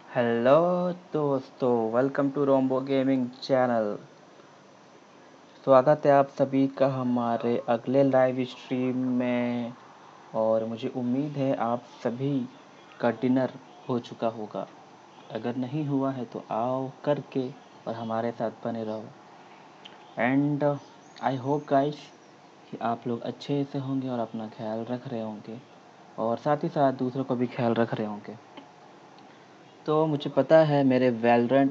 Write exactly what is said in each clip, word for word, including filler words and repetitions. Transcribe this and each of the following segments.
Hello दोस्तों, welcome to Rombo gaming channel. स्वागत है आप सभी का हमारे अगले लाइव स्ट्रीम में। और मुझे उम्मीद है आप सभी का डिनर हो चुका होगा। अगर नहीं हुआ है तो आओ करके और हमारे साथ बने रहो। एंड आई होप गाइस कि आप लोग अच्छे से होंगे और अपना ख्याल रख रहे होंगे और साथ ही साथ दूसरों को भी ख्याल रख रहे होंगे। तो मुझे पता है मेरे वैलोरेंट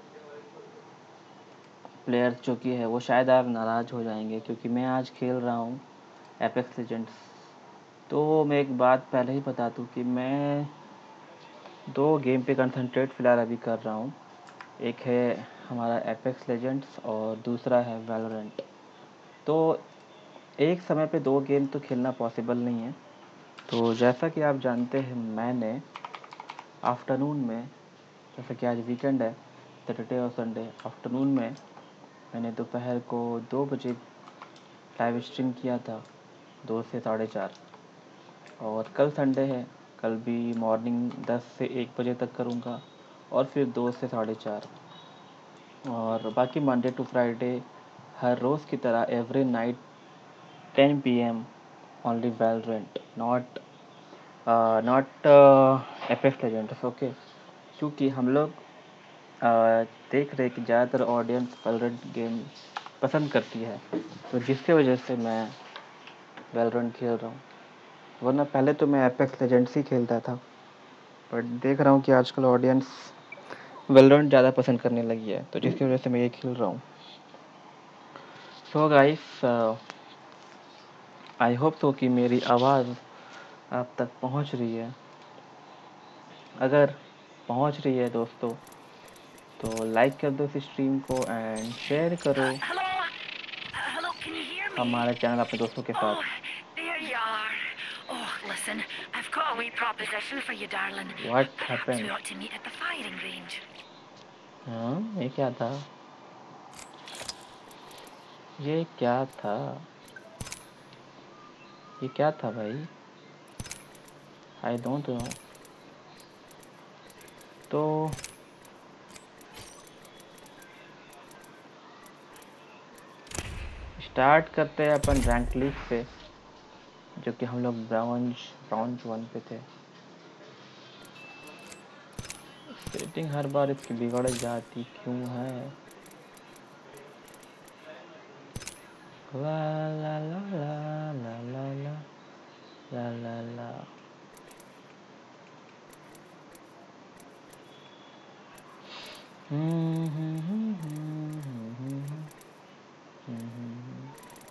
प्लेयर्स जो कि है वो शायद आप नाराज़ हो जाएंगे क्योंकि मैं आज खेल रहा हूँ एपेक्स लेजेंड्स। तो मैं एक बात पहले ही बता दूँ कि मैं दो गेम पे कंसंट्रेट फ़िलहाल अभी कर रहा हूँ। एक है हमारा एपेक्स लेजेंड्स और दूसरा है वैलोरेंट। तो एक समय पे दो गेम तो खेलना पॉसिबल नहीं है। तो जैसा कि आप जानते हैं, मैंने आफ्टरनून में, जैसा कि आज वीकेंड है, सैटरडे और संडे आफ्टरनून में मैंने दोपहर को दो बजे लाइव स्ट्रीम किया था, दो से साढ़े चार। और कल संडे है, कल भी मॉर्निंग दस से एक बजे तक करूँगा और फिर दो से साढ़े चार। और बाकी मंडे टू फ्राइडे हर रोज़ की तरह every night ten p m only Valorant, not not Apex Legends. Okay, क्योंकि हम लोग uh, देख रहे कि ज़्यादातर ऑडियंस वैलोरेंट गेम पसंद करती है, तो जिसकी वजह से मैं वैलोरेंट खेल रहा हूँ। वरना पहले तो मैं एपेक्स लेजेंड्स ही खेलता था, बट देख रहा हूँ कि आजकल ऑडियंस वैलोरेंट ज़्यादा पसंद करने लगी है, तो जिसकी वजह से मैं ये खेल रहा हूँ। So guys, I hope so कि मेरी आवाज़ आप तक पहुँच रही है। अगर पहुँच रही है दोस्तों तो लाइक कर दो इस स्ट्रीम को एंड शेयर करो हमारा चैनल अपने दोस्तों के साथ। Oh, listen, I've got a wee proposition for you, darling. What Perhaps happened? we ought to meet at the firing range. हाँ, ये क्या था? ये क्या था? ये क्या था भाई? I don't know. तो स्टार्ट करते हैं अपन रैंक लीग से, जो कि हम लोग ब्राउन्ज ब्राउन्ज वन पे थे। सेटिंग हर बार इसकी बिगड़ जाती क्यों है? ला ला ला ला ला ला ला ला ला ला। हम्म हम्म हम्म हम्म हम्म हम्म।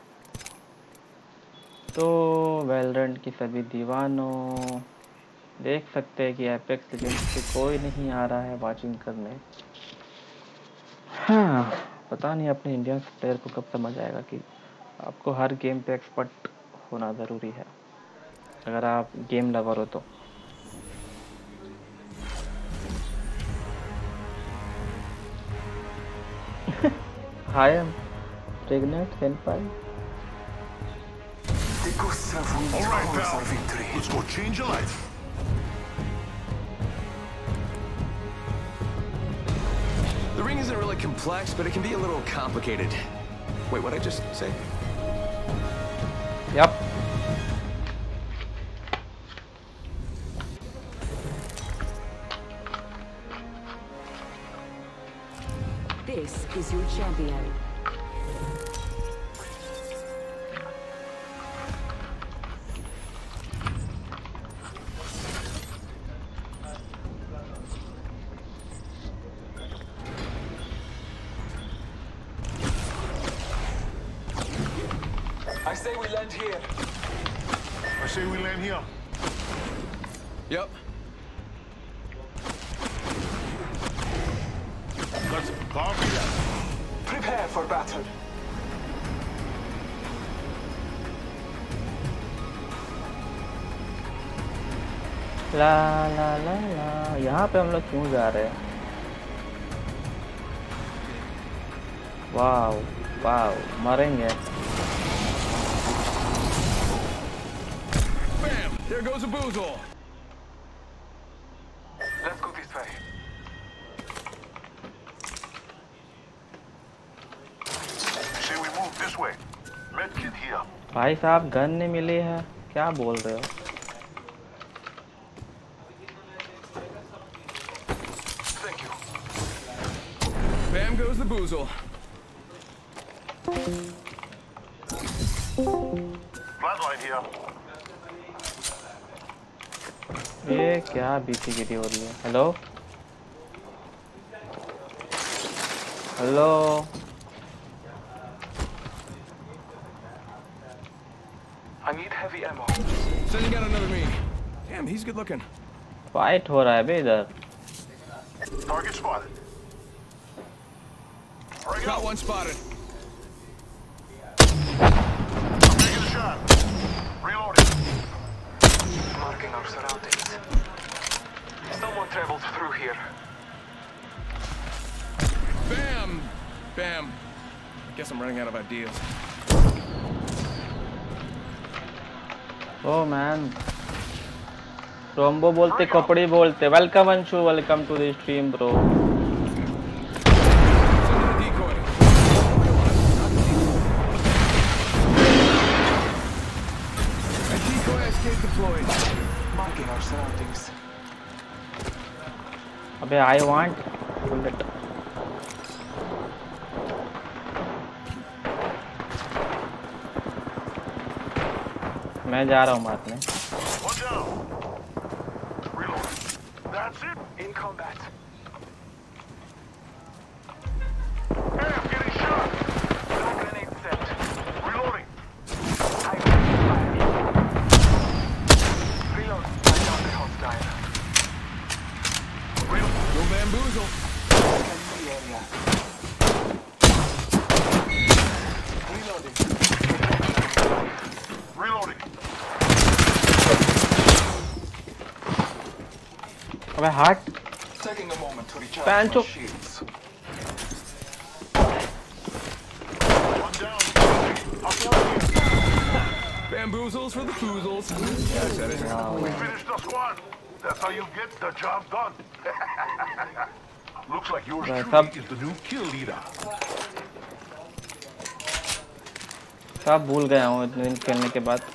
तो वैलोरेंट की सभी दीवानों देख सकते हैं कि एपेक्स लेजेंड्स से कोई नहीं आ रहा है वाचिंग करने। हाँ, पता नहीं अपने इंडियन प्लेयर को कब समझ आएगा कि आपको हर गेम पे एक्सपर्ट होना ज़रूरी है, अगर आप गेम लवर हो तो। Hi, I'm pregnant, senpai. All right, pal. Let's go change your life. The ring isn't really complex, but it can be a little complicated. Wait, what'd I just say? Yep. This is your champion. I say we land here. I say we land here. Yep. Let's copy that. Prepare for battle. ला ला ला ला। यहाँ पे हम लोग क्यों जा रहे हैं? वाव वाव, मरेंगे। Bam! There goes a boozle. Let's go this way. This way. Medkit here. भाई साहब गन नहीं मिली है, क्या बोल रहे हो? Thank you. Bam goes the boozle. Flatline here. ये क्या बीसी गिरी हो रही है? Hello hello I need heavy ammo. Sending out another me. Damn, he's good looking. Fight हो रहा है बे इधर. Target spotted. Bring Got it. one spotted. I'm taking a shot. Reloading. Marking our surroundings. Someone traveled through here. Bam! Bam. I guess I'm running out of ideas. Oh man Rombo बोलते कपड़े बोलते. Welcome Anshu, welcome to the stream bro. Sending a decoy. A decoy escape deployed. Marking our surroundings. अबे I want bullet. मैं जा रहा हूँ मारने. One down. Reloading. That's it. In combat. Hey, I'm getting shot. Stun grenade set. Reloading. I Reload. I got the hostile. Reload. Go bamboozle. Scanning the area. Reloading. Reloading. अबे heart. Taking a moment to recharge Pancho. my shields. One down. Up here. Bamboozles for the foozles. Yeah, I said it. We finished the squad. That's how you get the job done. Looks like yours Right, truly up. is the new kill leader. सब भूल गया हूँ इतने दिन खेलने के बाद.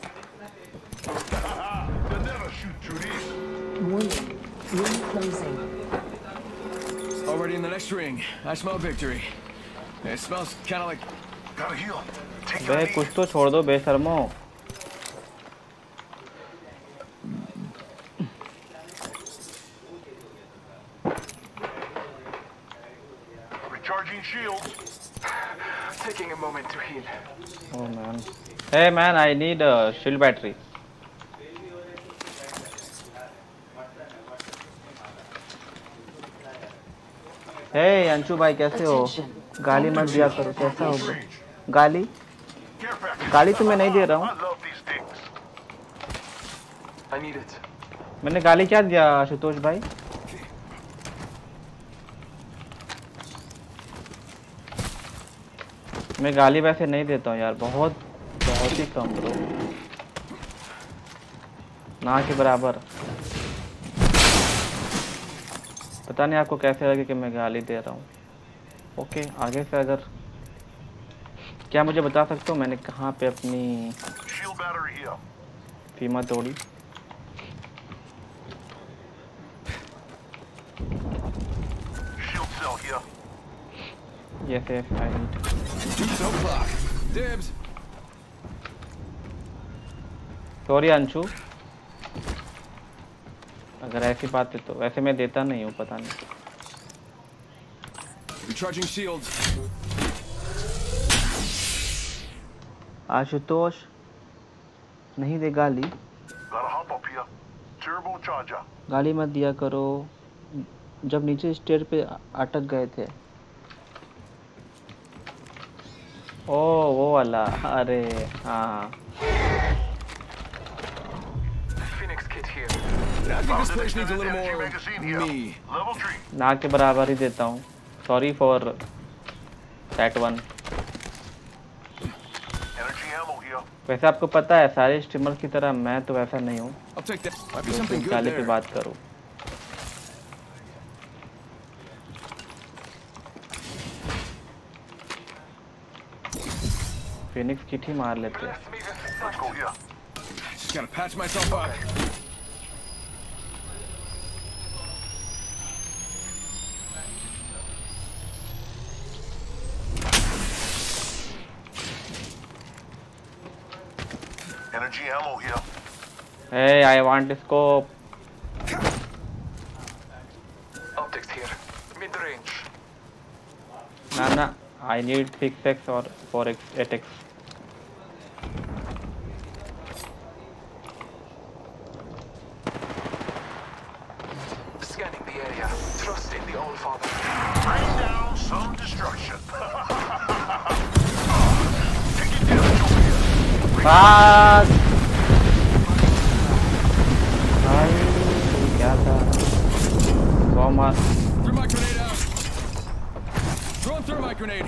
They never shoot through these. Warning. Ring closing. Already in the next ring. I smell victory. It smells kind of like... Gotta heal. Take bay your कुछ तो छोड़ दो बेशर्मो. Recharging shields. Taking a moment to heal. Oh man. Hey man, I need a shield battery. Hey Anshu भाई कैसे हो? गाली मत दिया करो. कैसा हो? गाली Care package. गाली तो मैं नहीं दे रहा हूँ. I love these things. I need it. मैंने गाली क्या दिया आशुतोष भाई? मैं गाली वैसे नहीं देता हूँ यार. बहुत बहुत ही कम ब्रो. ना के बराबर. पता नहीं आपको कैसे लगे कि मैं गाली दे रहा हूँ. ओके आगे से अगर क्या मुझे बता सकते हो मैंने कहाँ पे अपनी Shield battery here. सीमा तोड़ी? Shield cell here. Yes, yes, I need. Two o'clock. Dibs. Sorry Anshu, अगर ऐसी बात है तो वैसे मैं देता नहीं हूँ. पता नहीं. Recharging shields. आशुतोष नहीं दे गाली. Gotta hop up here. Turbo charger. गाली मत दिया करो. जब नीचे स्टेयर पे अटक गए थे. ओ वो वाला. अरे हाँ. Phoenix kit here. I think this place needs a little Energy more magazine here. me. Level three. ना के बराबर ही देता हूँ. Sorry for that one. Energy ammo here. वैसे आपको पता है सारे स्ट्रीमर की तरह मैं तो वैसा नहीं हूँ I'll take that. Might be जो something good गाली पे there. बात करूँ. फिनिक्स किट ही मार लेते। Let's go here. Just gotta patch myself up. Energy ammo here. Hey, I want scope. Optics here. Mid range. Nah, nah. I need six X or four X, eight X. Scanning the area. Trust in the All Father. Bring down some destruction. Taking damage over here. भाग भाई क्या था वो मार Threw my grenade out. Throwing through my grenade.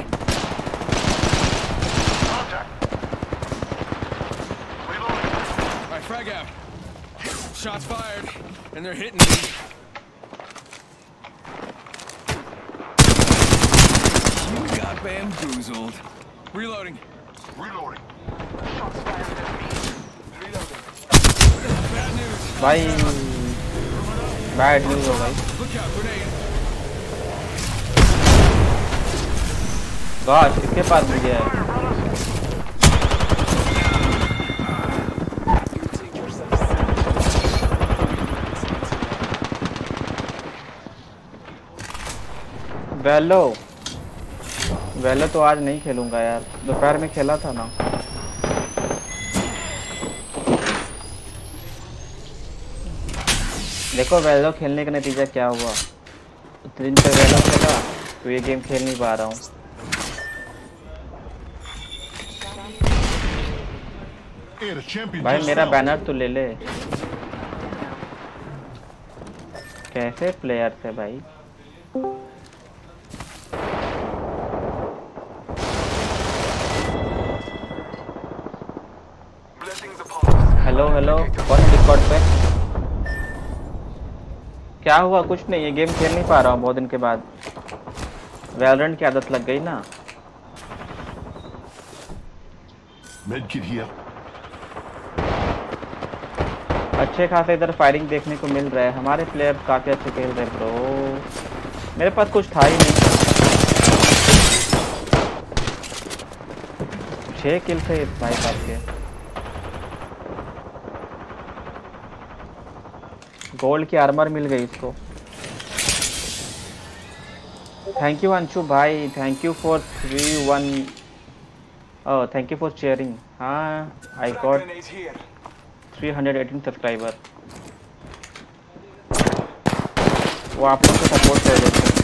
Contact. Reloading. All right, frag out. Shots fired, and they're hitting me. You got bamboozled. Reloading. Reloading. Bad news. भाई bad news हो गई। Look out, grenade. Gosh किसके पास मिल गया है? वेलो वेलो तो आज नहीं खेलूंगा यार, दोपहर में खेला था ना। देखो वेलो खेलने का नतीजा क्या हुआ, उतने दिन पे वेलो खेला तो ये गेम खेल नहीं पा रहा हूँ। Hey, the champion भाई just मेरा fell. बैनर तो ले ले। कैसे प्लेयर थे भाई? Blessings upon us. Hello hello कौन डिस्कॉर्ड पे? क्या हुआ? कुछ नहीं, ये गेम खेल नहीं पा रहा हूँ बहुत दिन के बाद। वैलोरेंट की आदत लग गई ना। Medkit here. अच्छे खासे इधर फायरिंग देखने को मिल रहा है, हमारे प्लेयर काफी अच्छे खेल रहे हैं ब्रो। मेरे पास कुछ था ही नहीं। छह किल थे इस भाई साहब के। गोल्ड की आर्मर मिल गई इसको। थैंक यू अंशु भाई, thank you for three one oh thank you for sharing. हाँ I got three hundred eighteen subscriber. वो आप लोग को सपोर्ट कर देते हैं।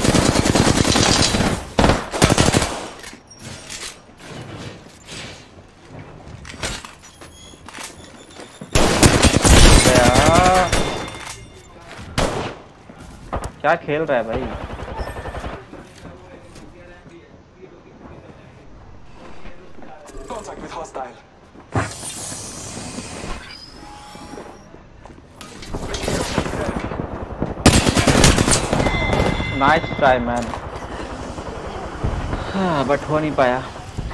क्या खेल रहा है भाई? Contact with hostile. Nice try man. हाँ बट हो नहीं पाया।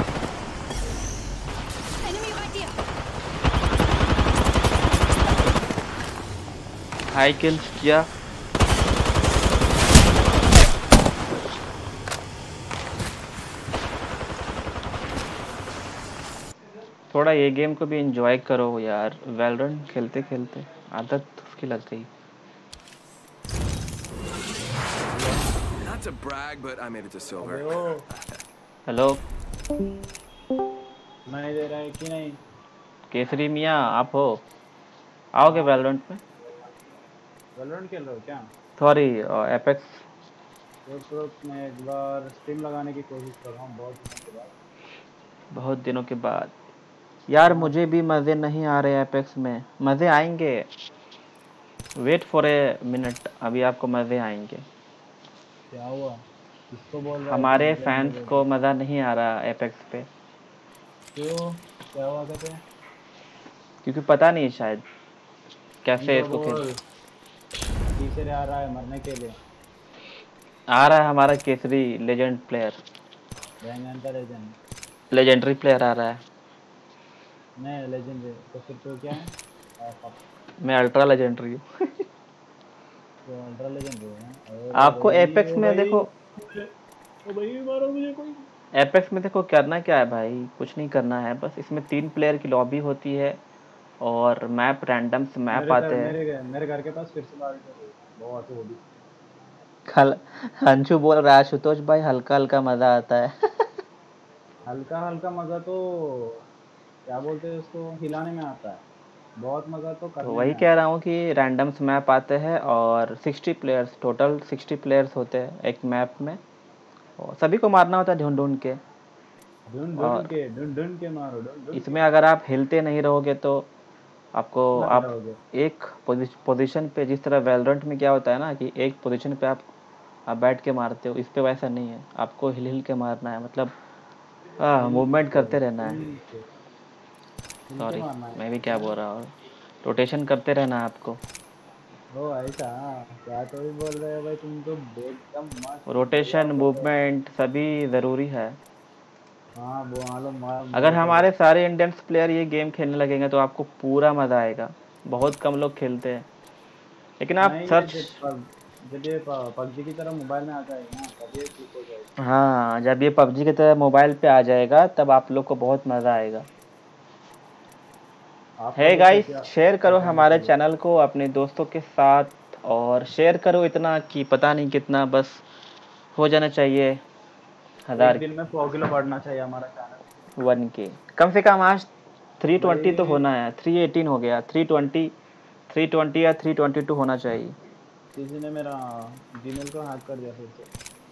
हाई किल्स किया। थोड़ा ये गेम को भी एंजॉय करो यार, वैलोरेंट खेलते खेलते आदत उसकी लग गई। Not to brag, but I made it to silver. Hello नहीं दे रहा है कि नहीं? केसरी मियाँ आप हो, आओगे वैलोरेंट में? वैलोरेंट खेल रहे हो क्या? Sorry apex. एक ग्रुप में एक बार स्ट्रीम लगाने की कोशिश कर रहा हूँ बहुत दिनों के बाद। बहुत दिनों के बाद यार, मुझे भी मज़े नहीं आ रहे एपेक्स में। मज़े आएंगे, वेट फॉर ए मिनट, अभी आपको मज़े आएंगे। क्या हुआ? किसको बोल रहा है? हमारे फैंस को मज़ा नहीं आ रहा एपेक्स पे। क्यों? क्या हुआ कहते हैं? क्योंकि पता नहीं शायद कैसे इसको खेल। तीसरे आ रहा है मरने के लिए। आ रहा है हमारा Kesari legend player. Legend. Legendary player आ रहा है। मैं लेजेंड है तो फिर तो क्या है? आप मैं अल्ट्रा लेजेंडरी हूँ। तो अल्ट्रा लेजेंड है। अरे आपको भाई एपेक्स ओ में भाई देखो, ओ भाई मारो मुझे कोई। एपेक्स में देखो करना क्या है भाई, कुछ नहीं करना है, बस इसमें तीन प्लेयर की लॉबी होती है और मैप रैंडम से मैप मेरे घर आते हैं। मेरे घर मेरे घर के पास फिर से बारिश हो गई। बहुत वो भी हल अंशु बोल रहा है आशुतोष भाई हल्का हल्का मजा आता है। हल्का हल्का मजा तो क्या बोलते हैं उसको हिलाने में आता है। बहुत मजा तो तो करने वही में कह आता रहा हूँ कि रैंडम से मैप आते हैं और sixty players, total sixty players होते हैं एक मैप में, और सभी को मारना होता है ढूंढ ढूंढ के। है। ढूंढ ढूंढ और के ढूंढ ढूंढ के मारो ढूंढ ढूंढ के इसमें अगर आप हिलते नहीं रहोगे तो आपको, मर आप जाओगे। एक पोजीशन पे, जिस तरह वैलोरेंट में क्या होता है ना कि एक पोजीशन पे आप आप बैठ के मारते हो, इस पे वैसा नहीं है, आपको हिल हिल के मारना है, मतलब हाँ हिल मूवमेंट के करते रहना है। हिल के हिल के सॉरी, मारना है मैं भी क्या क्या? बोल रहा हूँ, रोटेशन करते रहना है आपको। ओ ऐसा क्या तो भी बोल रहे हो भाई तुम तो एकदम मस्त बढ़िया रोटेशन बोल रहे हो। मूवमेंट सभी ज़रूरी है। हाँ वो मालूम मालूम अगर मेरे को भी। हमारे सारे इंडियंस प्लेयर ये गेम खेलने लगेंगे तो आपको पूरा मज़ा आएगा। बहुत कम लोग खेलते हैं, लेकिन आप नहीं ये सर्च, जब पब जब ये पबजी की तरह मोबाइल में आ जाएगा ना तब ये ठीक हो जाएगा। हाँ जब ये पबजी की तरह मोबाइल पे आ जाएगा तब आप लोग को बहुत मज़ा आएगा। आपका है तो फिर गाइस, क्या शेयर करो क्या कहना हमारे चाहिए। चैनल को अपने दोस्तों के साथ, और शेयर करो इतना कि पता नहीं कितना, बस हो जाना चाहिए एक हज़ार, दिन में सौ किलो बढ़ना चाहिए हमारा चैनल। वन के कम से कम। आज थ्री ट्वेंटी तो भाई होना है, थ्री एटीन हो गया, थ्री ट्वेंटी, थ्री ट्वेंटी या थ्री ट्वेंटी टू होना चाहिए। किसी ने मेरा जीमेल को हैक कर दिया फिर से।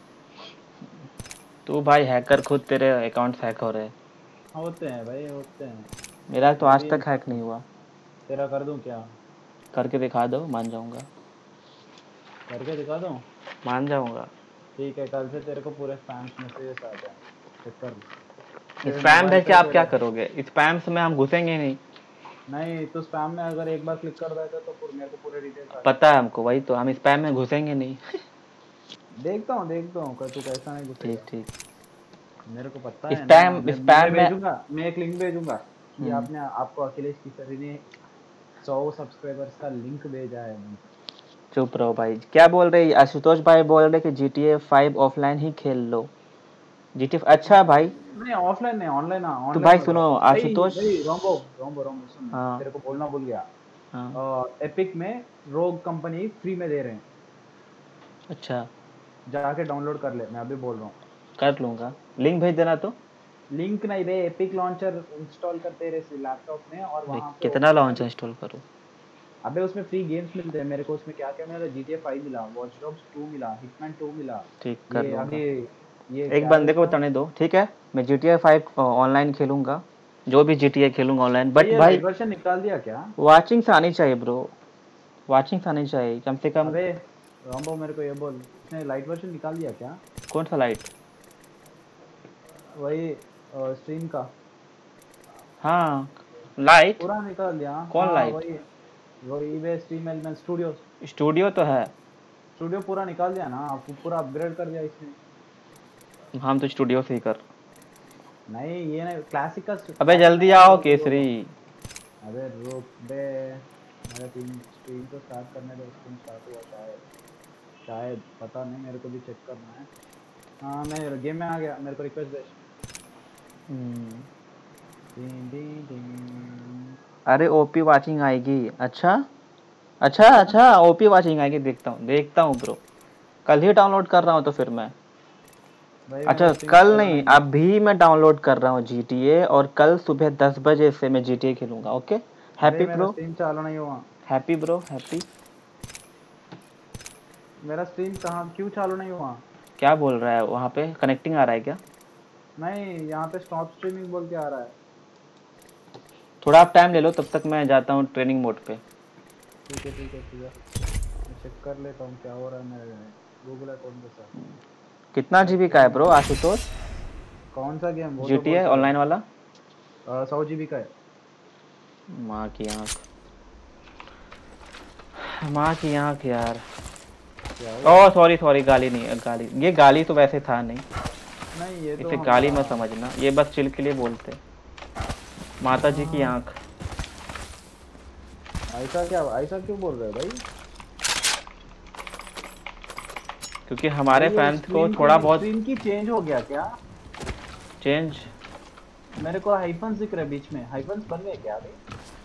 तू भाई हैकर, खुद तेरे अकाउंट्स हैक हो रहे हैं। होते हैं भाई होते हैं। मेरा तो मैं आज भी तक इंसान हैक नहीं हूँ। हुआ। तेरा कर दूं क्या? करके दिखा दो, मान जाऊंगा। करके दिखा दूं? मान जाऊंगा। ठीक है कल से तेरे को पूरे स्पैम्स मैसेजेस आ जाए। चेक कर लो। तेरे स्पैम मोबाइल भेज के पे आप क्या तेरे करोगे? स्पैम्स में हम घुसेंगे नहीं। नहीं तो स्पैम में अगर एक बार क्लिक कर देता तो पूरे मेरे को पूरे डिटेल्स आ पता है जाएंगे। हमको, वही तो, हम स्पैम में घुसेंगे नहीं। देखता हूँ देखता हूँ कि तू कैसा नहीं ठीक घुसेगा। ठीक। मेरे को पता है ना स्पैम मैं स्पैम मैं में। भेजूंगा। मैं एक लिंक भेजूंगा कि हम्म, आपने आपको अखिलेश किसरी ने सौ सब्सक्राइबर्स का लिंक भेजा है बोल के। चुप रहो भाई, क्या बोल रहे आशुतोष भाई? बोल रहे कि G T A five offline ही खेल लो। जी टी ए अच्छा भाई। नहीं ऑफलाइन नहीं ऑनलाइन हाँ तो ऑनलाइन भाई बोल रहा सुनो हूँ भाई। आशुतोष। भाई रोम्बो रोम्बो रोम्बो सुन हाँ तेरे को बोलना भूल गया। हाँ। एपिक में रोग कंपनी फ्री में दे रहे हैं। अच्छा, जाके डाउनलोड कर ले मैं अभी बोल रहा हूँ। कर लूंगा, लिंक भेज देना तो। लिंक नहीं बे एपिक लॉन्चर इंस्टॉल कर तेरे से लैपटॉप में और भाई वहां पे कितना ओपन कर लॉन्च ले। इंस्टॉल करूँ? अबे उसमें फ्री गेम्स मिलते हैं मेरे को उसमें क्या क्या मिला जीटीए फाइव मिला वॉच डॉग्स टू मिला हिटमैन टू मिला। ठीक, कर ये लूंगा। अभी ये एक क्या है बंदे को उसका। बताने दो, ठीक है? मैं G T A five online खेलूंगा, जो भी जी टी ए खेलूंगा ऑनलाइन, भाई बट ये भाई लाइट वर्जन निकाल दिया क्या? वाचिंग से आनी चाहिए ब्रो, वाचिंग से आनी चाहिए कम से कम। अबे रोम्बो मेरे को ये बोल इसने लाइट वर्जन निकाल दिया क्या? कौन सा लाइट? वही स्ट्रीम का हाँ, लाइट। पूरा निकाल दिया। कौन हाँ लाइट? वही वही वे स्ट्रीम एलिमेंट स्टूडियो स्टूडियो तो है। स्टूडियो पूरा निकाल दिया ना आपको पूरा अपग्रेड कर दिया इसने। हम तो स्टूडियो से ही कर। नहीं ये नहीं क्लासिक का अबे क्लासिक जल्दी नहीं आया आओ वो तो बोल केसरी। रहा हूँ। अबे रुक बे मेरा टीम स्ट्रीम तो स्टार्ट करने दो स्ट्रीम स्टार्ट हुआ शायद शायद पता नहीं मेरे को भी चेक करना है। हाँ मैं गेम में आ गया मेरे को रिक्वेस्ट भेज। हम्म, टीं, टीं, टीं। अरे ओपी वाचिंग आएगी। अच्छा अच्छा अच्छा अच्छा, ओपी वाचिंग आएगी, देखता हूँ देखता हूँ ब्रो। कल ही डाउनलोड कर रहा हूँ तो फिर मैं। भाई मेरा अच्छा स्ट्रीम कल चला नहीं, नहीं है। अभी मैं डाउनलोड कर रहा हूँ जी टी ए, और कल सुबह दस बजे से मैं जी टी ए खेलूंगा। ओके, अबे हैप्पी मेरा ब्रो, स्ट्रीम चालू नहीं हुआ। Happy bro, happy. मेरा स्ट्रीम कहाँ क्यों चालू नहीं हुआ? क्या बोल रहा है वहाँ पे? कनेक्टिंग आ रहा है क्या? नहीं यहाँ पे स्टॉप स्ट्रीमिंग बोल के आ रहा है। थोड़ा आप टाइम ले लो, तब तक मैं जाता हूँ ट्रेनिंग मोड पे। ठीक है ठीक है ठीक है मैं चेक कर लेता हूँ क्या हो रहा है मेरे गूगल अकाउंट के साथ। कितना मैं जीबी का है स्ट्रीम ब्रो आशुतोष? कौन सा गेम वो जी तो टी बोल ए पहले। ऑनलाइन वाला? सौ जीबी का है। माँ की आँख, माँ की आँख यार। क्या हुआ? ओह सॉरी सॉरी, गाली नहीं, गाली, ये गाली तो वैसे था नहीं। नहीं ये तो इसे गाली हमारा- मत समझना, ये बस चिल के लिए बोलते हैं। माता जी की आंख। ऐसा क्या ऐसा क्यों बोल रहे हो भाई? क्योंकि हमारे ये फैंस को स्क्रीन थोड़ा की- बहुत स्क्रीन की चेंज हो गया क्या? चेंज। मेरे को हाइफन्स दिख रहे हैं बीच में, हाइफन्स बन गए क्या अभी?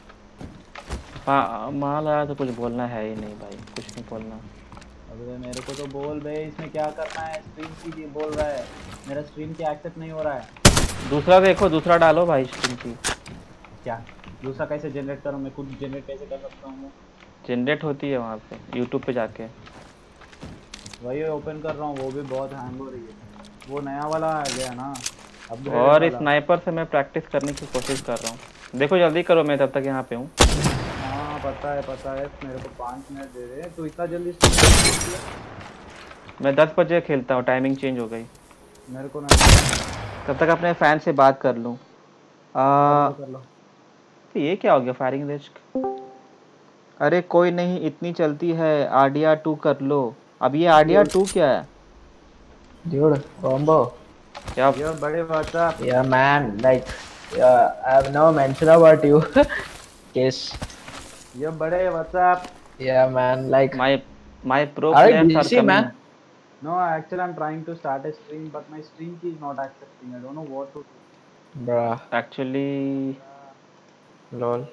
हाँ मान रहा तो कुछ बोलना है ही नहीं भाई, कुछ नहीं बोलना। अबे मेरे को तो बोल बे, इसमें क्या करना है? स्ट्रीम की बोल रहा है, मेरा स्ट्रीम की एक्सेप्ट नहीं हो रहा है। दूसरा देखो, दूसरा डालो भाई स्ट्रीम की। क्या दूसरा कैसे जनरेट करूं मैं? खुद जनरेट कैसे कर सकता हूं मैं? जनरेट होती है वहाँ पे यूट्यूब पे जाके। वही ओपन कर रहा हूँ, वो भी बहुत हैंग हो रही है। वो नया वाला आ गया ना अपग्रेड और वाला। स्नाइपर से मैं प्रैक्टिस करने की कोशिश कर रहा हूँ। देखो जल्दी करो, मैं तब तक यहाँ पे हूँ। हाँ पता है पता है, मेरे को पाँच मिनट दे दे। तू इतना जल्दी stream मैं दस बजे खेलता हूँ, टाइमिंग चेंज हो गई। मेरे को नहीं तब तक अपने फैन से बात कर लूँ। आ, कर लो। तो ये क्या हो गया फायरिंग रेंज? अरे कोई नहीं, इतनी चलती है, आरडीआर टू कर लो। अब ये आरडीआर टू क्या है? Dude, combo. क्या ये बड़े बच्चा Yeah, man. Like, uh, I have no mention about you. Case. ये बड़े बच्चा Yeah, man. Like, my my pro are you players are busy, man? Coming. No, actually I'm trying to start a stream, but my stream key is not accepting. I don't know what to do. Bruh. Actually Lol.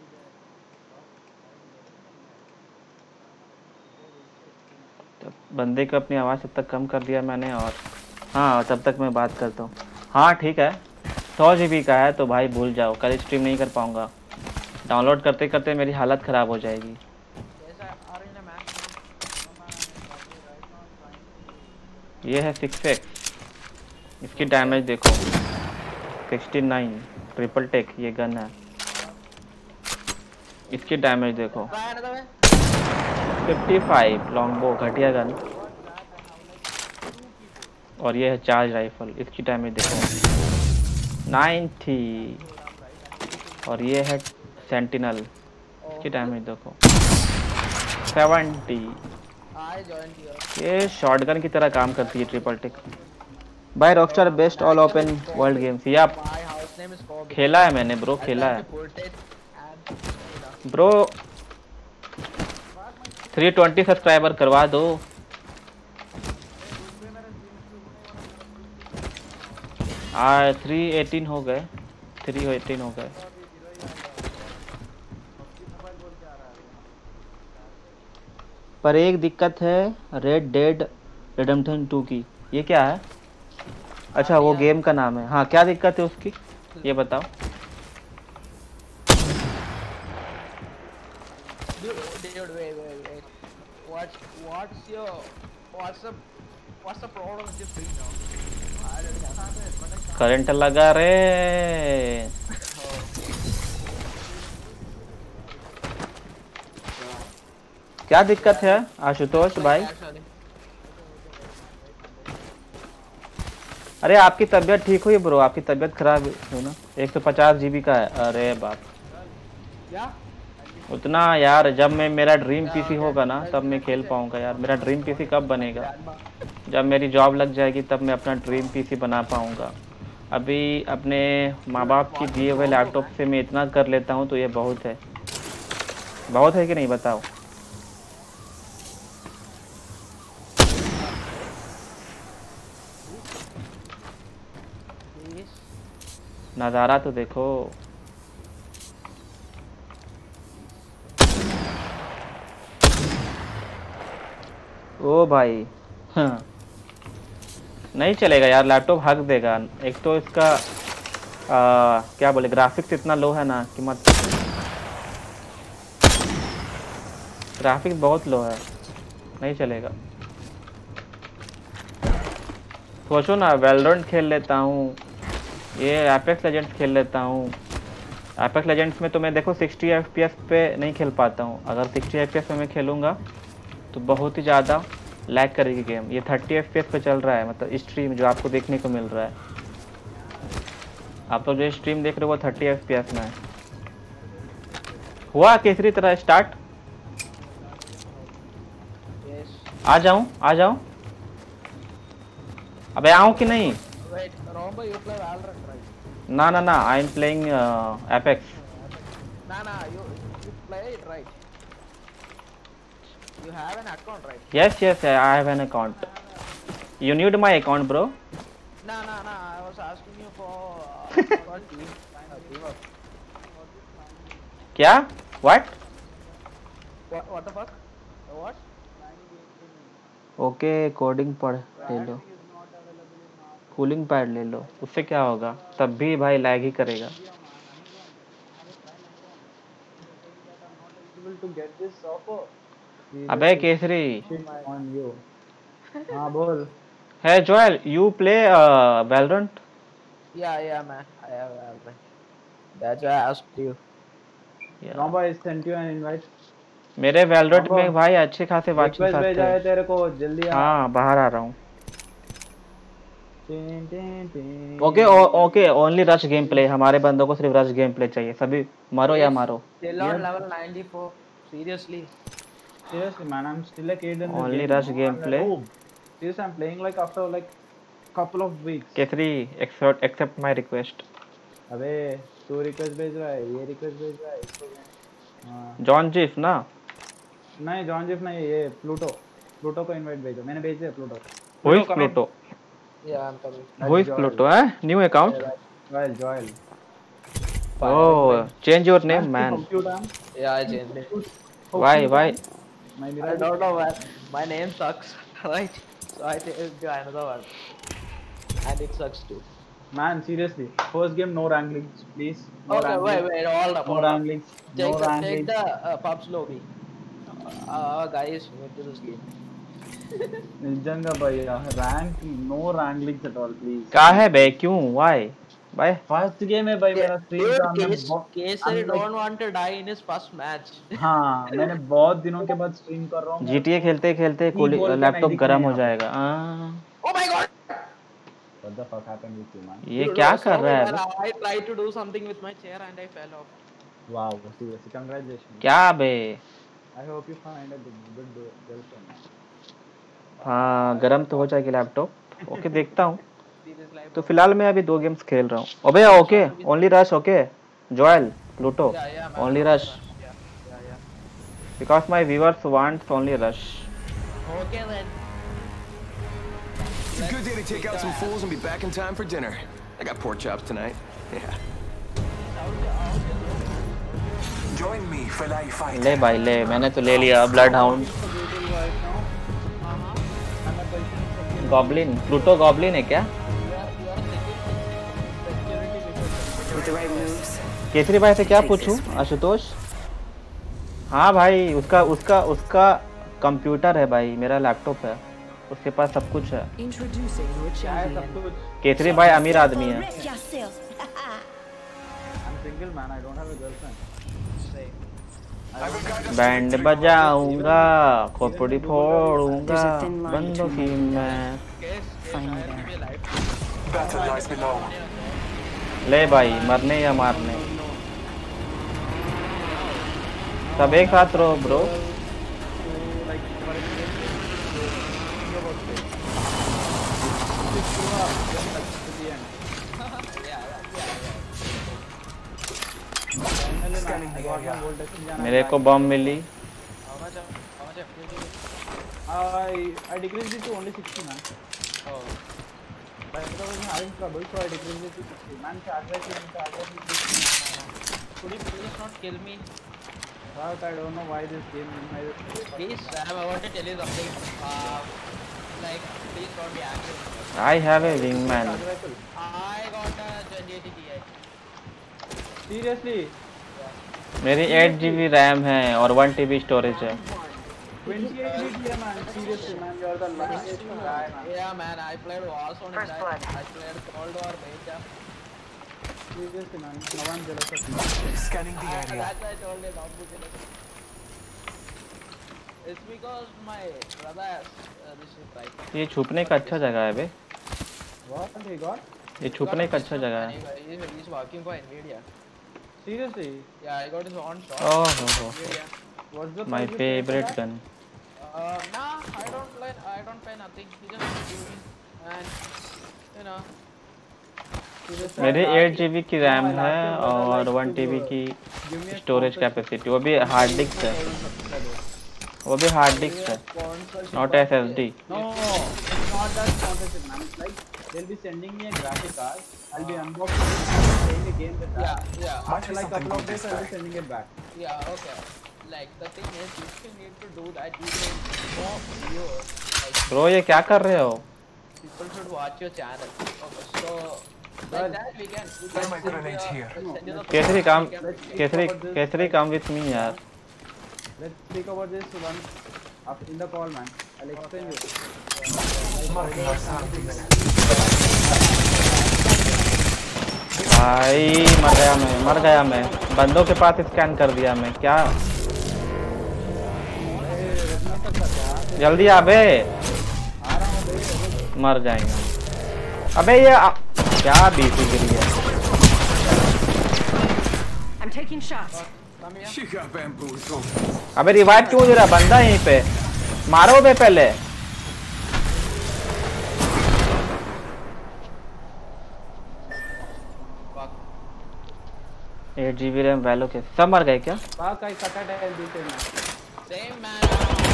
बंदे को अपनी आवाज़ तब तक कम कर दिया मैंने, और हाँ तब तक मैं बात करता हूँ। हाँ ठीक है, सौ जी बी का है तो भाई भूल जाओ, कल स्ट्रीम नहीं कर पाऊँगा। डाउनलोड करते करते मेरी हालत ख़राब हो जाएगी। ये है सिक्स एक्स, इसकी डैमेज देखो सिक्सटी नाइन, ट्रिपल टेक ये गन है। इसकी डैमेज देखो फिफ्टी फाइव, लॉन्गबो घटिया गन। और ये है चार्ज राइफल, इसकी डैमेज देखो नाइन्टी। और ये है सेंटिनल, इसकी डैमेज देखो सेवेंटी। ये शॉटगन की तरह काम करती है triple take. By Rockstar best all open world games. ये आप खेला है मैंने ब्रो, खेला है ब्रो। थ्री ट्वेंटी सब्सक्राइबर करवा दो। आ थ्री एटीन हो गए, थ्री एटीन हो गए। पर एक दिक्कत है रेड डेड रिडेम्पशन टू की। ये क्या है? अच्छा वो गेम का नाम है। हाँ क्या दिक्कत है उसकी ये बताओ। Dude, wait, wait, wait. What, what's your, what's the, what's the problem with your screen now? Current लगा रे। क्या दिक्कत है आशुतोष भाई? अरे आपकी तबीयत ठीक हुई ब्रो? आपकी तबीयत खराब हुई ना? एक सौ पचास जीबी का है। अरे बाप, क्या? उतना यार जब मैं मेरा ड्रीम पीसी होगा ना तब मैं खेल पाऊंगा यार। मेरा ड्रीम पीसी कब बनेगा? जब मेरी जॉब लग जाएगी तब मैं अपना ड्रीम पीसी बना पाऊंगा। अभी अपने माँ बाप की दिए हुए लैपटॉप से मैं इतना कर लेता हूँ तो ये बहुत है। बहुत है कि नहीं बताओ? नज़ारा तो देखो। ओ भाई हाँ। नहीं चलेगा यार, लैपटॉप हक देगा। एक तो इसका आ, क्या बोले, ग्राफिक्स इतना लो है ना कि मत। ग्राफिक्स बहुत लो है, नहीं चलेगा। सोचो ना, वैलोरेंट खेल लेता हूँ, ये एपेक्स लेजेंड्स खेल लेता हूँ। एपेक्स लेजेंड्स में तो मैं देखो सिक्सटी एफ पी एस पे नहीं खेल पाता हूँ। अगर सिक्सटी एफ पी एस पे मैं खेलूँगा तो बहुत ही ज़्यादा लैग करेगी गेम। ये थर्टी एफ पी एस पे चल रहा है, मतलब स्ट्रीम जो आपको देखने को मिल रहा है। आप तो जो स्ट्रीम देख रहे हो वो थर्टी एफ पी एस में है। हुआ किसी तरह स्टार्ट? आ जाऊं आ जाऊं? अबे आऊं कि नहीं? Rombo, you play Valorant, right? ना ना ना, I am playing Apex. Nah, nah, you you play it, right? You have an account, right? Yes, yes, I have an account. You need my account, bro? Nah, nah, nah. I was asking you for uh, for team, uh, team up. क्या? What? What? What the fuck? What? Okay, coding पढ़ ले लो, cooling pad ले लो, उससे क्या होगा? तब भी भाई लैग ही करेगा. Able to get this offer. अबे केसरी. On you. हाँ बोल. Hey Joel, you play uh, Valorant? Yeah, yeah, man. I have Valorant. That's why I asked you. Yeah. Rombo, I sent you an invite. मेरे Valorant Rombo, में भाई अच्छे खासे watching request साथ भेजा है थे. तेरे को, जल्दी आ. हाँ, बाहर आ रहा हूँ. टिन, टिन, टिन. Okay okay, only rush game play. हमारे बंदों को सिर्फ रश गेम प्ले चाहिए. सभी मारो या मारो. Still on level ninety-four. Seriously. Seriously, man, I'm still a kid in this Only game. rush no? game I'm play. Like, oh, seriously, I'm playing like after like couple of weeks. Kesari, accept accept my request. अबे तू request भेज रहा है, ये request भेज रहा है, इसको भेज. हाँ. जॉन जिफ ना? नहीं जॉन जिफ नहीं, ये प्लूटो. प्लूटो को इनवाइट भेजो. मैंने भेज दिया Pluto. Who is Pluto? Yeah, I'm coming. Who is Pluto? Eh? New account? Joel, Joel. Oh, change your name, man. Computer. Yeah, I changed it. Why why? My I mirror. don't know why. My name sucks, right? So I changed to another one. And it sucks too. Man, seriously. First game, no rank leagues, please. No Okay, rank wait, leagues. wait, hold up. No Hold up. rank leagues. No Take the, rank take leagues. the uh, pubs lobby. Uh, uh, guys, new to this game. निजंगा भैया, rank, no rank leagues at all, please. क्या है बे? क्यों? Why? Why? First game है भाई मेरा stream Dude, का. मैं Kes- बहु- Kesari I'm like- don't want to die in his first match. हाँ, मैंने बहुत दिनों के बाद stream कर रहा हूँ. G T A खेलते खेलते बोल के लैपटॉप नहीं गर्म हो दिखने जाएगा. हाँ. Oh my god! What the fuck happened with you, man? ये Dude, क्या so कर रहा है when bay? I tried to do something with my chair and I fell off. Wow, seriously, congratulations. क्या बे? I hope you find a good, good girlfriend. हाँ, गर्म तो हो जाएगी लैपटॉप. ओके, देखता हूँ. Seriously, I तो फिलहाल मैं अभी दो गेम्स खेल रहा हूँ. अबे okay, only rush. Okay Joel, Pluto, Yeah, yeah, man. Only rush. Yeah, yeah, yeah. Because my viewers want only rush. Okay then. It's a good day to take out some fools and be back in time for dinner. I got pork chops tonight. Yeah. Join me, Felai Fight. ले भाई ले, मैंने तो ले लिया Bloodhound. Goblin, Pluto goblin है क्या? With the right moves. Kesari भाई से क्या पूछूं? आशुतोष. हाँ भाई, उसका उसका उसका कंप्यूटर है भाई, मेरा लैपटॉप है. उसके पास सब कुछ है. Introducing your क्या है सब champion. कुछ? केसरी भाई अमीर आदमी है. Wreck yourself. I'm single, man. I don't have a girlfriend. Band बजाऊंगा, खोपड़ी फोड़ूंगा, बंदों की मैं. Battle lies below. ले भाई, मरने या मारने, सब एक साथ रहो ब्रो. मेरे को बम मिली. How much? How much F P S? I I decreased it to only sixty, man. Oh. But I was having trouble, so I decreased it to sixty. Man, charge rate is charge rate is sixty. Could you please not kill me? But I don't know why this game is my. Please, Sam, I want to tell you something. Uh, like, please don't be angry. I have a wingman. I got a twenty eighty Ti. Seriously, मेरी eight G B RAM है और one T B storage है. twenty eight T man. Seriously, man, you're the luckiest guy, man. Yeah, man, I played Warzone in First that. blood. I played Cold War Beta. Seriously, man. No one jealous of me. Scanning the I, area. that's why I told you not to kill it. It's because my brother has uh, this is right. ये छुपने का अच्छा जगह है बे. What he got? ये छुपने का अच्छा जगह है. He's, he's working for Nvidia. Seriously, Yeah, I got his own shop. Oh, oh, oh. Nvidia. what's the My price you pay for favorite that? gun. Uh, nah, I don't play. I don't pay nothing. He just give me, and you know, मेरी eight G B की RAM है और one T B की storage capacity, वो भी hard disk है, वो भी हार्ड डिस्क है, not S S D. No, it's not that sponsorship, man. It's like they'll be sending me a graphic card. I'll be unboxing it, playing the game with that. Yeah, yeah. After like a couple of days, I'll be sending it back. Yeah, okay. Like the thing is, if you need to do that, you need more viewers. Like bro ये क्या कर रहे हो? people should watch your channel. Okay, so like Well, that we can. We Where can am I send gonna you need a- here? we'll send you the Kesari काम Let's speak Kesari about this. Kesari काम with me यार। Let's speak about this one after in the call, man. I'll explain you. Marking our surroundings. भाई मर गया मैं, मर गया मैं, बंदों के पास स्कैन कर दिया मैं, क्या जल्दी आ बे, मर जाएंगे। अबे ये आ... क्या बीसी गिरी है? I'm taking shots. You got bamboozled. अबे रिवाइव क्यों दे रहा बंदा यहीं पे? मारो बे पहले। Eight G B RAM value के सब मर गए क्या? Fuck, I cut it and beat him. same man.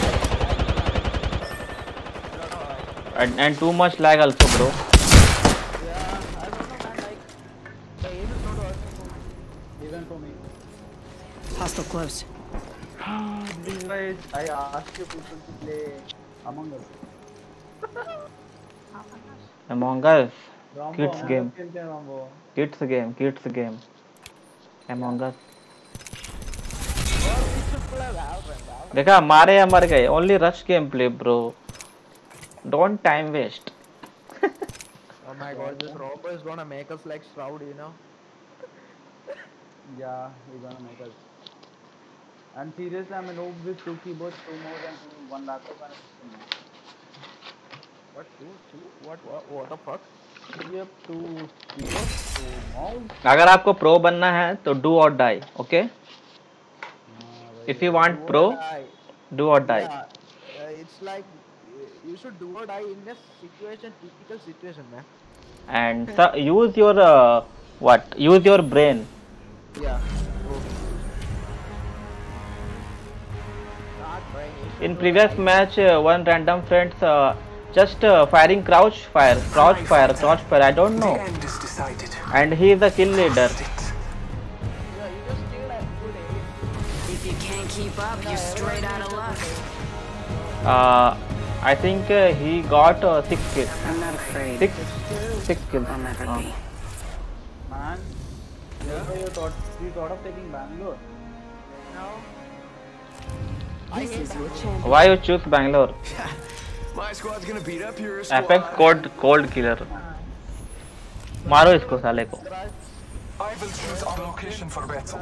And, and too much lag also, bro. Yeah, I don't know, man. Like the aim is not working. Even for me. Hostile close. Guys, I asked you people to play Among Us. Among Us, Rambo, kids Among game, Us खेलते हैं Rambo. kids game, kids game. Among Us. देखा मारे या मर गए, only rush gameplay, bro. Don't time waste. Oh my god, this robber is gonna make us like Shroud, you know? Yeah, he's gonna make us. And seriously, I'm a noob with two keyboards, two mouse, and two, one laptop and a system. What? Two? Two? What? What? What the fuck? Yep, two keyboards, two mouse. अगर आपको pro बनना है तो do or die, okay? If you want pro, Die. do or die. Yeah, uh, it's like uh, you should do or die in this situation, typical situation, man. And so use your uh, what? Use your brain. Yeah. Not brain. You should In do previous or die. match, uh, one random friends uh, just uh, firing crouch fire, crouch fire, crouch fire. I don't The know. end is decided. And he is the kill leader. Yeah, you just kill a good aim. If you can't keep up, you're straight out of luck. Uh, I think uh, he got uh, six kills. I'm not afraid. Six, six kills. I'll never Uh, be. Man, yeah. You thought you thought of taking Bangalore? No. This is your chance. why you choose Bangalore? My squad's gonna beat up your squad. Apex cold cold killer. मारो इसको साले को. I will choose our location for battle.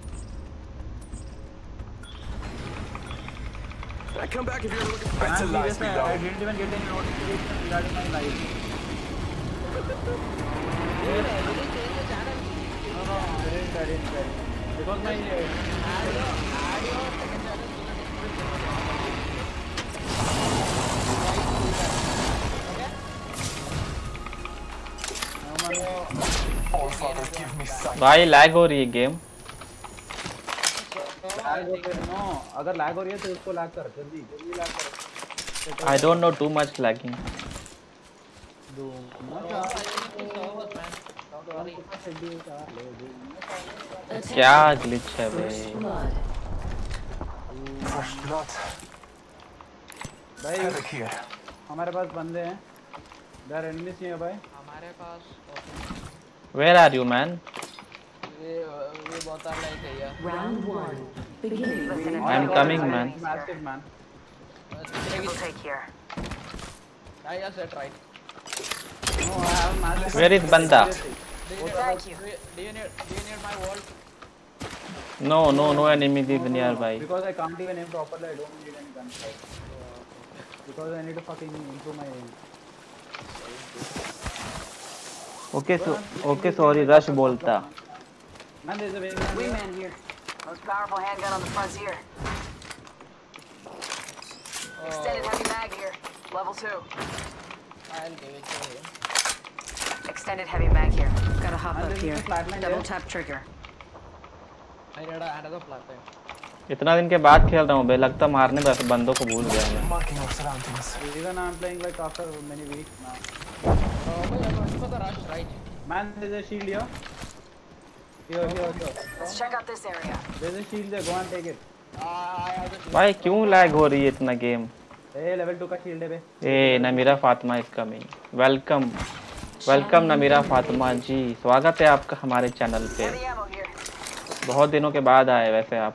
I come back if you're looking for Better Man, lies seriously, I below. didn't even get any notification regarding my live. No, no, I didn't, I didn't, I didn't. Because my All Father, give me sight. भाई lag हो रही है game. Lag हो रही है, no, अगर lag हो रही है तो उसको लैग कर, जल्दी जल्दी लैग कर. I don't know too much lagging. क्या glitch है भाई? First blood. भाई Havoc here. हमारे पास बंदे हैं. There are enemies here, भाई. हमारे पास Where are you, man? ये ये बहुत आ लाइक है यार. Round one. Beginning. I'm coming, man. Massive, man. Take here. I just said right. No, I have a massive. Where is banda? Do you need, Thank you. do you, do you need do you need my wall? No, no, no enemies is nearby. Because I can't even aim properly, I don't need any gunfight. Because I need to fucking improve my aim. Okay, so okay, sorry, rush बोलता. Man, there's a wingman. Wingman here. Most powerful handgun on the frontier. Extended heavy mag here. Level two. I'll give it to him. extended heavy mag here. Gotta hop Man, up there is here. a flatline Double there. tap trigger. I need a- another flatline. इतना दिन के बाद खेल रहा हूँ बे, लगता मारने बस बंदों को भूल गया मैं। Marking our surroundings. Even I'm playing like after many weeks now. Uh, wait, I'm going for the rush, right? Man, there's a shield here. Here, here, here. Let's check out this area. There's a shield there. Go and take it. Uh, I have the shield. भाई क्यों lag हो रही है इतना game? Hey, level two का shield है बे. ए Namira Fatima is coming. Welcome welcome Namira Fatima ji, स्वागत है आपका हमारे चैनल पे। Heavy ammo here. बहुत दिनों के बाद आए वैसे आप।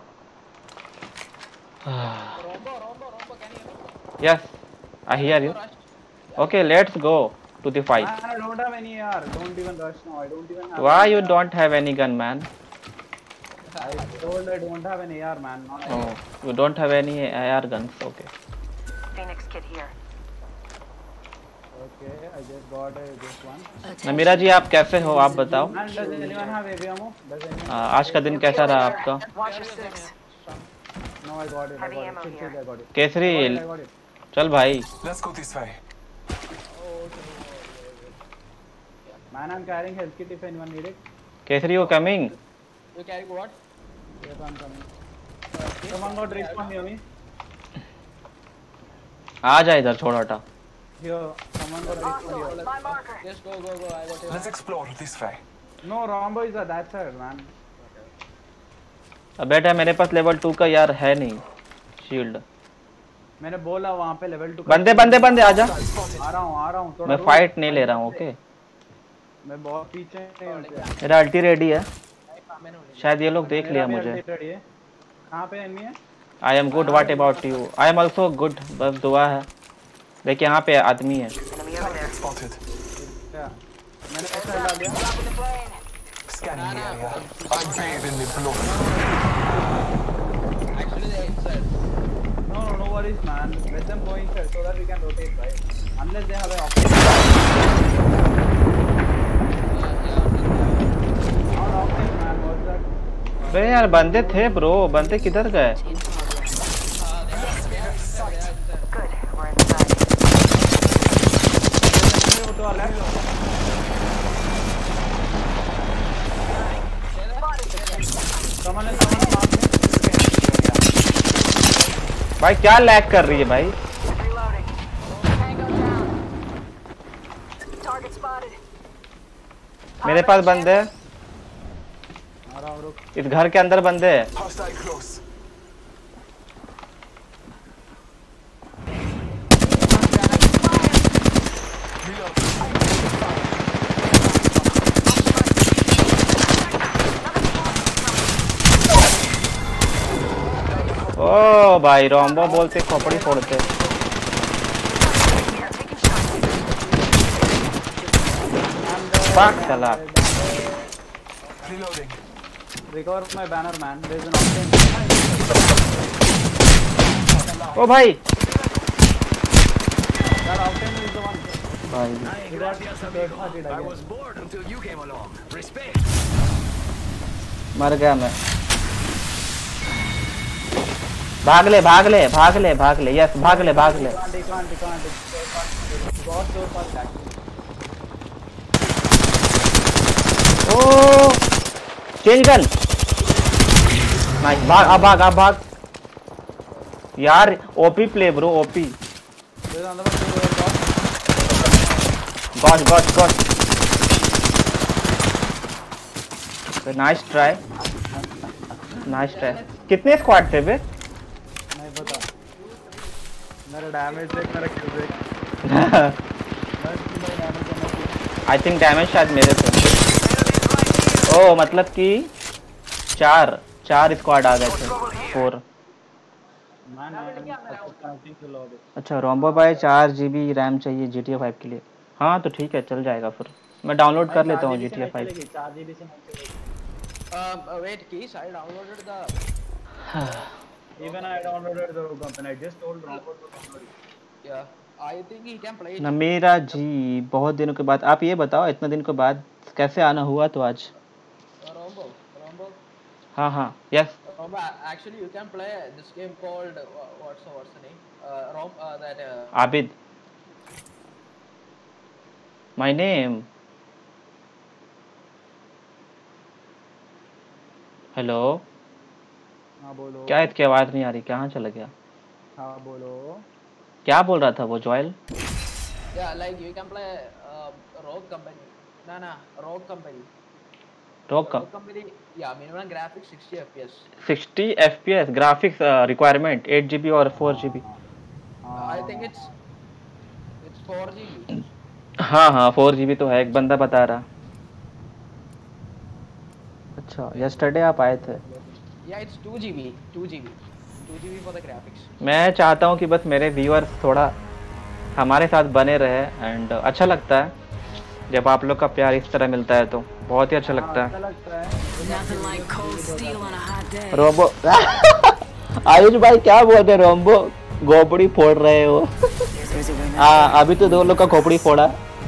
Rombo, Rombo, Rombo, can you hear me? Yes I hear you. Rush. Okay let's go to the fight. Man, I don't have any A R. Don't even rush now. I don't even have. Why you any A R. Don't have any gun man? I told I don't have an A R, man. Not oh you don't have any AR guns, okay. Phoenix kit here. Okay, I just got uh, this one. Namira ji आप कैसे हो, आप बताओ। Man, does anyone have heavy ammo? Does anyone? आ, आज का दिन कैसा रहा आपका? Watch your six. No, I got it. I Heavy got it. ammo Chill, here. chill, I got it. Kesari I got it, I got it. चल भाई। Let's go this way. Man, I'm carrying health kit if anyone need it. Kesari you coming? You carry what? Yes, I'm coming. Someone got respawn near me. आ जा इधर, छोड़ हटा। Here, someone got respawn Hostile. here. My marker. Yes, go, go, go. I got it. Let's explore this way. No, Rombo is at that side, man. अब बेटा मेरे पास level two का यार है नहीं शील्ड। मैंने बोला वहाँ पे लेवल टू बंदे बंदे बंदे आ जा। आ रहा हूँ आ रहा हूँ मैं फाइट नहीं ले रहा हूँ, ओके। मैं बहुत पीछे हूँ उनसे। मेरा अल्टी रेडी है, शायद ये लोग देख लिया मेरा भी मुझे। ulti ready है। कहाँ पे एनिमी है? I am good, what about you? I am also good, बस दुआ है। देखिए यहाँ पे आदमी है। Enemy over there. Spotted. क्या? मैंने कैसा डाल दिया? Dropping the plane. Scanning the area. I bathe in the blood. Actually, they're inside. No, no, no worries, man. Let them go inside so that we can rotate, right? Unless they have an option. Not option, man. What's that? अरे यार बंदे थे bro, बंदे किधर गए? Good. We're inside. वो तो अलग है। Someone is someone is marked me. भाई क्या लैग कर रही है भाई? Reloading. Tango down. Target spotted. मेरे पास बंदे हैं, आ रहा हूँ, रुक। इस घर के अंदर बंदे हैं। Hostile close. ओ भाई रोम्बो बोलते खोपड़ी फोड़ते। फक चला। Reloading. Recover my banner, man. There's an option. ओ भाई That option is the one. भाई I was bored until you came along. Respect. मर गया मैं। भाग ले भाग ले भाग ले भाग ले, यस भाग ले भाग ले। Can't, he can't, he can't. He got so fast actually. Oh change gun. Nice, भाग अब भाग अब भाग। यार OP play bro, OP. There's another one. Got got got. Nice try, nice try. कितने स्क्वाड थे बे? नहीं पता। मेरा डैमेज देख, मेरा किल देख। आई थिंक डैमेज शायद मेरे थे। ओ मतलब कि चार चार स्क्वाड आ गए थे, फोर। अच्छा रोम्बो भाई चार जीबी रैम चाहिए जी टी ए फाइव के लिए। हाँ तो ठीक है, चल जाएगा फिर। मैं डाउनलोड कर लेता हूँ G T A five. Um, uh, wait, Keys, I downloaded the. Even I downloaded the company. I just told Robert to download it. Yeah, I think he can play it. Namira ji बहुत दिनों के बाद, आप ये बताओ इतना दिन के बाद कैसे आना हुआ तो आज? Uh, Rombo, Rombo, हाँ हाँ यस। Rombo. Actually, you can play this game called uh, what's the what's the name? Uh, Rom, uh, that. Uh, Abid, my name hello, हाँ बोलो। क्या इसकी आवाज़ नहीं आ रही, कहाँ चला गया? हाँ बोलो। क्या बोल रहा था वो Joel? Yeah, like you can play uh, Rogue Company. No, no, Rogue Company. रोक का Rogue Company. Yeah, minimum graphics sixty F P S. Sixty F P S graphics requirement eight G B और four G B. Uh, I think it's it's four G B. हाँ हाँ four G B तो है, एक बंदा बता रहा। अच्छा, यस्टरडे आप आए थे। Yeah, it's two G B. two G B. two G B for the graphics. मैं चाहता हूँ कि बस मेरे व्यूअर्स थोड़ा हमारे साथ बने रहे एंड अच्छा लगता है जब आप लोग का प्यार इस तरह मिलता है, तो बहुत ही अच्छा लगता अच्छा है। लगता है। Nothing like cold steel on a hot day. Robo Ayush भाई क्या बोल रहे रोम्बो, गोपड़ी फोड़ रहे हो? There's a winner. हाँ अभी तो दो लोग का खोपड़ी फोड़ा।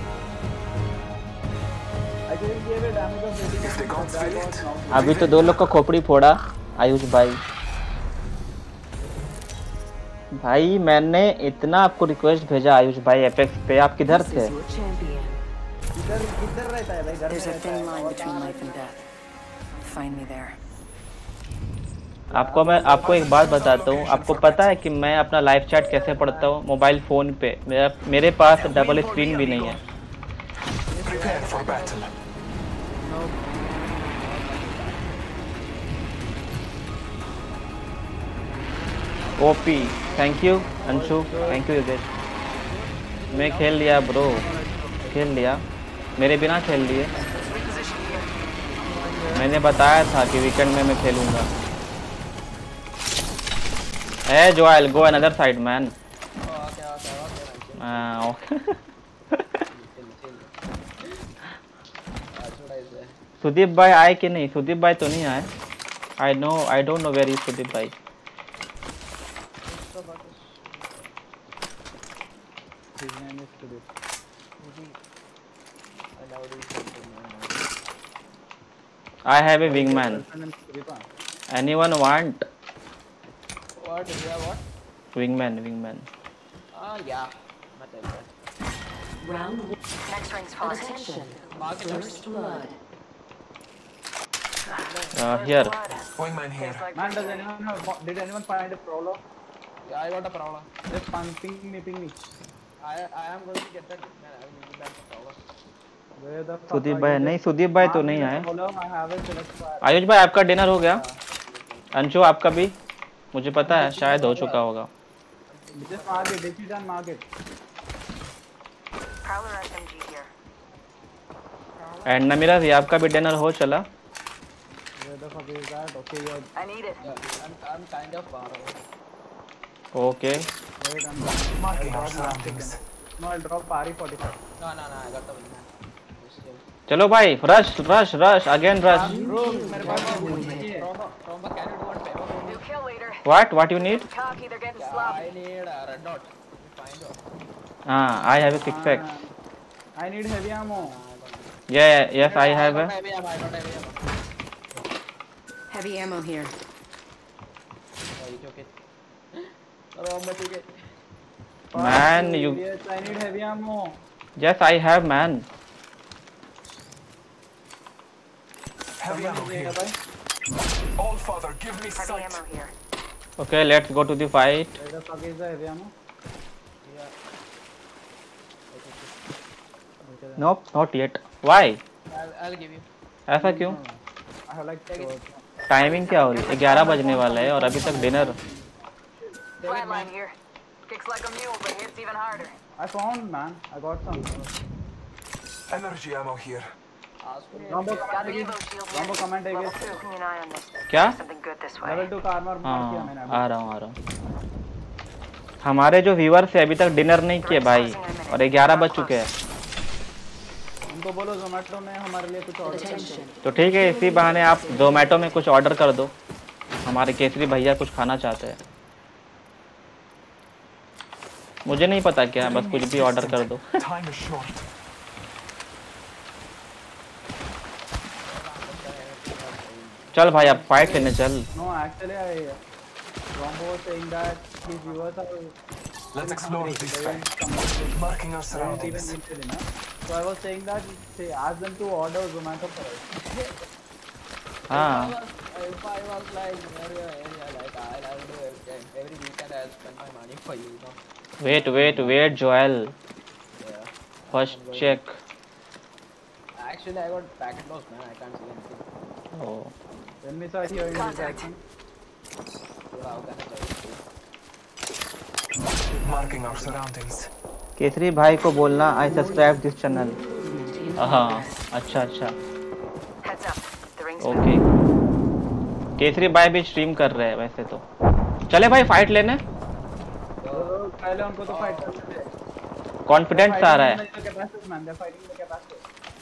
I didn't give it damage of eighty. If they can't feel it, अभी तो दो लोग का खोपड़ी फोड़ा आयुष भाई। भाई मैंने इतना आपको रिक्वेस्ट भेजा आयुष भाई एपेक्स पे, आप किधर This थे? is your champion. किधर किधर रहता है भाई? घर में There's a रहता thin है। line और between कहाँ life and death. Find me there. आपको मैं आपको एक बात बताता हूँ, आपको पता है कि मैं अपना लाइव चैट कैसे पढ़ता हूँ? मोबाइल फ़ोन पे। मेरा मेरे पास डबल स्क्रीन भी नहीं है। prepare for battle. OP, thank you Anshu, thank you Yogesh. मैं खेल लिया ब्रो, खेल लिया, मेरे बिना खेल लिए। मैंने बताया था कि वीकेंड में मैं खेलूंगा। ए Joel, go another side man. Okay, okay, okay. हाँ okay. Chill, chill. That's what I say. Sudip भाई आए कि नहीं? सुदीप भाई तो नहीं आए। I know I don't know where is Sudip भाई। His name is Sudip. I know this something. I have a wingman, Girlfriend and Sudip, हाँ? Anyone want What? Yeah, what? Wingman? Wingman Ah, yeah. Not like that. Round one. Next ring's fine. Attention. Market First blood. Here. Wingman here. Tastes like Man, does victory. anyone have, did anyone find a prolo? Yeah, I got a problem. Just ping, ping me, ping me. I I am going to get that. Man, I will give back the problem. Where the fuck Sudip are भाई you? नहीं, सुदीप भाई तो Mark नहीं me the आए। prolo, I have it, select fire. Ayush भाई आपका dinner हो गया? अंशु आपका भी? मुझे पता है शायद हो चुका होगा। Just mark it, if you can mark it. Prowler S M G here. And Namira ji आपका भी डिनर हो चला? Where the fuck is that? Okay, you're... I need it. Yeah, I'm I'm kind of far away. Okay Wait, I'm done. Marking our surroundings. No, I'll drop Pari forty-five. No, no, no. I got the wingman. Just chill. चलो भाई, rush rush rush again rush. Bro, मेरे पास Tromba, Tromba, can you do one favor for me? New kill leader. What what you need? Cocky, they're getting Yeah, sloppy. I need a red dot. Find out. हाँ I have a six X. Uh, I need heavy ammo. ये yes I have I a. don't have ammo. I don't have ammo. Heavy ammo here. Oh, you took it. Tromba took it. Man, you Yes, I need heavy ammo. yes I have man. Heavy ammo here. All father, give me Heavy sight. ammo here. Okay, let's go to the fight. Where the fuck is the heavy ammo? Yeah. Nope, not yet. Why? I'll, I'll give you. ऐसा क्यों? I have like uh, timing क्या हो रही है? ग्यारह बजने वाला है और अभी तक dinner. Take it, Flatline man. here. Kicks like a mule, but hits even harder. I found man. I got some. Energy ammo here. Ask for Rombo Got command an again. Evo shield Rombo here. command Level again. two. Keeping an eye on this. क्या? Something good this way. Level two का armor मार किया मैंने हाँ अभी. आ रहा हूँ आ रहा हूँ। हमारे जो व्यूअर्स है अभी तक डिनर नहीं किए भाई और ग्यारह बज चुके हैं। उनको बोलो जोमेटो में हमारे लिए कुछ ऑर्डर कर Attention. तो ठीक है, इसी बहाने आप जोमेटो में कुछ ऑर्डर कर दो। हमारे केसरी भैया कुछ खाना चाहते हैं। मुझे नहीं पता क्या, बस कुछ भी ऑर्डर कर दो। Time is short. चल भाई अब फाइट करने चल। No, actually I Rombo was saying that his viewers are Let's explore this fight. some Marking our even surroundings. interested in it. So I was saying that say ask them to order Zomato for us. हाँ Uh, if I was like near your area, like I I would do every, every weekend I'll spend my money for you, you know. Wait, wait, wait, Joel. Yeah. First check. Actually, I got packet loss, man. I can't see anything. Oh. Tell me, sir, here you Contact. So how can I tell you? Marking our surroundings. Kesari भाई को बोलना आई subscribe this channel. हाँ, अच्छा अच्छा। Heads up. The ring's okay. Kesari भाई भी stream कर रहे हैं वैसे तो। चले भाई फाइट लेने। तो पहले उनको तो फाइट करते थे। कॉन्फिडेंस आ रहा है। Capacity man, fighting the capacity.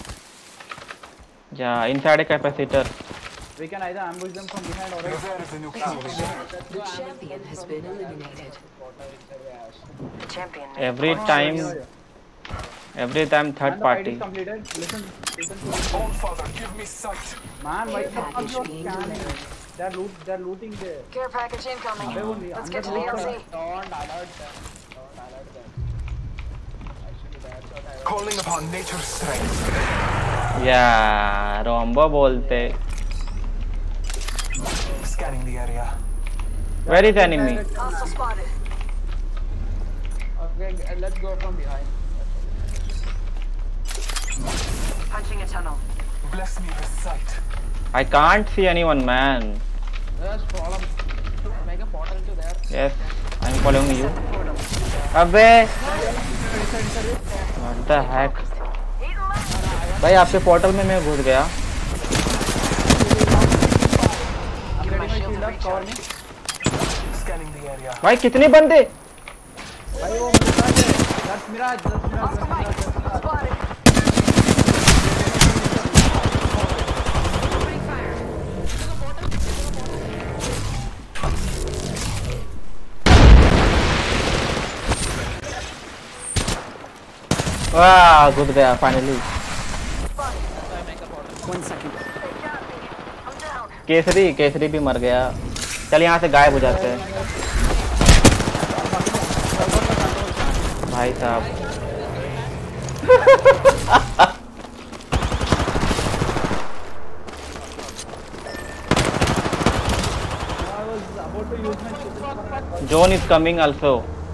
या inside a capacitor. We can either ambush them from behind or There is a new kill. The champion has been eliminated. The champion. Every time, every time third party. completed. Listen, listen to me. Old father, give me sight. Man, why the fuck Package you being scanning? delivered. They're loot, they're looting there. Care package incoming. They will be Let's get to under the L loot. Z. Don't alert them. Don't alert them. Actually, that's what I was. Calling upon nature's strength. या Rambo बोलते। Scanning the area. Where is enemy? Hostile spotted. Okay, g- let's go from behind. Punching a tunnel. Bless me with sight. I can't see anyone, man. Just follow. Make a portal to there. Yes, I'm following you. अबे What the heck? भाई आपके portal में मैं घुस गया। I'm getting my shield up, cover me. Scanning the area. भाई कितने बंदे? भाई वो मिराज है। That's Mirage, that's Mirage, that's Mirage, that's Mirage. Spotted. वाह घुस गया finally. One second. I'm down. Kesari Kesari भी मर गया। चल यहाँ से गायब हो जाते हैं भाई साहब। I was about to use my shield. Zone is coming also.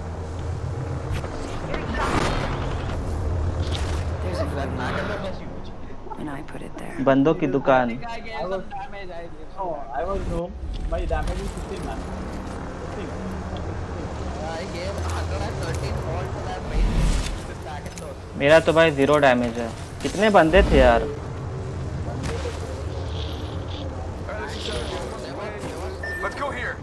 There's a gun and I put it there. बंदों की दुकान। I gave some damage. I gave some. No, I was no. My damage is fifteen, man. fifteen. I gave one hundred thirteen volt to that base with packet loss. मेरा तो भाई zero damage है। कितने बंदे थे यार? Let's go here.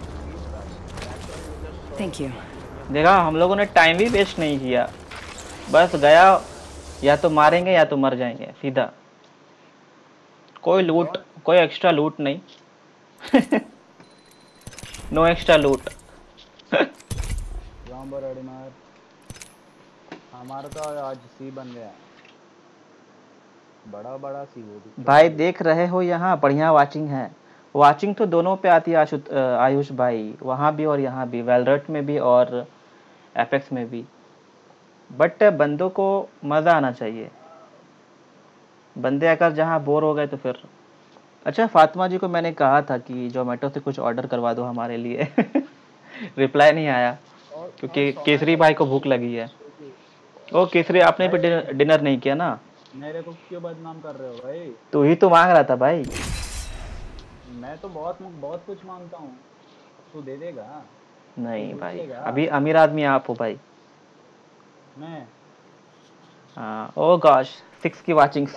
Thank you. देखा हम लोगों ने टाइम भी वेस्ट नहीं किया। बस गया या तो मारेंगे या तो मर जाएंगे सीधा। कोई लूट, कोई एक्स्ट्रा लूट नहीं। No extra loot. Rambo ready मार। हमारा तो आज सी बन गया। बड़ा बड़ा सी वो भी। भाई देख रहे हो यहाँ बढ़िया वाचिंग है। वाचिंग तो दोनों पे आती है आशु आयुष भाई, वहाँ भी और यहाँ भी, वेलरट में भी और एपेक्स में भी। बट बंदों को मज़ा आना चाहिए। बंदे अगर जहाँ बोर हो गए तो फिर। अच्छा फातिमा जी को मैंने कहा था कि जोमेटो से कुछ ऑर्डर करवा दो हमारे लिए। रिप्लाई नहीं आया क्योंकि केसरी भाई को भूख लगी है। ओ केसरी आपने भी डिनर, डिनर नहीं किया ना? मेरे को क्यों बदनाम कर रहे हो भाई? तू ही तो मांग रहा था भाई। मैं तो बहुत बहुत कुछ मांगता हूँ। तू दे देगा? नहीं भाई, अभी अमीर आदमी आप हो भाई। मैं हाँ ओ गॉश सिक्स की वाचिंग।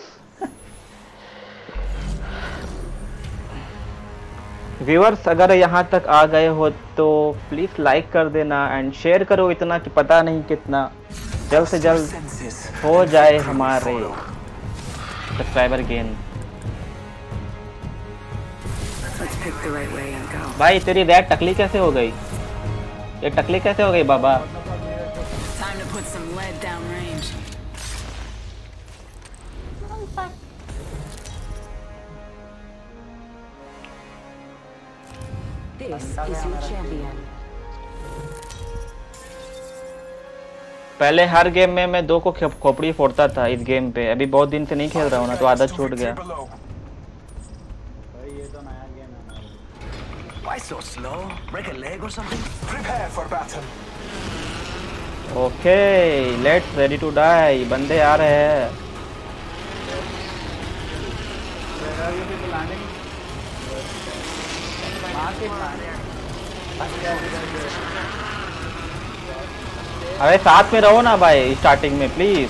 व्यूअर्स अगर यहाँ तक आ गए हो तो प्लीज़ लाइक कर देना एंड शेयर करो इतना कि पता नहीं कितना। जल्द से जल्द हो जाए हमारे subscriber gain. Let's pick the right way and go. भाई तेरी रैट टकली कैसे हो गई? ये टकली कैसे हो गई बाबा? Time to put some lead downrange. This is your champion. पहले हर गेम में मैं दो को खो- खोपड़ी फोड़ता था। इस गेम पे अभी बहुत दिन से नहीं खेल रहा हूँ ना तो आदत छूट गया। Below. भाई ये तो नया गेम है। Why so slow? Break a leg or something? Prepare for battle. Okay let's ready to die. बंदे आ रहे हैं। Where are you people landing? Market landing. अरे साथ में रहो ना भाई स्टार्टिंग में please.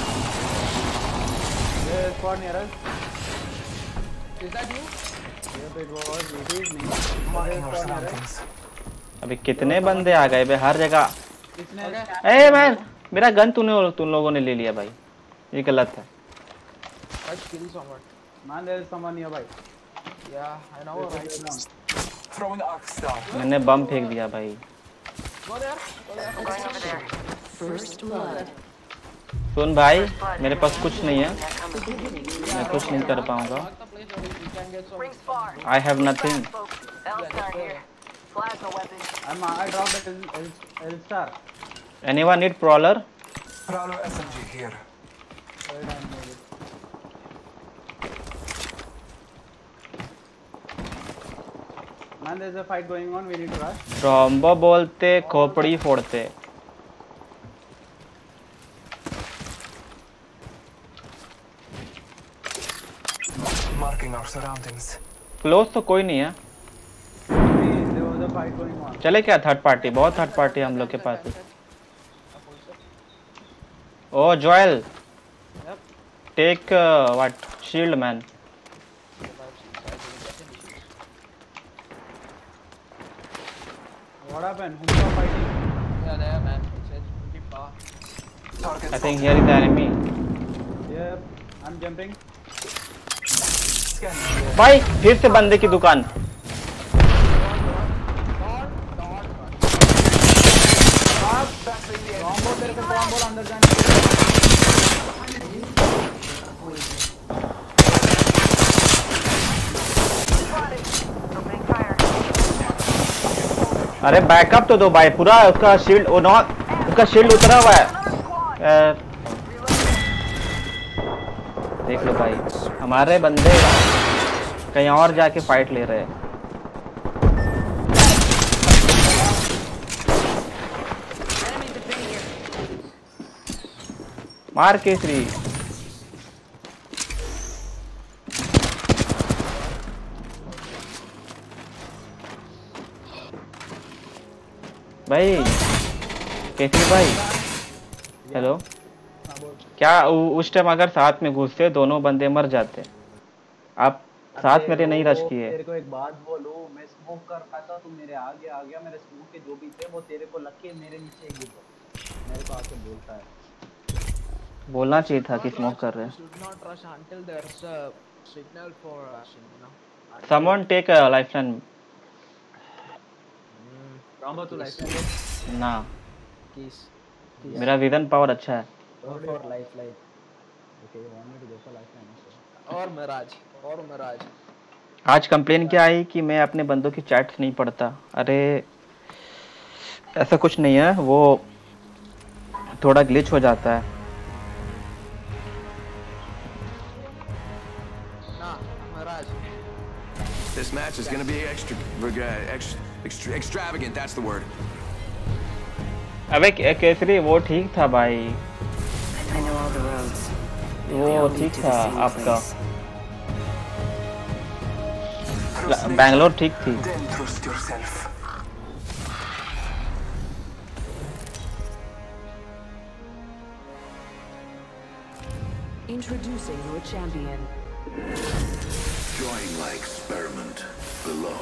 Where is squad near us? Is that you? Yep, it was. It is me. Where is squad near us? अभी कितने बंदे आ गए बे हर जगह। किसने? ए मैन मेरा गन तूने तुम लोगों ने ले लिया भाई, ये गलत है। Let's kill someone. Man, there is someone nearby. Yeah, I know. Right. Throwing arc star. मैंने बम फेंक दिया भाई। Go there. Go there. I'm going over there. First blood. सुन भाई मेरे पास कुछ नहीं है, They're coming. मैं कुछ नहीं कर पाऊंगा। Mark the place where we can get some. Rings far. I have nothing. Folks, L-star here. Plasma weapon. I'm, I dropped L, L, L star. Anyone need prowler? Prowler S M G here. Where I made it. Man, there's a fight going on. We need to rush. ट्रॉम्बो बोलते खोपड़ी फोड़ते। Marking our surroundings. Close तो कोई नहीं है। There was a fight going on. चले क्या third party? बहुत थर्ड पार्टी हम लोग के पास है। Oh Joel take what shield man. What happened? Who are fighting? Yeah, there, man. It's it's pretty far. Target I think here is the enemy. Yep, I'm jumping. scanning. भाई फिर से बंदे की दुकान। Combo तेरे को combo अंदर जाने के Opening fire. अरे बैकअप तो दो भाई, पूरा उसका शील्ड ओ नॉ उसका शील्ड उतरा हुआ है। यार देख लो भाई हमारे बंदे कहीं और जाके फाइट ले रहे हैं। मार केसरी। भाई केसरी भाई हेलो, क्या उ, उस टाइम अगर साथ में घुसते दोनों बंदे मर जाते। आप साथ मेरे नहीं रश किए। तेरे को एक बात बोलूं, मैं स्मोक कर रहा था तो मेरे आगे आ गया, मेरे स्मोक के जो भी थे वो तेरे को लग के मेरे नीचे गिर गए। मेरे को आके बोलता है। बोलना चाहिए था कि स्मोक कर रहे हैं। Should not rush until there's a signal for rushing, you know. Someone take a lifeline. रामबा तू लाइफ ना Keys. मेरा विजन पावर अच्छा है। For life life okay, you want me to go for life line. और Mirage और मिराज आज complain क्या आई कि मैं अपने बंदों की चैट्स नहीं पढ़ता। अरे ऐसा कुछ नहीं है, वो थोड़ा ग्लिच हो जाता है। ना Miraj This match is gonna be extra, extra, extra extravagant. That's the word. अबे के- केसरी वो ठीक था भाई, I know all the roads. They वो all lead ठीक to था the same आपका। place. Trust me, बैंगलोर ठीक थी। then trust yourself. Introducing your champion. Join my experiment below.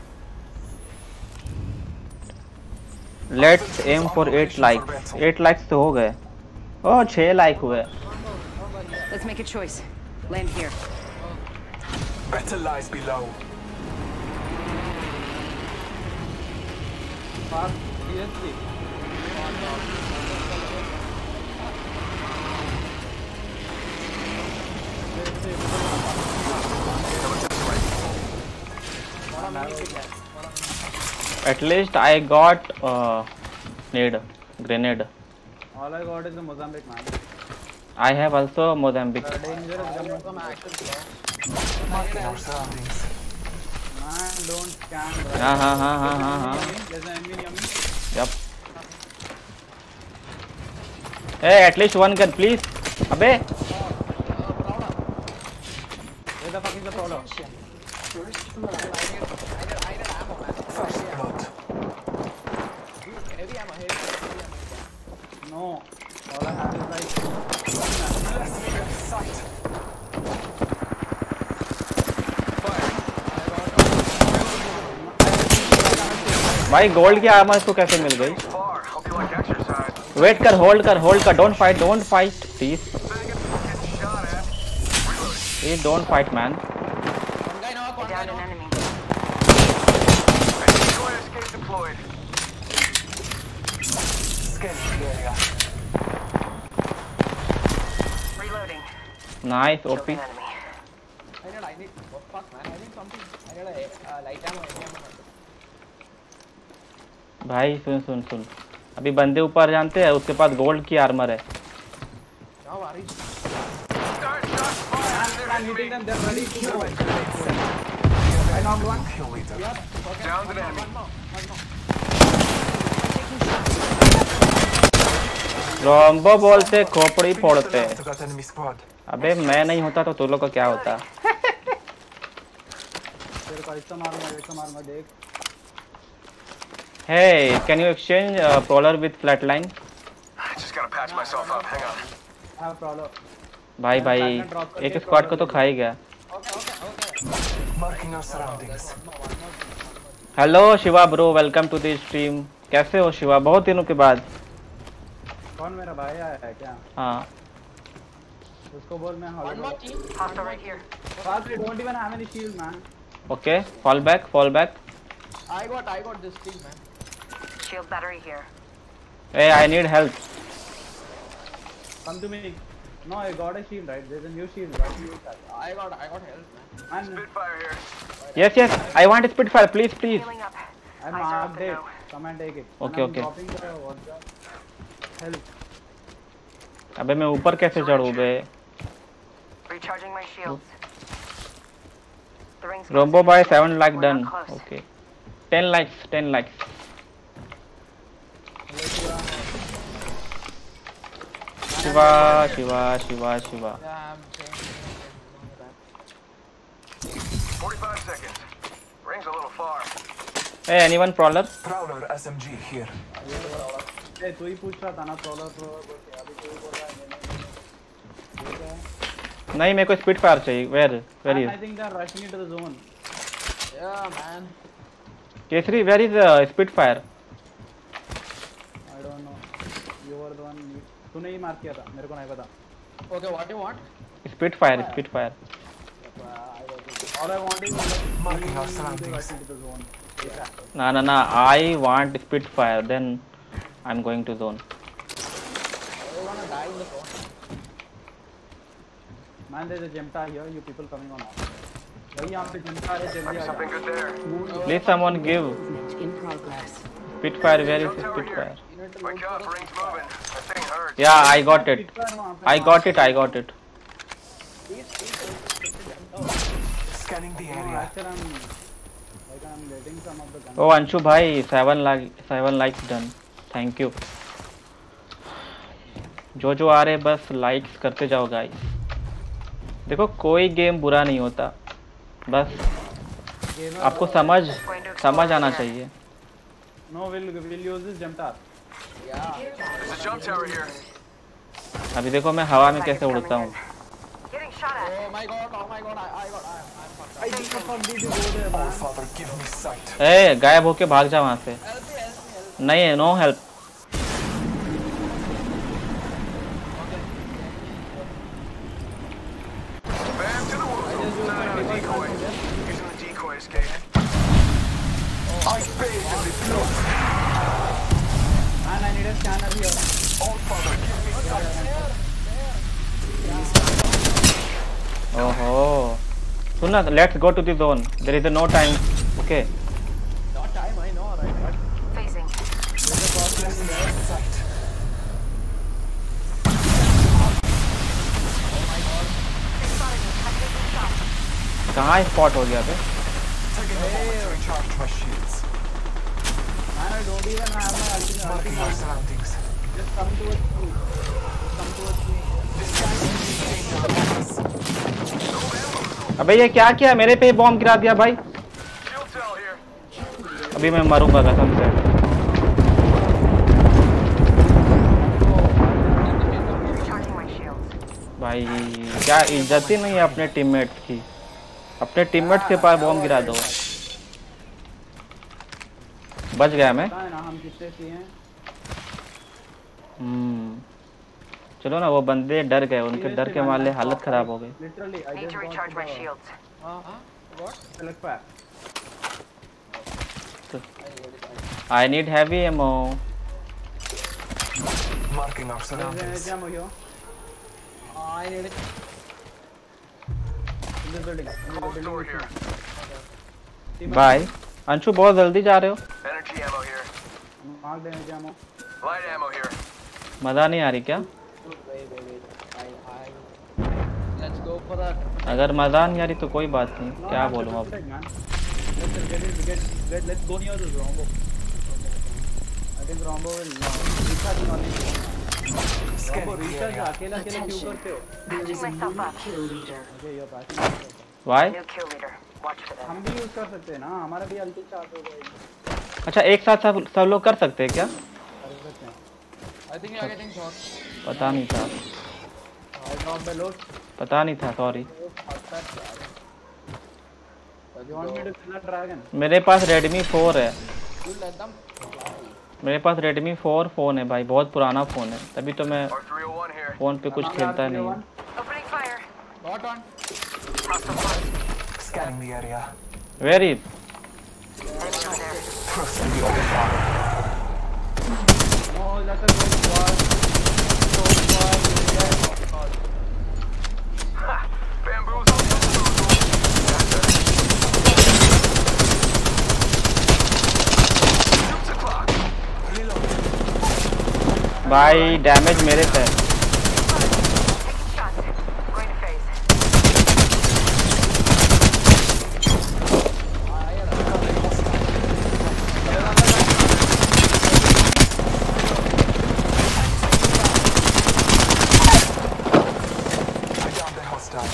Let's aim for eight likes. Eight likes तो हो गए। ओह छह लाइक हुए। Let's make a choice. Land here. Better lies below. Fast seriously At least I got uh, need grenade. All I got is a Mozambique man. I have also Mozambique. The dangerous gun. some action. Marking our surroundings. Man, don't scan, right? हाँ हाँ हाँ हाँ हाँ हाँ There's an enemy near me. Yup. Hey, at least one gun, please. अबे. Where the fuck is the prowler? First blood. I need, I need, I need ammo, man. First blood. Heavy ammo, heavy, heavy ammo. No. All I have is like. Sight. भाई gold की armour इसको कैसे मिल गई? Far. Hope you like exercise. Wait कर, hold कर, hold कर. Don't fight, don't fight please. Getting shot at. Please don't fight man. One guy knock, one guy Down an knock. enemy. Decoy escape deployed. Scanning the area. Reloading. Nice Killed OP. an enemy. I need, I need, what fuck, man? I need something. I need a uh, light ammo, heavy ammo. भाई सुन सुन सुन, अभी बंदे ऊपर जानते हैं, उसके पास gold की armour है. Now, Ari. Start shots fired. I'm hitting them. They're ready to go. I knocked one. Kill leader. Okay, Down one the more, enemy. one more, one more. Rambo बोलते खोपड़ी फोड़ते. To that enemy squad. अबे मैं नहीं होता तो तुम लोग का क्या होता? तेरे को ऐसा मारूंगा, ऐसा मारूंगा देख. Hey, can you exchange uh, prowler with flatline? Just gotta patch myself up. Hang on. I have prowler. भाई भाई एक स्क्वाड को तो खा ही गया. Okay, okay, okay. Marking our surroundings. Hello Shiva bro, welcome to the stream. कैसे हो शिवा? बहुत दिनों के बाद. कौन मेरा भाई आया है क्या? हाँ उसको बोल मैं One holiday. more team. Hostile right here. Fast, we don't even have any shield, man. Okay, fall back fall back. I got, I got this team, man. Shield battery here. Hey, I need help. Come to me. No, I got a shield, right? There's a new shield. Why do you use that? I got, I got help, man. Man, Spitfire here. Yes yes, I want Spitfire, please please. Healing up. I'm Eyes are not open dead. now. Come and take it. Okay, And I'm okay. dropping the what's the help. अबे मैं ऊपर कैसे चढ़ूं बे? Recharging my shields. The ring's Rambo बाय seven lakh We're done. not close. Okay. ten likes, ten likes. Shiva Shiva Shiva Shiva. Yeah, I'm saying. forty-five seconds. Ring's a little far. Hey, anyone prowler? Prowler S M G here. ए तू ही पूछ रहा था ना prowler prowler बोल के. अभी तू ही बोल रहा है नहीं नहीं नहीं. नहीं मेरे को स्पिटफायर चाहिए. Where where I is? think they're rushing into the zone. Yeah, man. Kesari, where is uh, Spitfire? I don't know. You were the one. तूने ही मार किया था. मेरे को नहीं पता. Okay, what do you want? Spitfire, Spitfire. All I want is like Marking our they surroundings. rush into the zone. No no no, I want Spitfire. Then I'm going to zone. I wanna die in the zone. Man, there's a Gemta here. You people coming on? भाई यहाँ पे Gemta है. जल्दी आ Something good there. Please someone give In progress. Spitfire. Where is Shield tower Spitfire? You need to Wake look up, for ring's moving. That thing hurts. Yeah, I got it. I got it. I got it. Scanning the No, area. actually I'm like I'm getting some of the guns. Oh Anshu भाई, seven like seven likes done. Thank you. जो जो आ रहे बस likes करते जाओ guys. देखो कोई game बुरा नहीं होता, बस आपको समझ समझ आना चाहिए. No, we'll we'll use this Gemta. There's a jump tower here. अभी देखो मैं हवा में कैसे उड़ता हूँ. Getting shot at. Oh my god, oh my god, I, I got, I, I'm fucked up. I think the fuck did you go there, man? Father, give me sight. ए गायब होके भाग जा वहाँ से. Help me, help me, help नहीं है, no help. Bam to the wall. No, no, decoy. Using the decoy escape. I failed to deploy. Man, I need a scanner here. All Father, give me sight. ओहो सुन ना, let's go to the zone. There is no time. Okay me. Not time, I know, right? But Phasing. Sight. कहाँ spot हो गया बे? Taking a moment to recharge my shields. Man, I don't even have my ultimate. Marking our surroundings. Just come towards me. Just come towards me. अबे ये क्या किया, मेरे पे bomb गिरा दिया भाई। Shield cell here. अभी मैं मरूंगा कसम से। Recharging my shields. भाई क्या इज्जत ही नहीं है अपने टीममेट की, अपने टीममेट के पास बॉम्ब गिरा दो। बच गया मैं। पता है ना हम कितने सी हैं। हम्म चलो ना, वो बंदे डर गए, उनके डर के मारे हालत खराब हो गई। Literally, I Need just to recharge my shields. हाँ हाँ what select fire. I need heavy ammo. Marking our There's surroundings. an ammo here. I need it. In this building. In the Closed building. door here. Bye Anshu, बहुत जल्दी जा रहे हो, Energy ammo here. Mark the energy ammo. Light ammo here. मजा नहीं आ रही क्या? Wait wait wait I I let's go for that. अगर मजा नहीं आ रही तो कोई बात नहीं, No, क्या no, बोलूं just अब। protect, man. Let's get it. Get, get, let's go near this Rombo. I think Rombo will no. Recharge not need. Rombo, recharge अकेला अकेला क्यों करते हो? Patching myself up. Okay, you're passing. Why? New kill leader. Watch for them. हम भी use कर सकते हैं ना, हमारा भी अल्टी चार्ज हो जाएगी। अच्छा एक साथ सब सब लोग कर सकते हैं क्या? कर सकते हैं। I think you are getting shot. पता नहीं था, I drop the load. पता नहीं था, sorry. You want me to kill a dragon? मेरे पास रेडमी फोर है, You let them. मेरे पास रेडमी फोर फोन है भाई, बहुत पुराना फोन है, तभी तो मैं R three oh one here. Phone पे कुछ खेलता नहीं हूँ। Opening fire. Got on. Scanning the area. Very Enemy over there. Trusting the open fire. No, let us go far. So far. Ha! Bamboozle. Shoot the clock. Reload. भाई damage मेरे से है। Taking shots. Going to phase. I downed the hostile.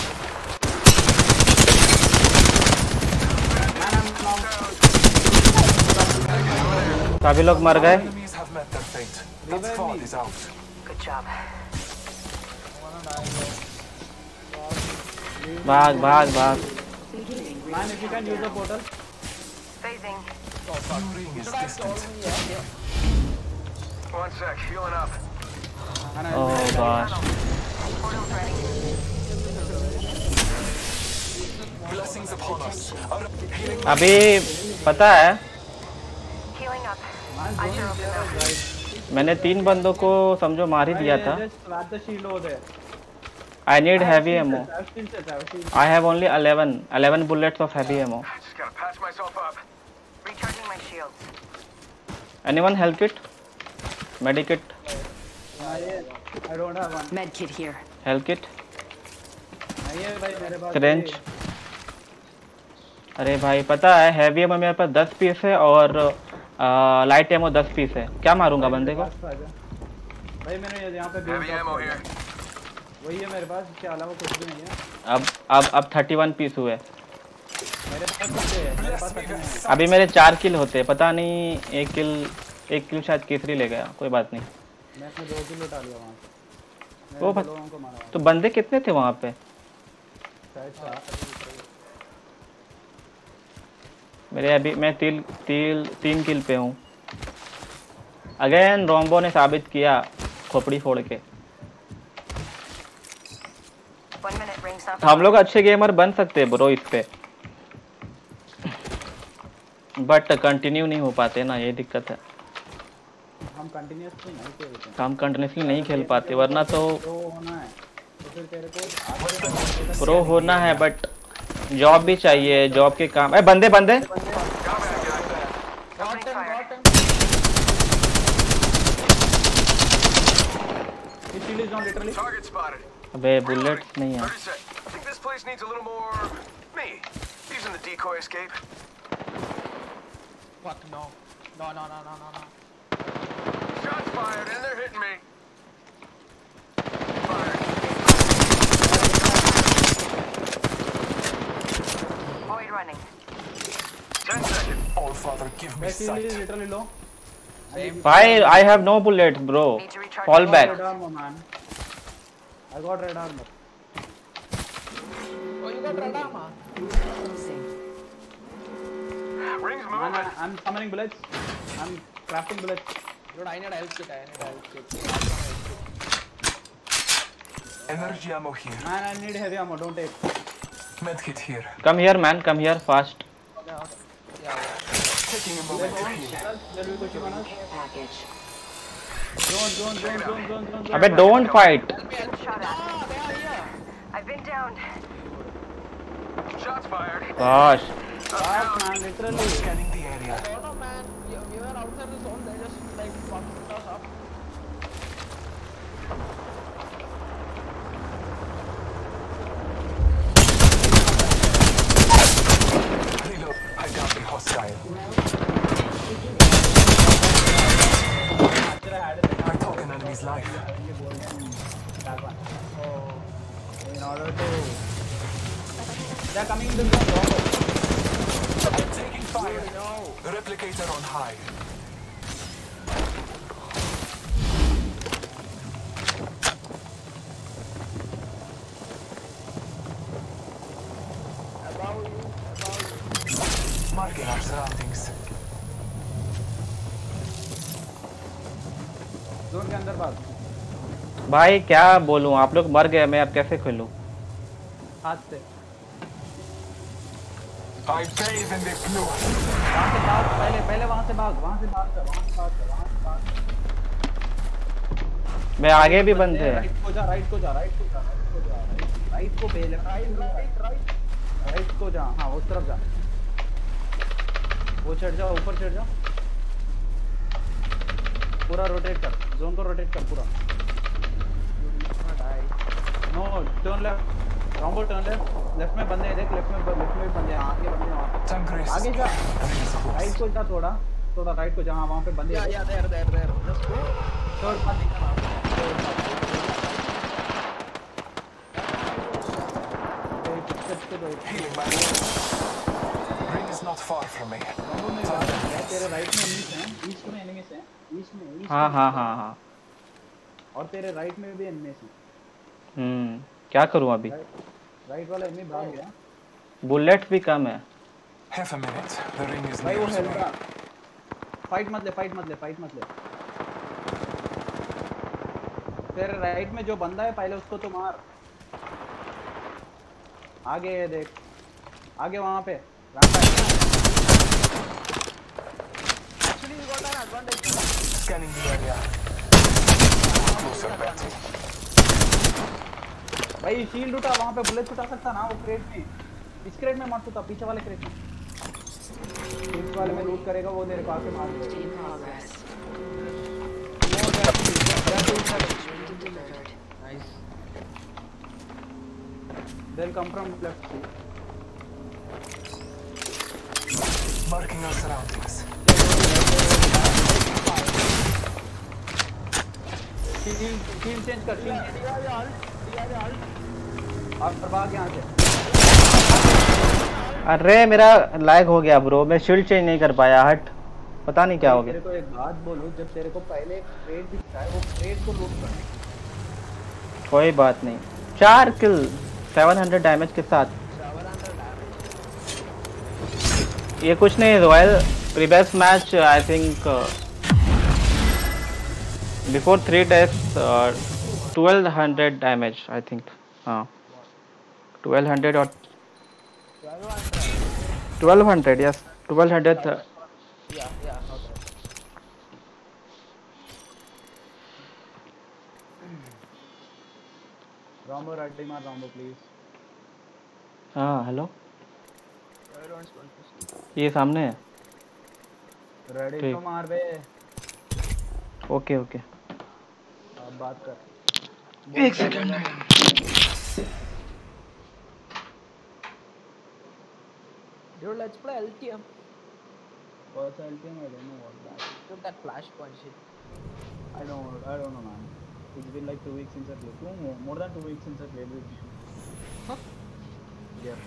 सभी लोग मर गए। Enemies have met their fate. That squad is out. Good job. भाग भाग भाग। Man, if you can use the portal. Phasing. New ring is distant. One sec, healing up. Man, oh gosh, Portal's ready. Blessings upon us. Our healing. अभी पता है Healing up. man, I don't sure open there, up. guys. मैंने तीन बंदों को समझो मार ही दिया था। Just slap the shield over there. I need heavy ammo. I have shield sets, I have shield I have only eleven eleven bullets of heavy ammo. Just gotta patch myself up. Recharging my shields. Anyone health kit? Medikit? sets. I don't have one. Med kit here. Health kit? नहीं है भाई मेरे पास। Syringe? अरे भाई पता है heavy ammo मेरे पास दस पीस है और लाइट एमो दस पीस है। क्या मारूंगा बंदे को? भाई मैंने यहाँ पे Heavy ammo here. वही है मेरे पास, इसके अलावा कुछ भी नहीं है। अब अब अब थर्टी वन पीस हुए। मेरे पास कुछ है, मेरे पास कुछ नहीं है। अभी मेरे चार किल होते, पता नहीं एक किल एक किल शायद केसरी ले गया, कोई बात नहीं। मैं इसमें दो किलो डाल लिया वहाँ से। वो मैंने बत- दो लोगों को मारा तो बंदे कितने थे वहाँ पे? शायद चार। मेरे अभी मैं तीन तीन तीन किल पे हूँ। अगेन रोम्बो ने साबित किया खोपड़ी फोड़ के। One minute, rings up. हम लोग अच्छे गेमर बन सकते हैं ब्रो इस पे, बट कंटिन्यू नहीं हो पाते ना, ये दिक्कत है। हम कंटिन्यूअसली नहीं खेलते हैं। हम कंटिन्यूसली नहीं खेल पाते, वरना तो प्रो होना है तो फिर तेरे को आगे प्रो होना है, बट जॉब भी चाहिए, जॉब के काम। अरे बंदे बंदे Got him, got him. shield is down literally. Target spotted. अबे बुलेट्स नहीं है। thirty sec. I think this place needs a little more me. Using the decoy escape. fuck, no. No, no, no, no, no, no. Shots fired and they're hitting me. Fired. Void running. Ten seconds. Oh, Father, give me My shield sight. is literally low. Same. Why I have no bullets, bro? Need to recharge Fall my back. Red armor, man. I got red armor. Oh, you got red armor? Rings Man, moving. I, I'm summoning bullets. I'm crafting bullets. Dude, I need a health kit. I need a health kit. Energy ammo here. Man, I need heavy ammo. Don't take. Medkit here. Come here, man. Come here fast. Yeah, okay. Yeah, yeah. Taking a moment to heal. There will go Shivanas. care package. Zone, zone, zone, zone, zone, zone, zone. Abey, don't fight. Help me, help me. Shot at. Ah, they are here. I've been downed. Shots fired. Gosh. Fast, man, literally. Scanning the area. No, no, man. We, we were outside the zone. They just like fucked us up. Reload. I got the hostile. I took an enemy's life. In order to... They're coming in the zone. I'm taking fire. The replicator on high. Above you, above you. Marking our surroundings. Zone के अंदर भाग. भाई क्या बोलूं, आप लोग मर गए, मैं अब कैसे खेलूं? हाथ से. I bathe in the fluid. वहाँ से भाग. पहले पहले वहाँ से भाग. वहाँ से भाग कर. वहाँ से भाग कर. वहाँ से भाग कर. मैं आगे भी बंद है. राइट को जा. राइट को जा. राइट को जा. राइट को जा. राइट को पहले. Right right right. राइट को जा. हाँ उस तरफ जा. वो चढ़ जाओ. ऊपर चढ़ जाओ. पूरा रोटेट कर. जोन को रोटेट कर पूरा. No turn left. Rombo turn left. Left में बंदे हैं. देख लेफ्ट में लेफ्ट में भी बंदे हैं. आगे बंदे हैं वहाँ पे. Tangress. आगे जा. राइट को जा थोड़ा. थोड़ा राइट को जा. हाँ वहाँ पे बंदे Yeah, हैं. yeah, there, there, there. Just go. Third part दिखा. Healing my wounds. Ring is not far from me. तेरे राइट में एनिमीज हैं. ईस्ट में एनिमीज हैं. ईस्ट में ईस्ट हाँ में हाँ हाँ हाँ. और तेरे राइट में भी एनिमीज हैं. हम्म क्या करूं अभी? राइट वाला एनिमी भाग गया. बुलेट भी कम है. Half a minute. The ring is भाई वो near हेल्प me. रहा. फाइट मत ले. फाइट मत ले. फाइट मत ले. तेरे राइट में जो बंदा है पहले उसको तो मार. आगे है देख. आगे वहाँ पे. Actually, you got an advantage. Scanning the area. Closer, Betty. भाई शील्ड उठा. वहाँ पे बुलेट उठा सकता ना वो क्रेट में. इस क्रेट में मत उठा. पीछे वाले क्रेट में. इस वाले में लूट करेगा वो तेरे को आके मार देगा. In progress. Delivered. Nice. They'll come from left. Marking our surroundings. Shield shield change कर. शील्ड और भाग यहाँ से. अरे मेरा लैग हो गया ब्रो. मैं शील्ड चेंज नहीं कर पाया. हट. पता नहीं क्या हो गया. तेरे को एक बात बोलूं. जब तेरे को पहले क्रेट दिखता है वो क्रेट को लूट कर. कोई बात नहीं. चार किल सात सौ डैमेज के साथ. ये कुछ नहीं. Royal previous match I think before three days twelve hundred damage I think. हाँ ट्वेल्व हंड्रेड और twelve hundred. Yes twelve hundred. Yeah, yeah, okay. Rombo ready मार. Rombo please. हाँ hello. I don't want to see. ये सामने है. Ready ठीक. तो मार बे. Okay okay. अब बात कर. एक second. Dude, let's play L T M. versatility, I don't know what that. Took that flashpoint shit. I don't, I don't know, man. It's been like two weeks since I played. Two more, more than two weeks since I played with you. Huh? Yeah.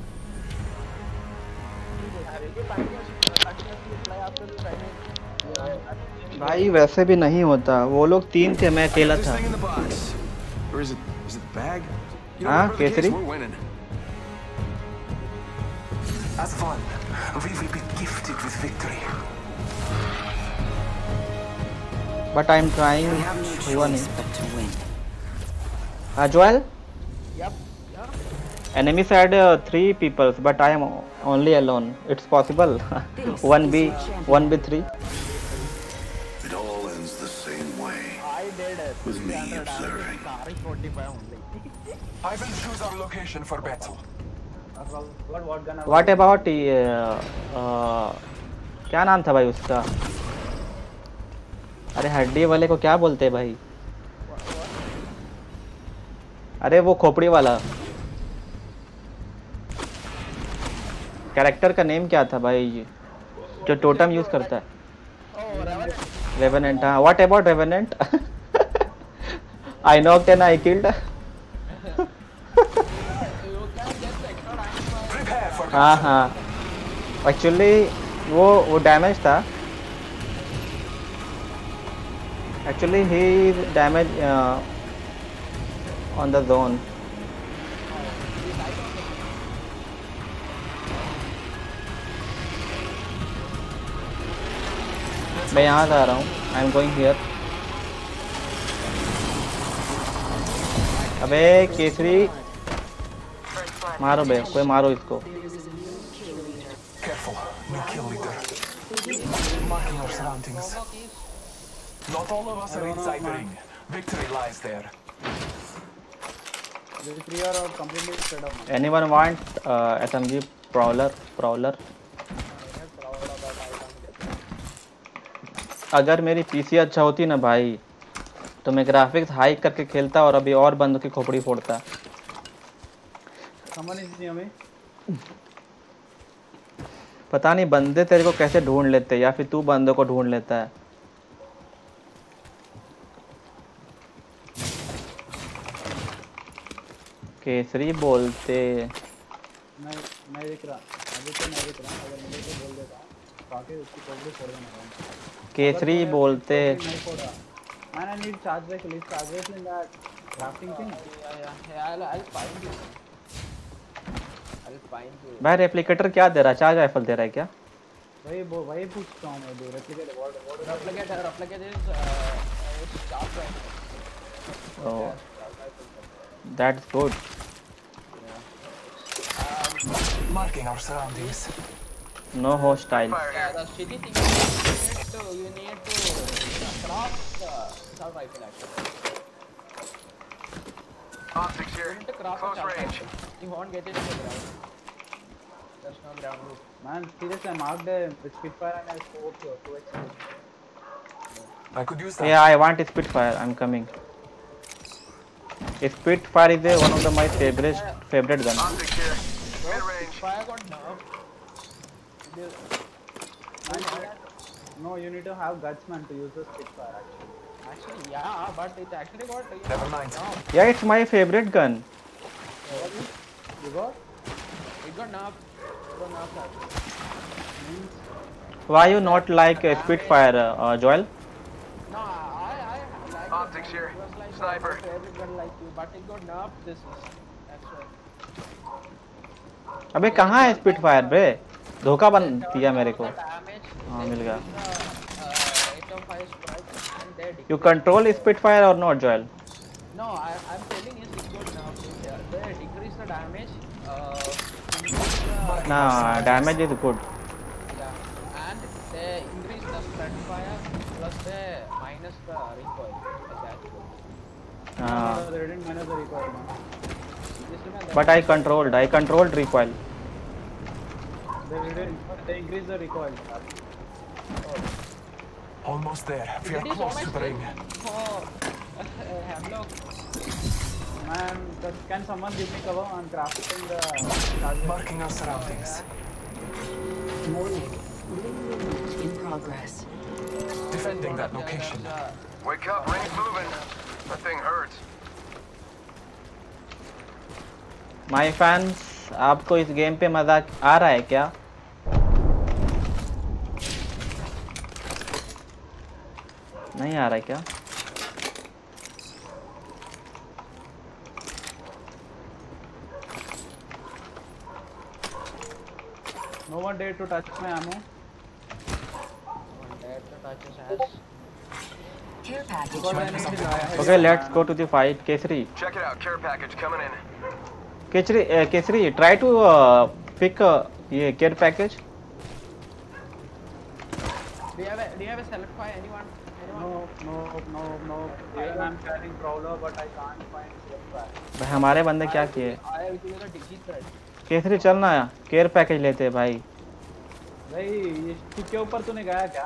Will you continuously continuously play after the training? भाई वैसे भी नहीं होता, वो लोग तीन थे, मैं अकेला This था. thing in the box. Or is it is it the bag? You know, Ah, whatever the case, Kesari? we're winning. As one, we will be gifted with victory. But I'm trying We have no to win. choice but to win. Uh, Joel, Yep. Yeah. enemy side uh, three people, but I am only alone. It's possible. one v one v three. It all ends the same way. I did it. With me observing. Sorry, forty-five only. I will choose our location for battle. What, what gun? What about uh, uh, क्या नाम था भाई उसका? अरे हड्डी वाले को क्या बोलते हैं भाई? अरे वो खोपड़ी वाला कैरेक्टर का नेम क्या था भाई जो टोटम यूज करता है? Oh, Revenant. रेवेनेंट. हाँ, what about Revenant? I knocked and I killed. You can get the extra rank by Prepare for हाँ हाँ, एक्चुअली वो वो डैमेज था. एक्चुअली ही डैमेज ऑन द जोन. मैं यहाँ से आ रहा हूँ. I am going here. अबे केसरी मारो बे, कोई मारो इसको. Careful, no kill leader. Marking our surroundings. Not all of us are inside the ring. Victory lies there. These three are all completely spread out. Anyone want uh, S M G prowler prowler? अगर मेरी PC अच्छा होती ना भाई तो मैं graphics high करके खेलता और अभी और बंदों की खोपड़ी फोड़ता. Someone is near me. पता नहीं बंदे तेरे को कैसे ढूंढ लेते या फिर तू बंदों को ढूंढ लेता है. केसरी बोलते. मैं मैं देख रहा अभी तो मैं देख रहा अगर मुझे तो बोल देता ताकि उसकी खोपड़ी फोड़ देना. केसरी बोलते. नहीं फोड़ा. Man, I need charge rifle. Is charge rifle in that crafting thing? Yeah, yeah, yeah. I'll, I'll find you. I'll find you. भाई रेप्लिकेटर क्या दे रहा है? चार्ज राइफल दे रहा है क्या? वही वो वही पूछता हूँ मैं. Replicator what what Replicator, replicator is uh, it's sharp rifle. Oh, that's good. Marking our surroundings. No hostile. Yeah, the shitty thing is you need to you need to craft the sharp rifle actually. Optics You here. need to craft a Close sharp range. rifle. You won't get it in the ground. There's no ground roof. Man, seriously, I marked a Spitfire and I spoke here. two X. I could use that. Yeah, I want a Spitfire. I'm coming. Spitfire is a, one of the, my favorite favorite gun. Optics here. Bro, Mid-range. fire got nerfed. Man, no, you need to have guts, man, to use the Spitfire. Actually, Actually, yeah, but it actually got you Never know, mind. nerfed. Yeah, it's my favorite gun. you got? It got nerfed. It got nerfed actually. Why you not like a Spitfire, uh, Joel? No, I I I like Optics it. here. It was like Sniper. my favorite gun like you, but it got nerfed this season. That's why. अबे कहाँ है Spitfire बे? धोखा बन दिया मेरे को. Damage. हाँ मिल गया. eight oh five strike and they You control Spitfire or not, Joel? No, I, I'm telling you, it got nerfed. Yeah, they decrease the damage. Uh, increase the, Nah, damage is good. yeah, and they increase the spread fire plus they minus the recoil. Like that. Uh, No, they didn't minus the recoil, man. Just remember but I controlled. I controlled recoil. They didn't. They increased the recoil. Almost there. We are Did you close so to much the ring. Oh, Hemlock. Man, but can someone give me cover? I'm crafting the charge rifle. Marking our surroundings. progress. Defending that location. Wake up, ring's moving. That thing hurts. My fans, आपको इस game पे मजा आ रहा है क्या? नहीं आ रहा है क्या? No one dare to touch my ammo. Care package. Because I need to die. Okay, let's go to the fight. Kesari, Check it out, care package coming in. Kesari, uh, Kesari, try to uh, pick uh, ये care package. Do you have a do you have a select file? Anyone? Anyone? No, no, no, no. Even I'm carrying prowler, but I can't find safe pack. भाई हमारे बंदे क्या किए? I have given a digi thread. Kesari चलना care package लेते हैं भाई। भाई ये के ऊपर तूने गया क्या?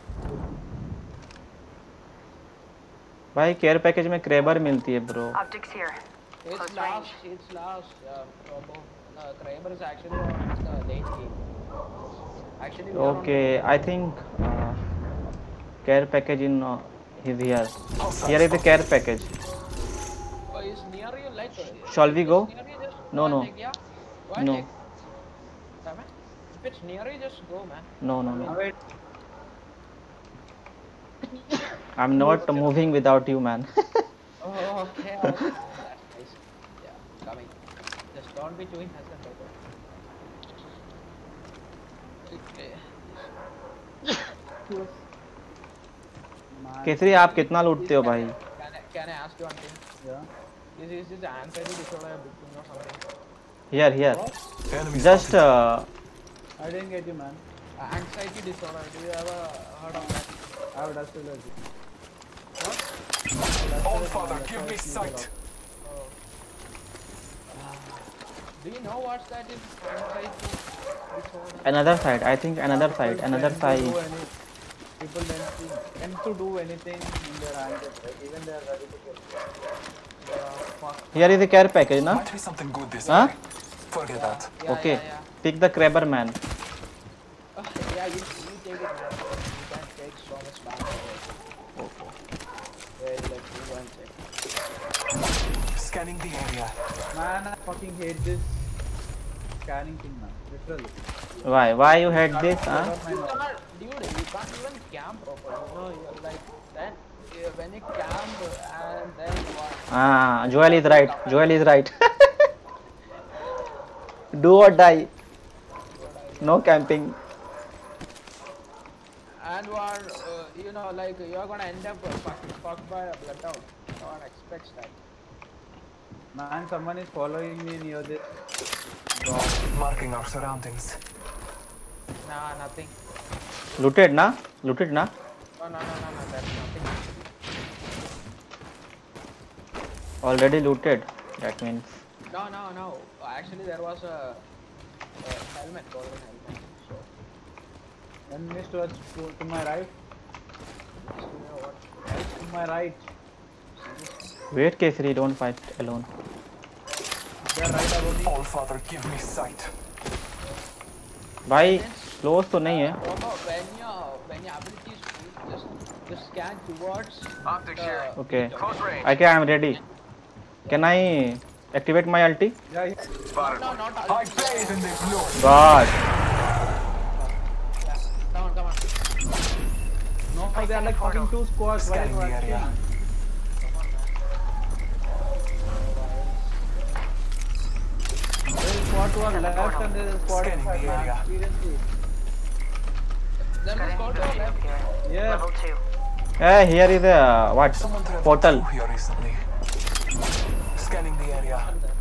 भाई केयर पैकेज में क्रेबर मिलती है bro. Optics here. It's Close last. range. It's last. Uh, Robo. Uh, Kraber is actually on the late game. Actually. we are on- okay I think care package in is here. Here is the care package. Oh, it's near you, like. uh, Shall we if go? it's near you, just No, go and no. check, yeah? Go and No. check. Damn it. If it's near you, just go, man. No, no, no. Wait. I'm not moving without you, man. Oh, okay. okay. That's nice. Yeah, coming. Just don't be doing us and better. Okay. Kesari आप कितना लूटते हो भाई? Can I, can I ask you one thing? Yeah. Is is this anxiety disorder a big thing or something? Here, here. Enemy Just spotted. uh, I didn't get you, man. Uh, anxiety disorder. Do you ever heard of that? I have dust allergy. All father, give me sight. Oh. Do you know what that is? Anxiety disorder. another side. I think another side. Another People tend to side. do any- People tend to, tend to do anything in their hands, right? Even they are ready to kill. Uh, fuck. Here is the care package, na? Might be something good this Huh? way. Forget that. Yeah, Okay. Yeah, yeah. Pick the crabber man. Uh, yeah, you, you take it, man. You can take so much damage. Yeah, like you go and check. Scanning the area. Man, I fucking hate this scanning thing, man. Literally. Why? Why you hate this? Huh? You can't, dude, you can't even camp properly. You know, you're like then uh, when you camp and then what? Ah, Joel is right. Joel is right. Do or die. No camping. And what? Uh, you know, like you're gonna end up uh, fucking fucked by a blood out. No one expects that. Man, someone is following me near this. Marking our surroundings. Nah, nothing. Looted na? Looted na? No, no, no, no, no. That's nothing. Already looted. That means. No, no, no. Actually, there was a, a helmet, golden helmet. So, Enemies towards to, to my right. you know what? To my right. Wait, Kesari, don't fight alone. They are right above me. All father, give me sight. भाई close तो नहीं है. Robo, when your when your ability is full, just just scan towards. Optics here. the- Okay. Close range. Okay, I am ready. Can I activate my ulti? Yeah, yeah. Spotted No, one. not I ulti. bathe in the blue. God. Yeah. Come on, come on. No, they are like fucking two squads. Why Scanning are the you area. asking? There is squad to our left and there is squad Scanning inside, the man. area. Seriously. Then Got just go any to our shield left. here. Yeah. Level two. Hey, here is a what? Someone traveled Portal. through here recently. Scanning the area.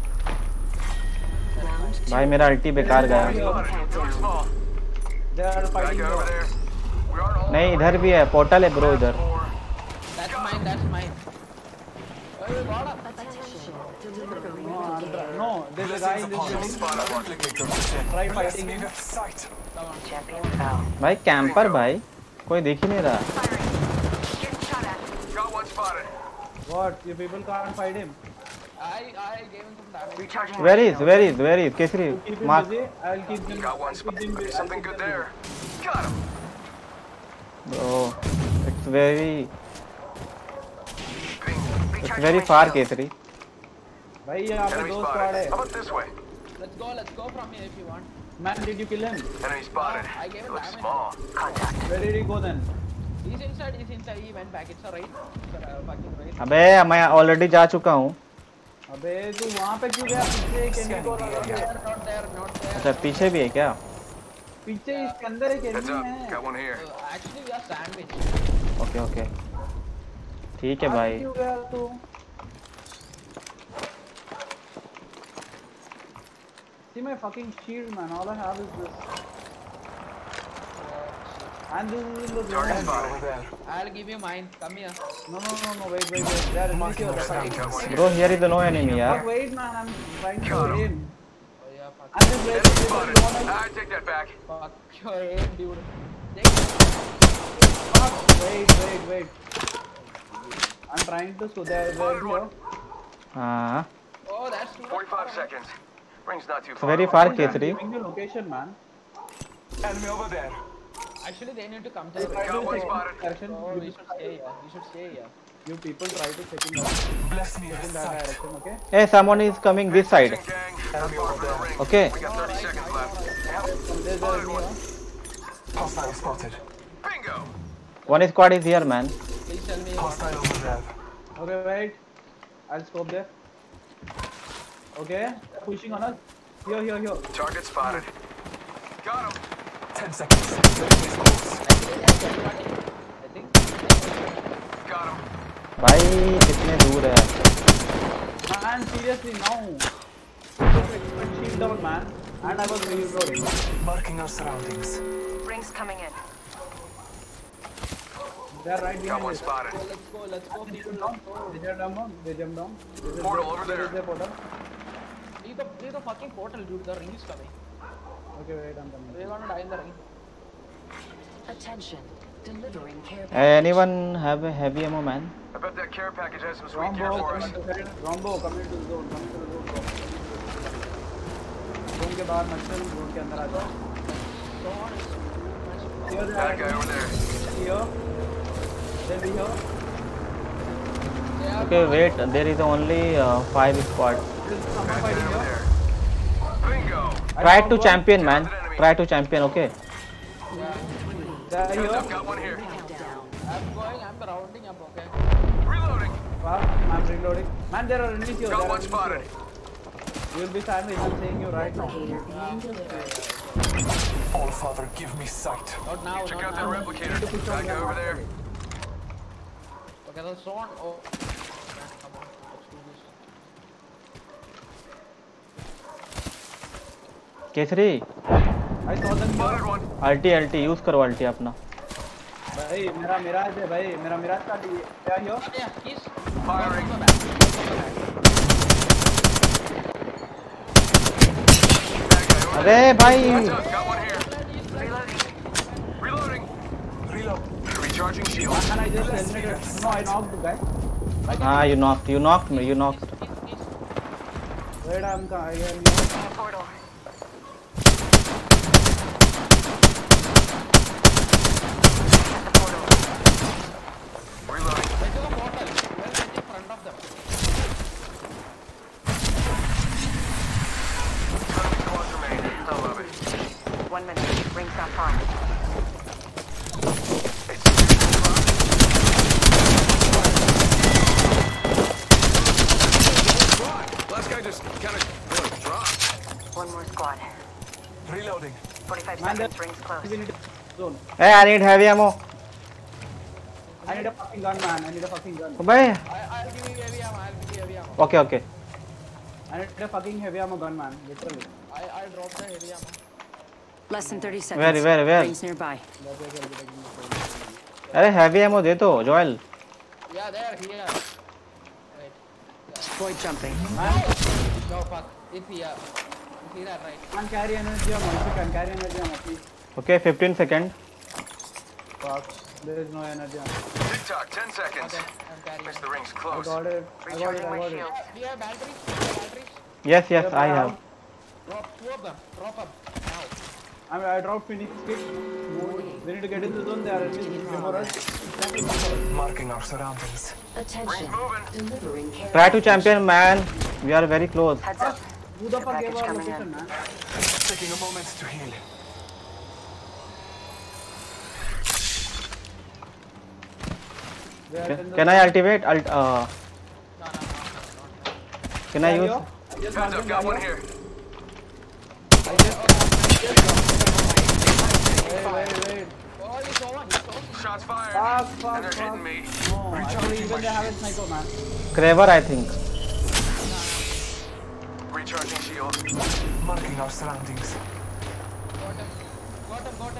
भाई मेरा अल्टी बेकार गया. Too small. They are Back fighting over the... there. We aren't all नहीं इधर भी है portal है bro इधर. That's mine. That's mine. Oh, you got up. No, I'm- no, there's a guy in this building. spot up. Replicator set. Try Bless fighting me him. with sight. Champion fell. भाई camper भाई कोई देख ही नहीं रहा. Firing. Getting shot at. Got one spotted. What? You people can't fight him. I I gave him some damage. Recharging. Where my is? shield. Where is? Where is? Kesari Keep him mark. busy. I'll keep them. Got one I'll keep them spotted. busy. Something good there. Got him. Bro, it's very, it's Recharging very my far, shields. Kesari. भाई यहाँ पे Enemy दो squad spotted. है. How about this way? Let's go, let's go from here if you want. Man, did you kill him? Enemy spotted. I gave it Looks damage. small. Contact. Where did he go then? He's inside, he's inside, he went back. It's a right. It's a fucking right. अबे मैं already जा चुका हूँ. अबे तू वहाँ पे क्यों गया? पीछे एक एनिमी को लगा There, दिया. not there, not there. अच्छा पीछे भी है क्या? पीछे इसके अंदर एक Heads एनिमी up. है. Got one here. Uh, actually, we are sandwich. Okay okay. ठीक है आगे भाई. क्यों गया तू? See my fucking shield, man. All I have is this. And this is in the Target zone. spotted. Over there. I'll give you mine. Come here. No, no, no, no. Wait, wait, wait. There is Marking here. our sound. Got one here. Bro, here is no enemy यार. But wait, man. I'm trying to Got him. aim. Oh yeah, fuck. And this wait, Enemy wait, spotted. wait, wait, I take that back. Fuck your aim, dude. Take wait, wait, wait. I'm trying to so there, there, Spotted here. one. हाँ. Oh, that's too Forty-five seconds. Ring's not too It's far. very away. far, I'm Kesari. giving you location, man. Enemy over there. Actually, they need to come Try there. to Got one check spotted. direction. Oh, You we should stay here. We should stay here. You people try to check in that, Bless me check in that direction, okay? Hey, someone is coming this side. Gang. Enemy over there. Ring. Okay. We got thirty seconds left. From there, there, Spotted here. one. Hostile spotted. Bingo. One squad is here, man. Please tell me. Hostile over there. Okay, wait. I'll stop there. Okay, they're pushing on us. Here, here, here. Target spotted. Got him. Ten seconds. Enemy's close. I think. Got him. भाई कितने दूर है? Man, seriously, now. Shield down, man. And I was reloading. Marking our surroundings. Rings coming in. They're right Got behind one us. spotted. Let's go, let's go. They People, jump let's down. go. They jump down. They jump down. This is Portal the- over this there. is the portal. Leave the, leave the fucking portal, dude. The ring is coming. Okay, wait, I'm coming. We're gonna die in the ring. Attention. Delivering care Hey, anyone have a heavy ammo, man? I bet that care package has some sweet gear Rombo, for come us. to the side. Rombo, come into the zone. Come into the zone, bro. Zone के बाहर मत चल, zone के अंदर आ जाओ. Here they That are. guy over there. Here. Then we here. Okay, wait. There is only uh, five squad. This is someone That guy fighting over here. there. Bingo. I Try found to one. champion, man. Try to champion. Okay. They are Heads here. up. Got one here. I'm going, I'm rounding up, okay? Reloading. Wow, I'm reloading. Man, there are enemies here. Got There are one enemies spotted. here. You'll be sandwiched. I'm saying you right now. All Father, give me sight. Not now, Check not out that now. replicator. That guy over there. Okay, the zone. Oh. Yeah, come on. Let's do this. Kesari I saw them Spotted here. one. Ulti ulti use करो ulti अपना. भाई मेरा मिराज है भाई मेरा मिराज का क्या here? Yeah, he's Firing. go back. Go back. That guy over अरे there. भाई. Heads up. Got one here. Reloading. Reloading. Reload. Recharging shield. And I just eliminated. No, I knocked the guy. हाँ, you knocked. You knocked me. You knocked. Wait, I'm I am here. Portal. At the portal. Reloading. Get to the portal. We're right in front of them. Enemy squads remain. I love it. One minute. Rings not far. Last guy just kind of like, dropped. One more squad. Reloading. forty-five Man, seconds. Rings close. We need a zone. Hey, I need heavy ammo. I need a fucking gun, man. I need a fucking gun. भाई. I, I'll give you heavy ammo. I'll give you heavy ammo. Okay, okay. I need a fucking heavy ammo gun, man. Literally. I, I'll drop the heavy ammo. Less than thirty seconds. Where, where, where? Rings nearby. अरे heavy ammo दे तो Joel. Yeah, there, here. Wait. Void jumping. No, fuck. It's here. You see that, right? Can carry energy ammo. If you can carry energy ammo, please. Okay, fifteen second. Fuck. There is no energy ammo. Tick tock. Ten seconds. Okay, I'm carrying. Miss the rings I close. got it. I got it. Recharging I my got it. shield. Do you have batteries? Do you have batteries? Yes, yes, I have. Drop two of them. Drop up. Now. I mean, I dropped Phoenix kit. We need to get into the zone. They are enemies before us. Marking our surroundings. Attention. Delivering care. Try to champion, man. We are very close. Heads up. Who the fuck gave Package our coming location, in. man? Taking a moment to heal. We are in the Can I activate? Alt, uh, No, no, no, no, no. can I use? Galio? I just Heads marked up, him, got Galio. one here. I just, I just wait, wait, wait. Oh, he's over. He's over. Shots fired. Fuck, and fuck, they're fuck. hitting me. No, actually even they have a sniper, man. Kraber, I think. Recharging shield. Marking our surroundings. Got him. Got him. Got him.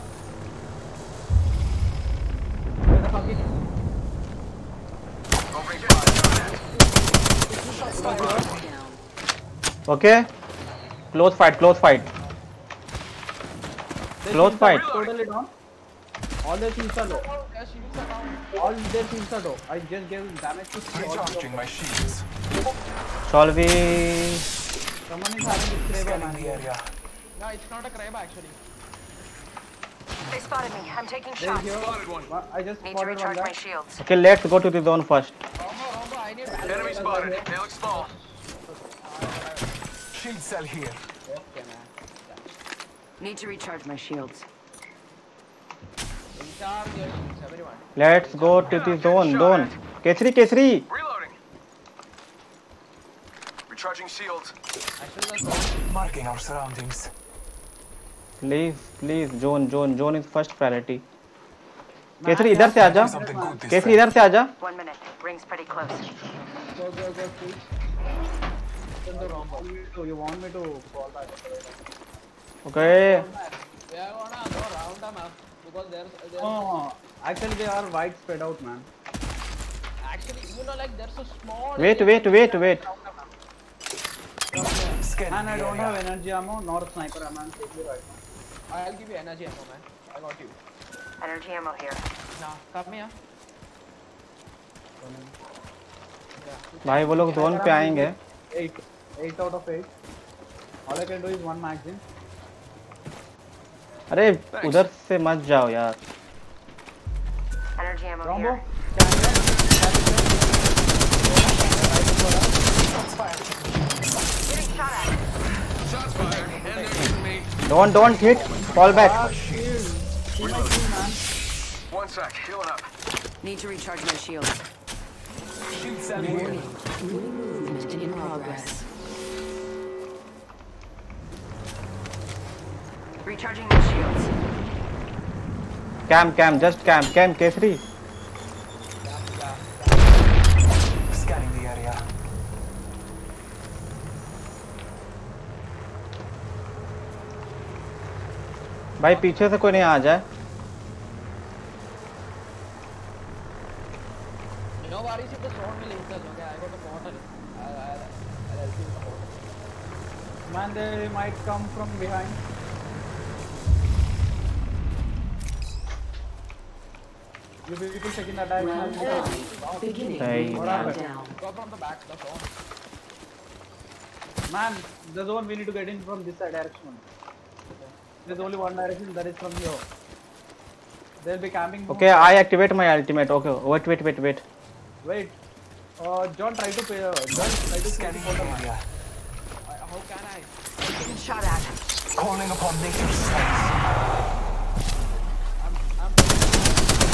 Where the fuck is he? Opening fire. Down. Okay. Close fight. Close fight. Their Close shields fight. are totally down. All their shields are low. Their shields are down. All their shields are low. I just gave damage to all of them. Recharging my shields. Shall we? Someone is having this Kraber, Scanning the man. area. No, it's not a crab actually. They spotted me. I'm taking There shots. is here. Spotted one. One- I just Need to spotted one recharge my guy. shields. Okay, let's go to the zone first. Rombo, Rombo, I need. Enemy spotted. They look small. Shield cell here. Okay, man. Need to recharge my shields. Recharge your shields, everyone. Let's go to the zone. Zone. K three, K three. Reloading. Recharging shields. Actually, the zone. Marking our surroundings. Please, please, zone, zone, zone is first priority. K three इधर से आजा. Something good this K three time. इधर से आजा. One minute. Ring's pretty close. Go, go, go, please. Send the Rombo. You want me to- You want me to fall back? Okay. We are gonna go round them up because there's there's Oh, actually they are wide spread out, man. actually you know like there's a small. Wait, wait, wait, wait. Scanning Man, I the don't area. have energy ammo nor sniper ammo. I'm taking you right now. I'll give you energy ammo, man. I got you. Energy ammo here. Now, come here. भाई वो लोग zone पे आएंगे. Eight, eight out of eight. All I can do is one magazine. अरे उधर से मत जाओ यार. Energy ammo Rombo, here. Getting shot at. Shots fired. And they're hitting me. Don't, don't hit. Fall back. see my team, man. One sec. Healing up. Need to recharge my shields. Shield cell here. Movement in progress. Recharging my shields. Cam, cam, just cam, cam. K three. Scanning the area. भाई पीछे से कोई नहीं आ जाए. No worries if the zone will hit us, okay? I got a portal. I'll, I'll, I'll help you with the portal. Man, they might come from behind. You people taking that direction. Beginning Hey. countdown. Go from the back, the zone. Man, the zone we need to get in from this side direction. There's only one direction, that is from here. They'll be camping. Okay, I activate my ultimate. Okay, wait, wait, wait, wait. Wait. Uh, John, try to pay. Uh, John, try to Scanning scanning the area. I, how can I? Getting shot at. Calling upon nature's strength. I'm, I'm.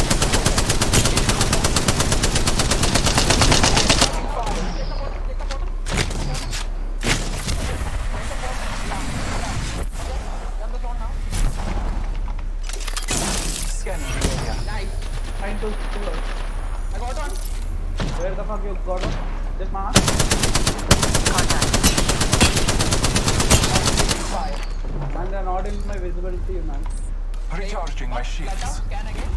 Run the zone now. Scanning the area. Nice. Trying to kill us. I got one. Where the fuck you got us? Just mark. Contact. Man, they're not in my visibility, man. Recharging my Let shields. down. Scan again.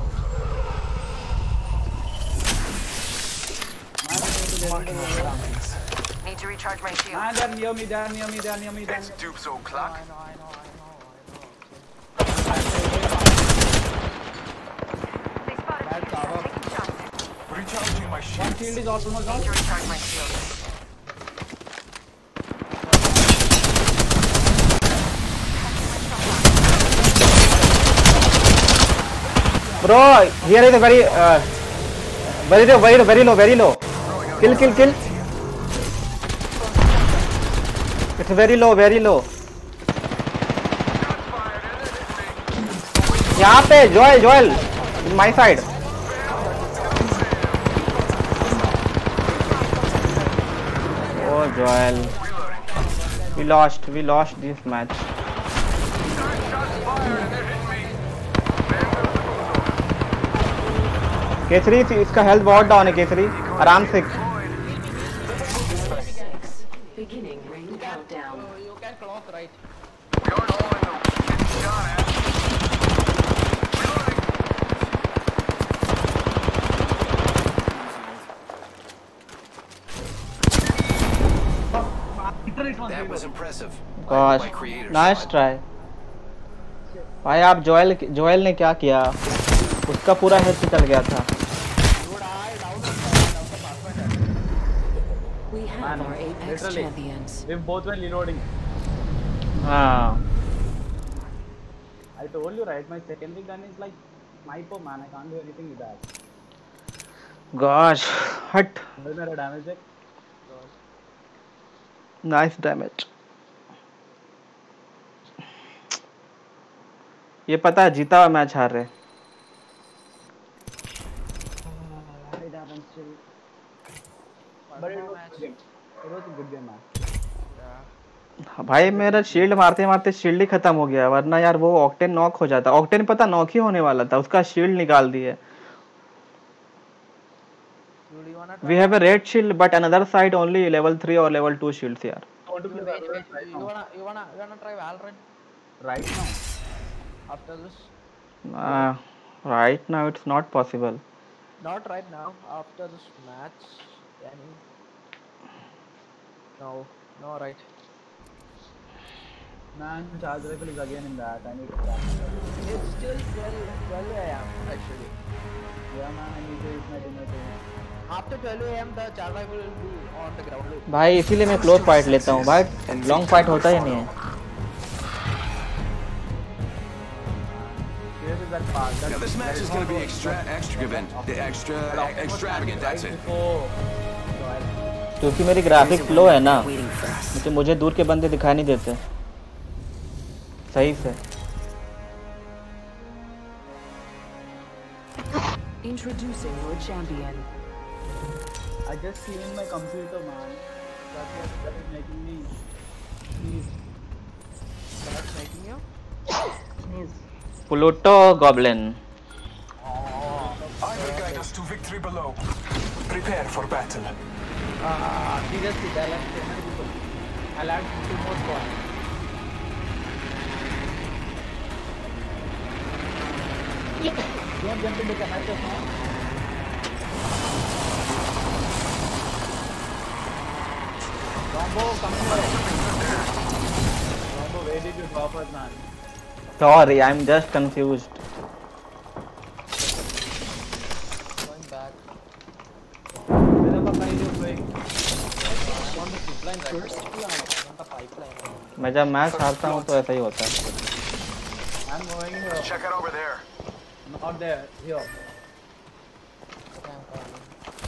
Man, I need to get Marking into our the surroundings. Need to recharge my shields. Man, they're near me, they're near me, they're near me, they're It's near me. Dupes I o'clock. know, I know, I know, They spotted Bad me. cover. I'm taking shots. Recharging my One shields. shield is almost Need down. to recharge my shields. Bro, here is a very uh, very low, very low, very low, very low. Kill, kill, kill. It's very low, very low. यहाँ पे Joel, Joel, my side. Oh, Joel. We lost, we lost this match. Kesari इसका health बहुत down है केसरी आराम से Beginning ring countdown. You can clock right. That was impressive. Gosh My creators. Nice try भाई आप Joel Joel ने क्या किया उसका पूरा हेल्थ निकल गया था We have our Apex literally. champions. We both were reloading. हाँ I told you right, my secondary gun is like sniper man. I can't do anything with that. Gosh हट Where's my damage check? Nice damage ये पता है जीता हुआ match हार रहे It happens still. But it was a good game. It was a good game, man. भाई मेरा शील्ड मारते मारते शील्ड ही खत्म हो गया वरना यार वो ऑक्टेन नॉक हो जाता ऑक्टेन पता नॉक ही होने वाला था उसका शील्ड निकाल दिए Dude, you wanna We have a red shield, but another side only level three or level two shields here. I want to play wait, wait, Valorant right you now. wanna you wanna you wanna try Valorant Right now. after this? Uh, right now, it's not possible. Not right now. After this match, any? No, no, right. Man, charge rifle is again in that. I need to crack it. It's still twelve, twelve a m actually. Yeah, man, I need to use my dinner too. After twelve a m the charge rifle will be on the ground. भाई इसीलिए मैं close fight लेता हूँ भाई long fight होता ही नहीं है Here is that part. That Now, this match is going to be extra, extravagant, extra, extravagant. That's it. क्योंकि मेरी ग्राफिक्स लो है ना मुझे मुझे दूर के बंदे दिखाई नहीं देते सही से Introducing your champion. I just cleaned my computer, man. That's what that is making me sneeze. That's making you. Sneeze. Pluto goblin I will guide us to victory below. Prepare for battle. Ah, seriously, there are like so many people. I'll add two more squads. Don't jump into the matches now. Rombo, come here. Rombo, where did you drop us, man? Sorry I am just confused Going back. Where the fuck are you going? On the zipline right. On the pipeline. मैं जब match हारता हूँ तो ऐसा ही होता है I'm going here. Check it over there. Not there. Here. Okay, I'm coming.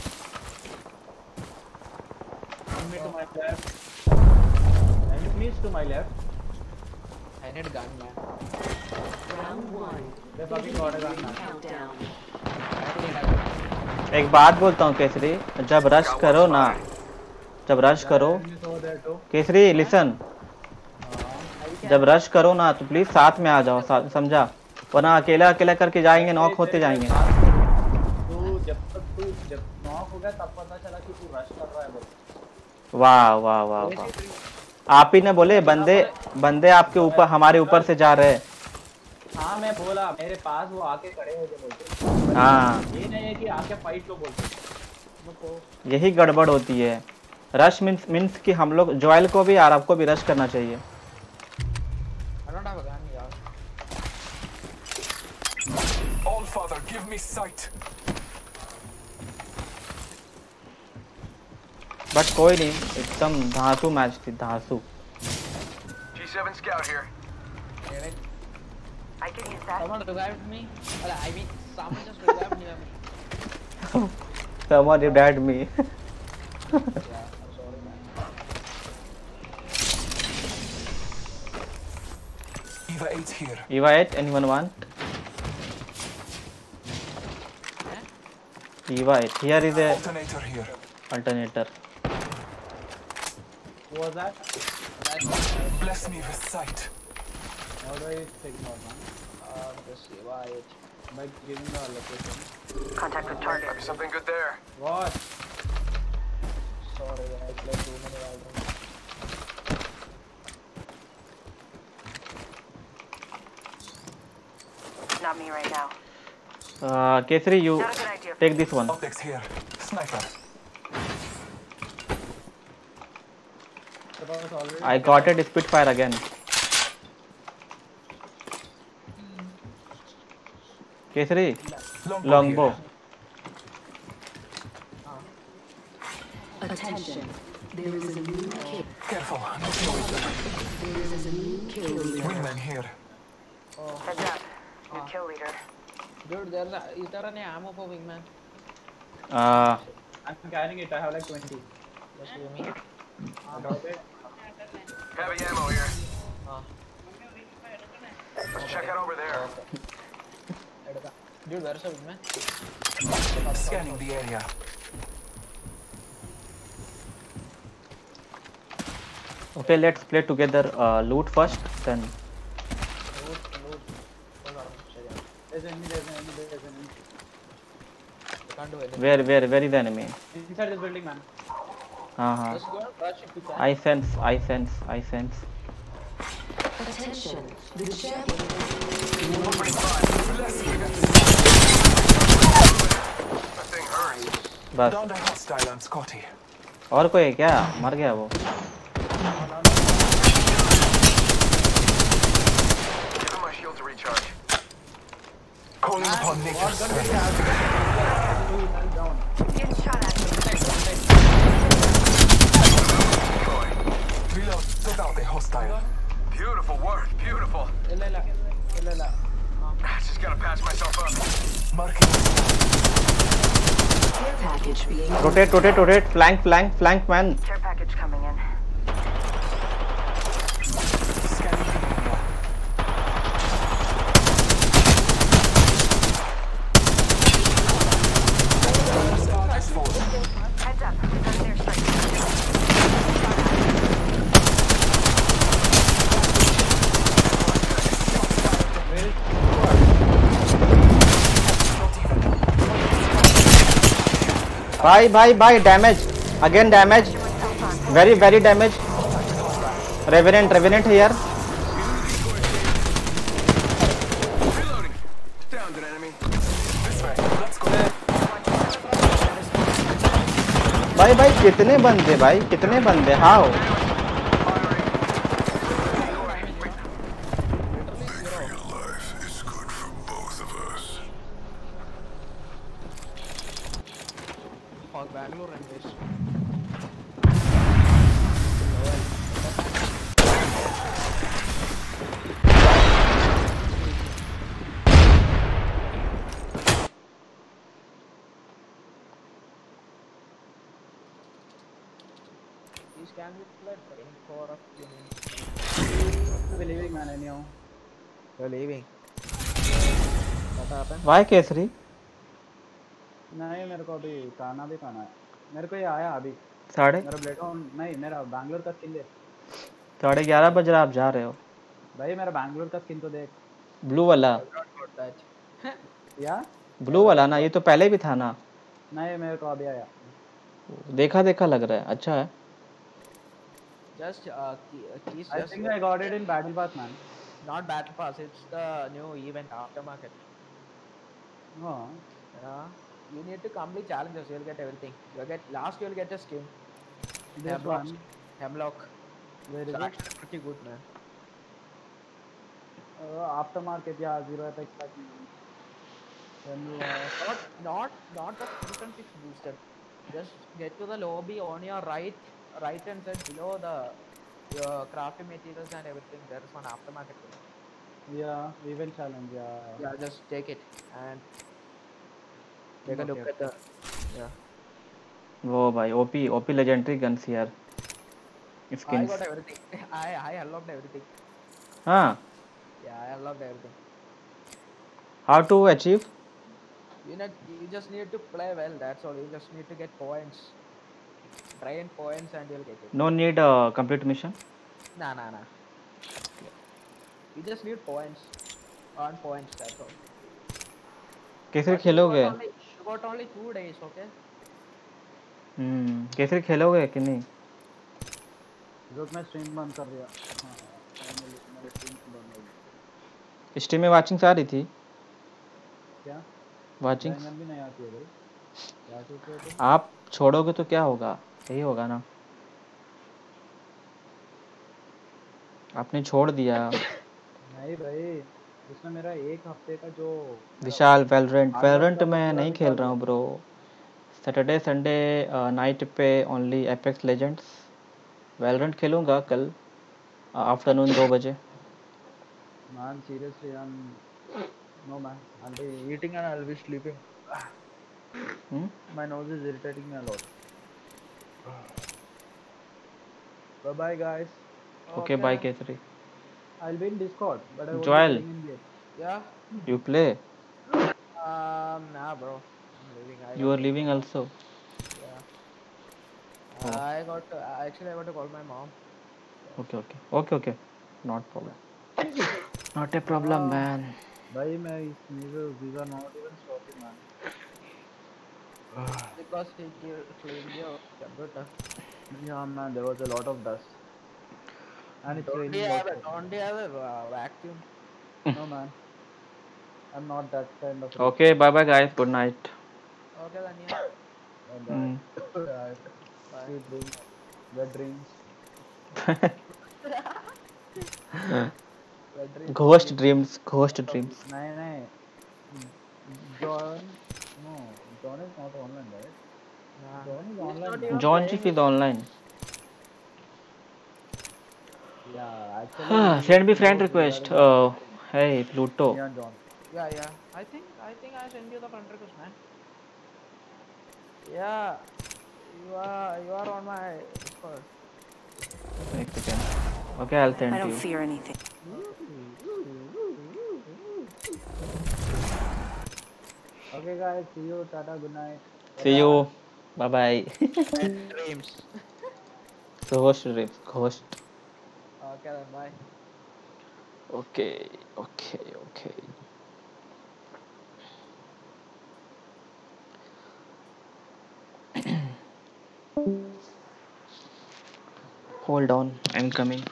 Enemy to my left. Enemies to my left. I need gun, man. Round one. They fucking got a gun, Ring man. countdown. एक बात बोलता हूँ केसरी जब rush करो ना जब rush करो Enemies over there too. Kesari listen जब रश करो ना तो प्लीज साथ में आ जाओ सा- समझा वरना अकेला अकेला करके जाएंगे नॉक होते जाएंगे तू जब तक तू जब नॉक हो गया तब पता चला कि तू रश कर रहा है बस. वाह वाह वाह वाह आप ही ने बोले बंदे बंदे आपके ऊपर हमारे ऊपर से जा रहे हैं हाँ मैं बोला मेरे पास वो आके खड़े हो गए बोलते. हाँ ये नहीं है कि आके फाइट को बोलते. यही गड़बड़ होती है रश मीन्स मीन्स कि हम लोग जोएल को भी और आपको भी रश करना चाहिए I don't have a gun, yeah. All Father, give me sight. But कोई नहीं एकदम धांसू मैच थी धांसू G seven scout here. Get it? I can use that. Someone revived me. Well, I mean, someone just revived me. Someone revived me. Yeah, I'm sorry, man. Eva eight here. Eva eight, anyone want? Eva eight. Here is a Alternator here. alternator. Who was that? Bless me with sight. How do I ignore, man? Uh, just see why it. By giving the location. Contact with target. Might be something good there. What? Sorry, I played too many albums. Not me right now. Uh, Kesari, you Not a good idea. take this one. Optics here. Sniper. That was already. I got it. Spitfire again. Kesari, Longbow. longbow. Attention. There is a new kill. Careful. No kill leader. There is a new kill leader. Wingman here. Heads up. New kill leader. Dude, there's a, is there any ammo for wingman? Uh, I'm carrying it. I have like twenty. Just give me. I got it. Heavy ammo here. Ah, Let's check out over there. edda. Dude, where's the wingman? Scanning the area. okay, let's play together. Uh, loot first, then. Loot, loot. Hold on, sorry. There's enemy. There's enemy. There's enemy. I can't do anything. Where, where, where is the enemy? Inside this building, man. Uh huh. Just go and rush if you can. I sense. I sense. I sense. Attention. The champion. That thing hurts. बस. Down to hostile on Scotty. और कोई है क्या? मर गया वो. Give him my shield to recharge. Calling upon nature's strength. Getting shot at. Reload. Took out a hostile. Beautiful work. Beautiful. ಇಲ್ಲ ಇಲ್ಲ ಇಲ್ಲ ಇಲ್ಲ Just gotta patch myself up. Marking. Care package being. Rotate, rotate, rotate. Flank, flank, flank, man. Care package coming in. Scanning the area. Nice forward. Heads up. Starting their strike. Bye, bye, bye. Damage. Again damage. Very, very damage. Revenant, Revenant here. Reloading. Downed an enemy. This way. Let's go. भाई भाई कितने बंदे भाई कितने बंदे how Your life is good for both of us. for Bangalore and this. These can be played for any core of gaming. I'll be leaving, man. Anyhow. You're leaving. What happened? Why Kesari नहीं मेरे को अभी खाना भी खाना है मेरे को ये आया अभी साढ़े मेरा ब्लेड ऑन नहीं मेरा बैंगलोर का स्किन देख साढ़े ग्यारह बज रहा आप जा रहे हो भाई मेरा बैंगलोर का स्किन तो देख ब्लू वाला Got that. या ब्लू वाला ना ये तो पहले भी था ना नहीं मेरे को अभी आया देखा देखा लग रहा है अच्छा है Just uh, key, uh, keys I just think I got it in battle pass man not battle pass. It's the new event aftermarket. oh Yeah. You need to complete challenges. You'll get everything. You'll get last. You'll get a skin. this Hemlock. one Hemlock. where is It's it actually pretty good, man. uh, aftermarket yeah zero apex like then uh, Not, not, not the frequency six booster. Just get to the lobby on your right, right hand side below the your crafting materials and everything. There is one aftermarket. thing. Yeah, event challenge. Yeah. Yeah, just take it and take a Okay. look at the. Yeah. वो भाई OP OP legendary guns यार I skins got everything. I I unlocked everything. हाँ Yeah, I unlocked everything. How to achieve You know, you just need to play well. That's all. You just need to get points, drain points, and you'll get it. No need complete mission Nah, nah, nah. You just need points. Earn points. That's all. कैसे But you got खेलोगे only you got only two days. Okay. हम्म कैसे खेलोगे कि नहीं रुक मैं stream बंद कर दिया। हाँ फाइनली मेरी स्ट्रीम बंद हो गई। स्ट्रीम में वाचिंग्स आ रही थी क्या? वाचिंग्स बैंगन भी नहीं आती है भाई। क्या सोच रहे हो तुम? आप छोड़ोगे तो क्या होगा यही होगा ना आपने छोड़ दिया नहीं भाई, उसने मेरा एक हफ्ते का जो Vishal Valorant hard work Valorant था वो मैं पूरा नहीं खेल निकाल रहा दिया। हूँ ब्रो सैटरडे संडे नाइट पे ओनली एपेक्स लेजेंड्स वैलोरेंट खेलूँगा कल आफ्टरनून दो बजे Man, seriously, I'm no man. I'll be eating and I'll be sleeping. Hmm My nose is irritating me a lot. Bye bye guys. Okay Okay bye then. Kesari I'll be in Discord, but I won't be Joel playing in game. Yeah. You play Um. Nah, bro. I'm leaving. I you got are to. Living also Yeah. I got to. Actually, I got to call my mom. So. Okay okay okay okay not problem not a problem Uh, man Bhai, my sneezes, these are not even stopping, man. because he clear- cleaned your computer. Yeah, man, there was a lot of dust. And it's Don't you raining have a also. don't you have a uh, vacuum? No, man. I'm not that kind of rich. Okay bye bye guys good night Okay then, yeah. Bye bye. Bye. Bye. Sweet dreams. Wet dreams. Wet dreams will ghost give you dreams ghost lot of dreams No, no. John. No, John is not online, right? nah. John is He's online, not man. even John playing चिफ with is online Yeah, actually, he send me he friend knows request regarding the wet dreams. Hey Pluto Me and John. Yeah, yeah. I think I think I send you the friend request, man. Yeah. You are you are on my Discord. एक second okay I will I send don't you fear anything. Okay, guys. See you. Tata. Good night. Bye see you bye. Bye bye Wet dreams. Ghost dreams ghost Okay then, bye. Okay okay okay hold on I am coming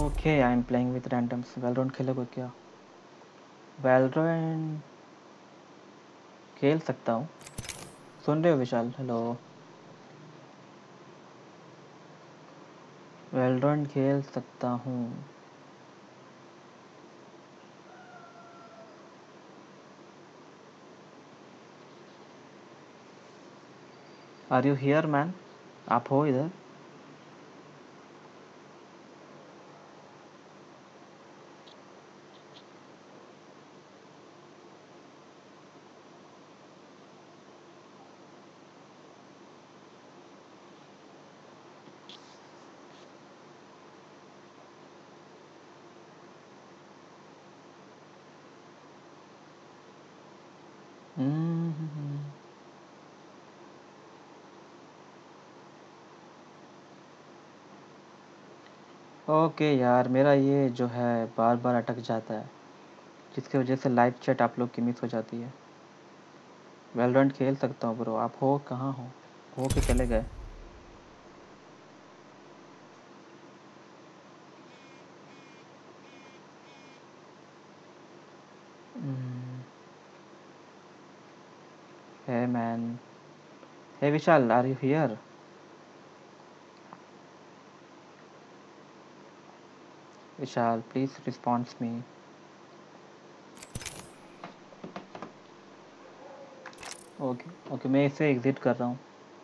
okay I am playing with randoms. Valorant खेलोगे क्या? Valorant खेल सकता हूँ। सुन रहे हो विशाल? Hello. Valorant खेल सकता हूँ। Are you here man? आप हो इधर? हम्म। ओके यार, मेरा ये जो है बार बार अटक जाता है, जिसकी वजह से लाइव चैट आप लोग की मिस हो जाती है। वैलोरेंट खेल सकता हूँ ब्रो। आप हो कहाँ हो? हो के चले गए? Hey man. Hey Vishal, are you here? Vishal please response me. Okay okay, मैं इसे एग्जिट कर रहा हूँ।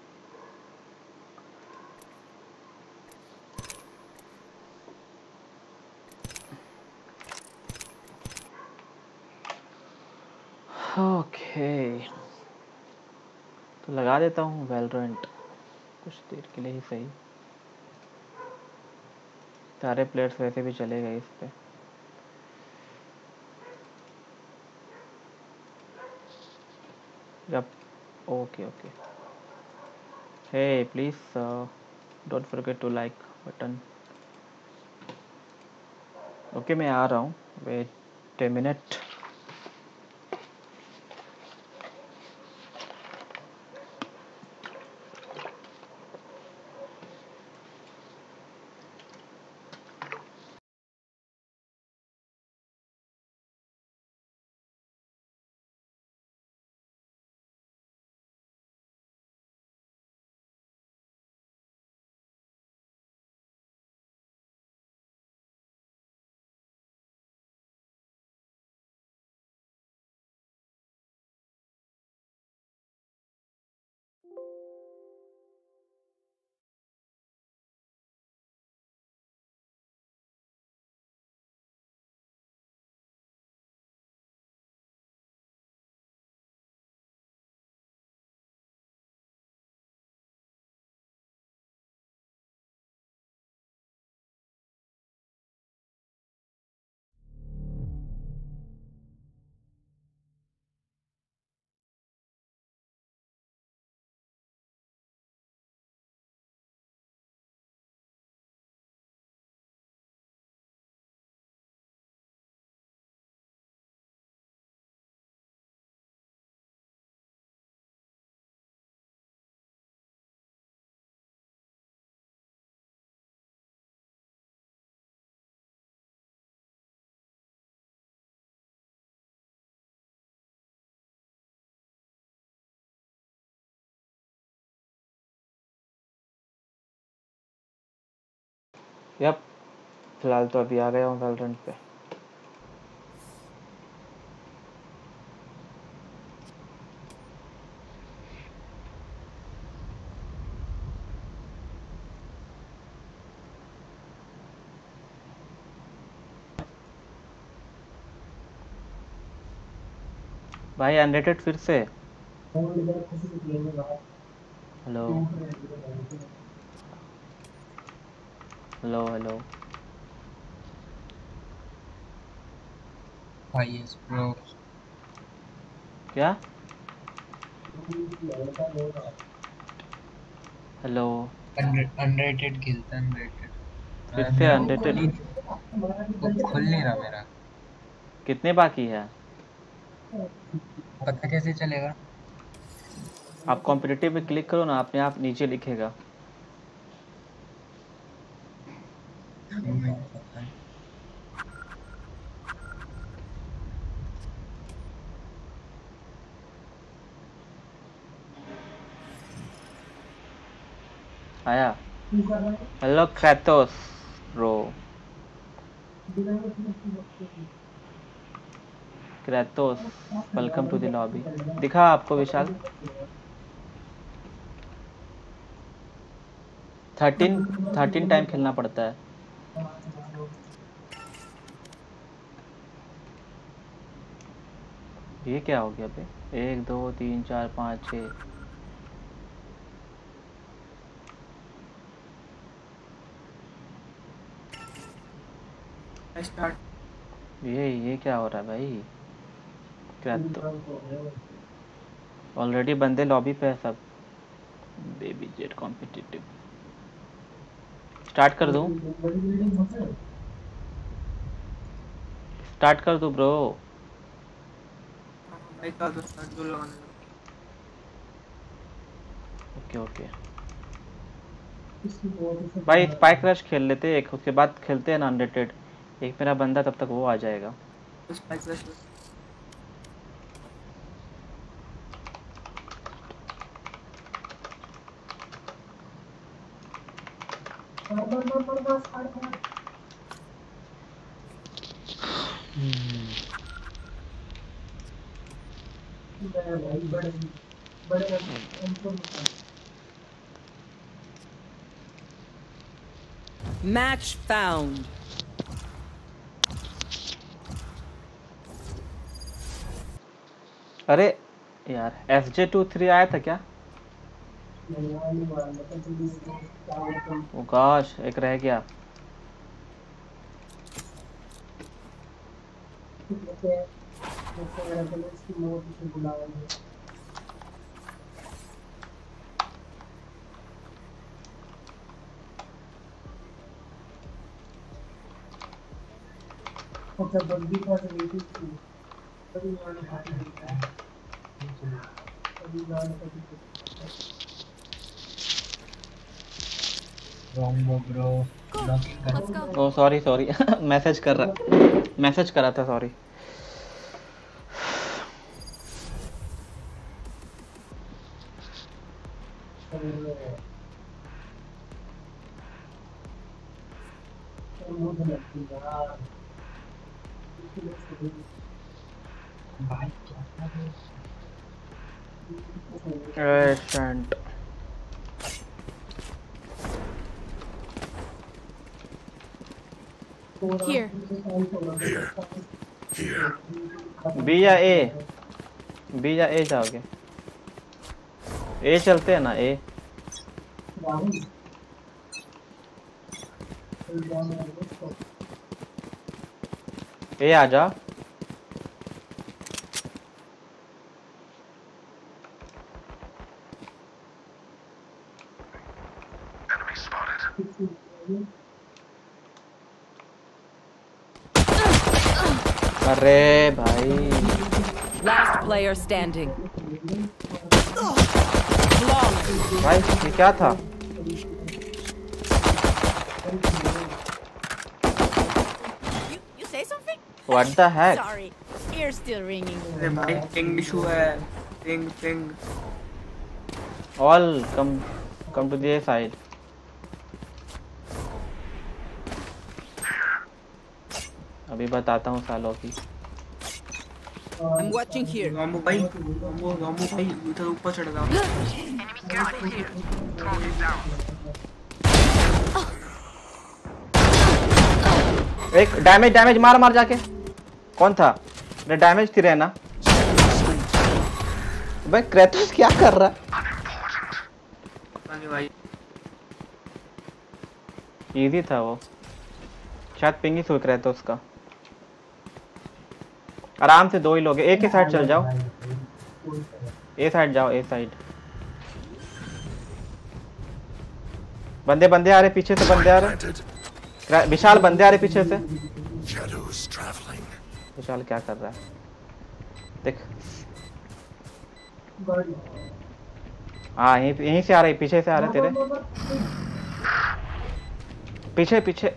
ओके तो लगा देता हूँ वैलोरेंट कुछ देर के लिए ही सही। सारे प्लेयर्स वैसे भी चले गए इस पे। जब okay okay. Hey please don't forget to like button. Okay मैं आ रहा हूँ, वेट ए मिनट। यप, फिलहाल तो अभी आ गया हूँ वैलोरेंट पे। भाई अनरेटेड फिर से। Hello hello hello. Yes, bro. क्या? हेलो। Unra- Unrated खेलता unrated. फिर अरे से मेरा वो खुल अनरेटेड? ही वो खुल नहीं रहा मेरा. कितने बाकी है? पता कैसे चलेगा? आप कॉम्पिटिटिव पे क्लिक करो ना, अपने आप नीचे लिखेगा। नहीं पता है. आया। Hello Kratos bro. Kratos welcome to the lobby. दिखा आपको विशाल? थर्टीन थर्टीन टाइम खेलना पड़ता है। ये क्या हो गया बे? एक दो तीन चार पाँच छः। स्टार्ट। ये ये क्या हो रहा है भाई? क्रैटो ऑलरेडी बंदे लॉबी पे है सब। बेबी जेट कॉम्पिटिटिव स्टार्ट कर दूं? स्टार्ट कर दूं ब्रो? एक आधा स्टार्ट जो लगाने लगा। ओके ओके भाई स्पाइक रश खेल लेते एक, उसके बाद खेलते हैं ना अनरेटेड। एक मेरा बंदा तब तक वो आ जाएगा। Spike rush Match found. अरे यार एस जे टू थ्री आया था क्या? ओ गॉश एक रह गया। ओ सॉरी सॉरी मैसेज कर रहा मैसेज कर रहा था sorry. Excellent. Here. Here. Here. B या ए? बी या ए जाओगे? ए चलते हैं ना ए? ए आ जा। Enemy spotted. अरे भाई Last player standing. भाई ये क्या था? You you say something? What the heck? Sorry, ears still ringing. अरे भाई पिंग इशू है। Ping ping All come come to the A side. अभी बताता हूँ सालों की। I'm watching here. रामू भाई रामू रामू भाई इधर ऊपर चढ़ रहा। Enemy spotted here. Target down. एक डैमेज डैमेज मार मार जाके। कौन था? अरे डैमेज थी रहना। भाई क्रेटोस क्या कर रहा? रानी भाई इजी था वो, शायद पिंग ही सो क्रेटोस का। आराम से दो ही लोग, एक ही साइड चल जाओ। ए साइड जाओ, ए साइड। बंदे बंदे आ रहे पीछे से, बंदे आ रहे। विशाल बंदे आ रहे पीछे से। विशाल क्या कर रहा है देख। हाँ यहीं यहीं से आ रही, पीछे से आ रहे तेरे पीछे पीछे।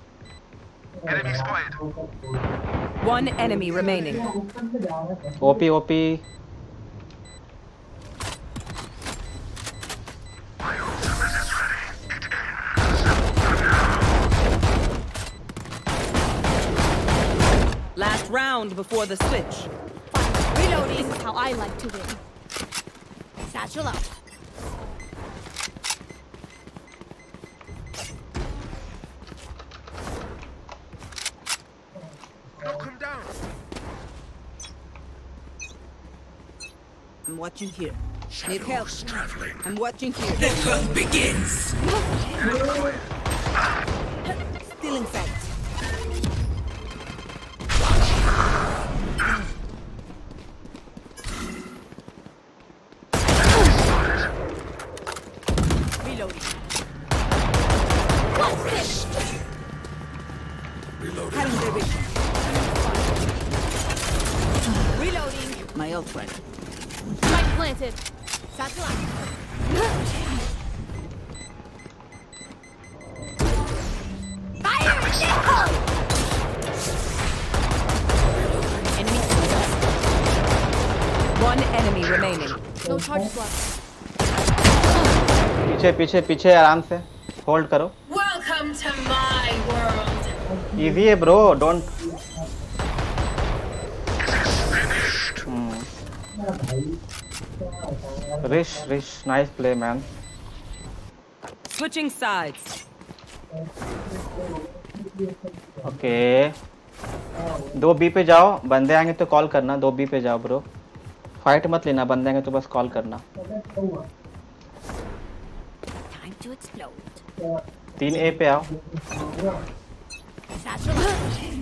One enemy remaining. OP OP. round before the switch. Reloading is how I like to win. Satchel out. Knock him down. I'm watching here. Need help? Traveling. I'm watching here. The hunt begins. Still in sight. Reloading. What's this? Reloading. Cutting their vision. Reloading. My ult ready. Spike planted. Satchel out. Fire in the hole! Enemy. One enemy remaining. No charges left. पीछे पीछे पीछे आराम से hold करो. Welcome to my world. Easy है bro, don't. Rish, Rish, nice play, man. Switching sides. Okay. दो B पे जाओ, बंदे आएंगे तो कॉल करना. दो बी पे जाओ ब्रो. फाइट मत लेना, बंदे आएंगे तो बस कॉल करना. Time to explode. तीन ए पे आओ. Satchel out.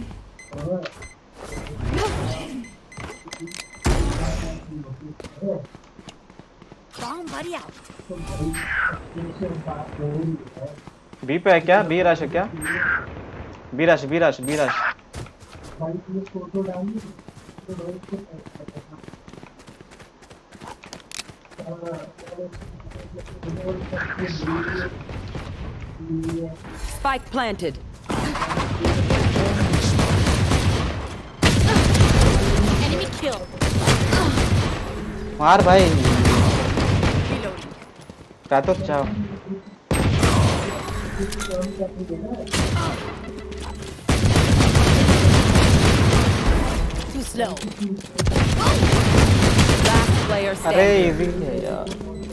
Bomb buddy out. B पे है क्या? बी रश है क्या? B rush, B rush, B rush. Spike planted. Enemy killed. मार भाई. Reloading. तो जाओ. Too slow. Last player अरे standing. इजी है यार.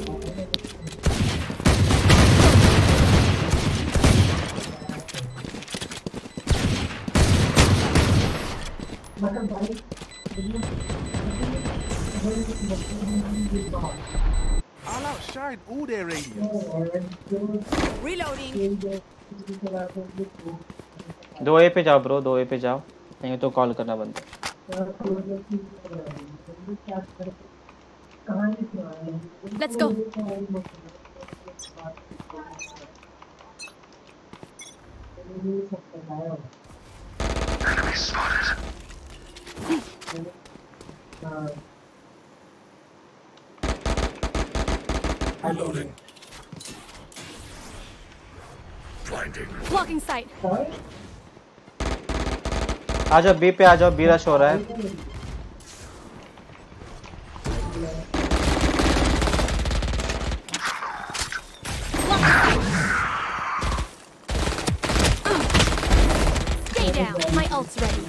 All outside, all their radios. Reloading. दो ए पे जाओ ब्रो, दो ए पे जाओ. नहीं तो कॉल करना बंद. Let's go. Enemy spotted. Reloading. Blinding. Blocking sight. आ जाओ बी पे, आ जाओ. बी रश हो रहा है. Stay down. My ult's ready.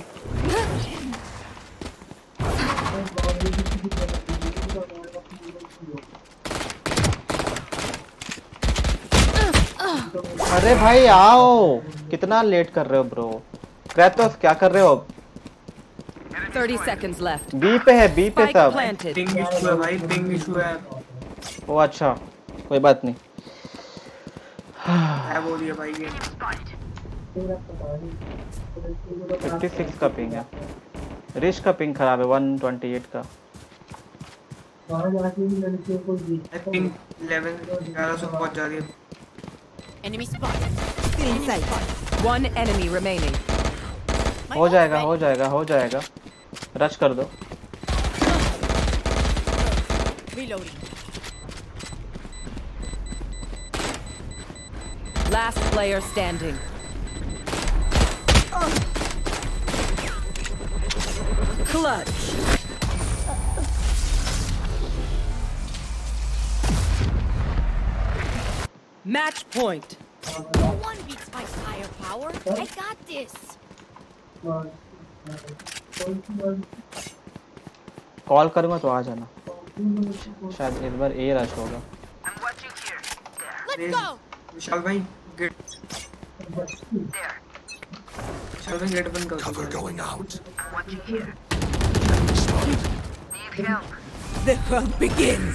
अरे भाई आओ. कितना लेट कर रहे हो ब्रो? क्रेटोस क्या कर रहे हो? thirty seconds left. बी पे है, बी पे Spike सब. planted. पिंग इशू है भाई, पिंग इशू है. ओ अच्छा, कोई बात नहीं. है बोल दिया भाई ये. छप्पन का पिंग है. रिश का पिंग खराब है, one twenty-eight का. पिंग लेवल ग्यारह सौ पहुंच जा रही है. Enemy spotted. Still in sight. One enemy remaining. हो जाएगा, हो जाएगा, हो जाएगा. रश कर दो. Reloading. Last player standing. Clutch. Match point. No one beats my firepower. I got this. Call करूंगा तो आ जाना। शायद इस बार ए रश होगा। विशाल भाई गेट विशाल भाई गेट बंद कर दो। Cover going out. The hunt begins.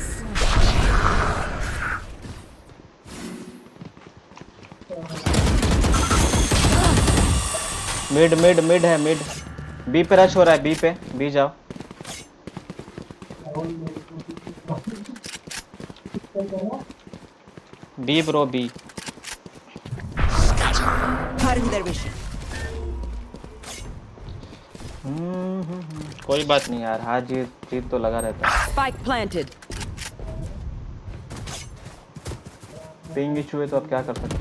Mid mid mid है मिड। बी पे रश हो रहा है, बी पे बी जाओ। B bro B. कोई बात नहीं यार, हार जीत जीत तो लगा रहता है। Spike planted. पिंग इशू है तो अब क्या कर सकते हैं।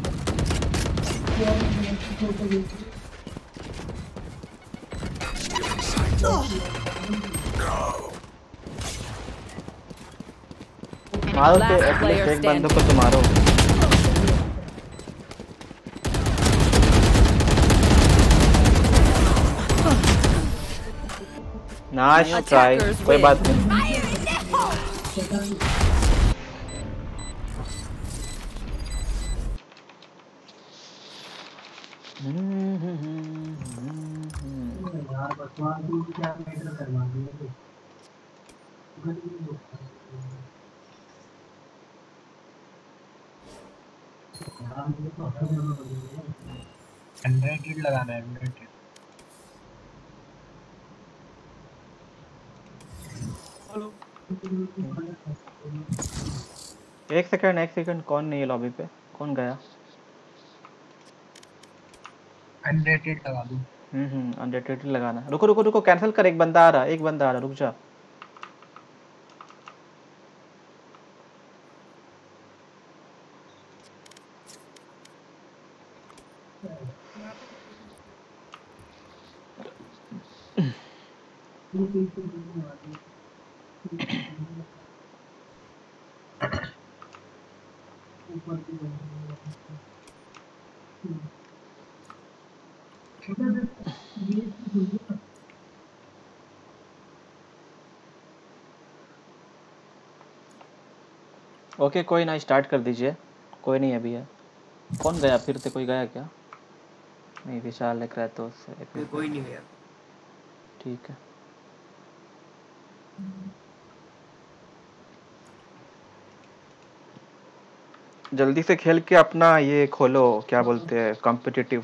मारो तो एटलीस्ट एक बंदों को तो मारो। नाइस ट्राई, कोई बात नहीं। हंड्रेड लगाना है हंड्रेड। एक सेकंड एक सेकंड, कौन नहीं है लॉबी पे? कौन गया? अनरेटेड लगा दूं? हम्म हम्म अनरेटेड लगाना। रुको रुको रुको, कैंसिल कर, एक बंदा आ रहा है, एक बंदा आ रहा है, रुक जा। ओके कोई ना, स्टार्ट कर दीजिए। कोई नहीं अभी है। कौन गया फिर से? कोई गया क्या? नहीं विशाल लिख रहा है तो उससे कोई नहीं गया। ठीक है। जल्दी से खेल के अपना ये खोलो, क्या बोलते हैं, कॉम्पिटिटिव।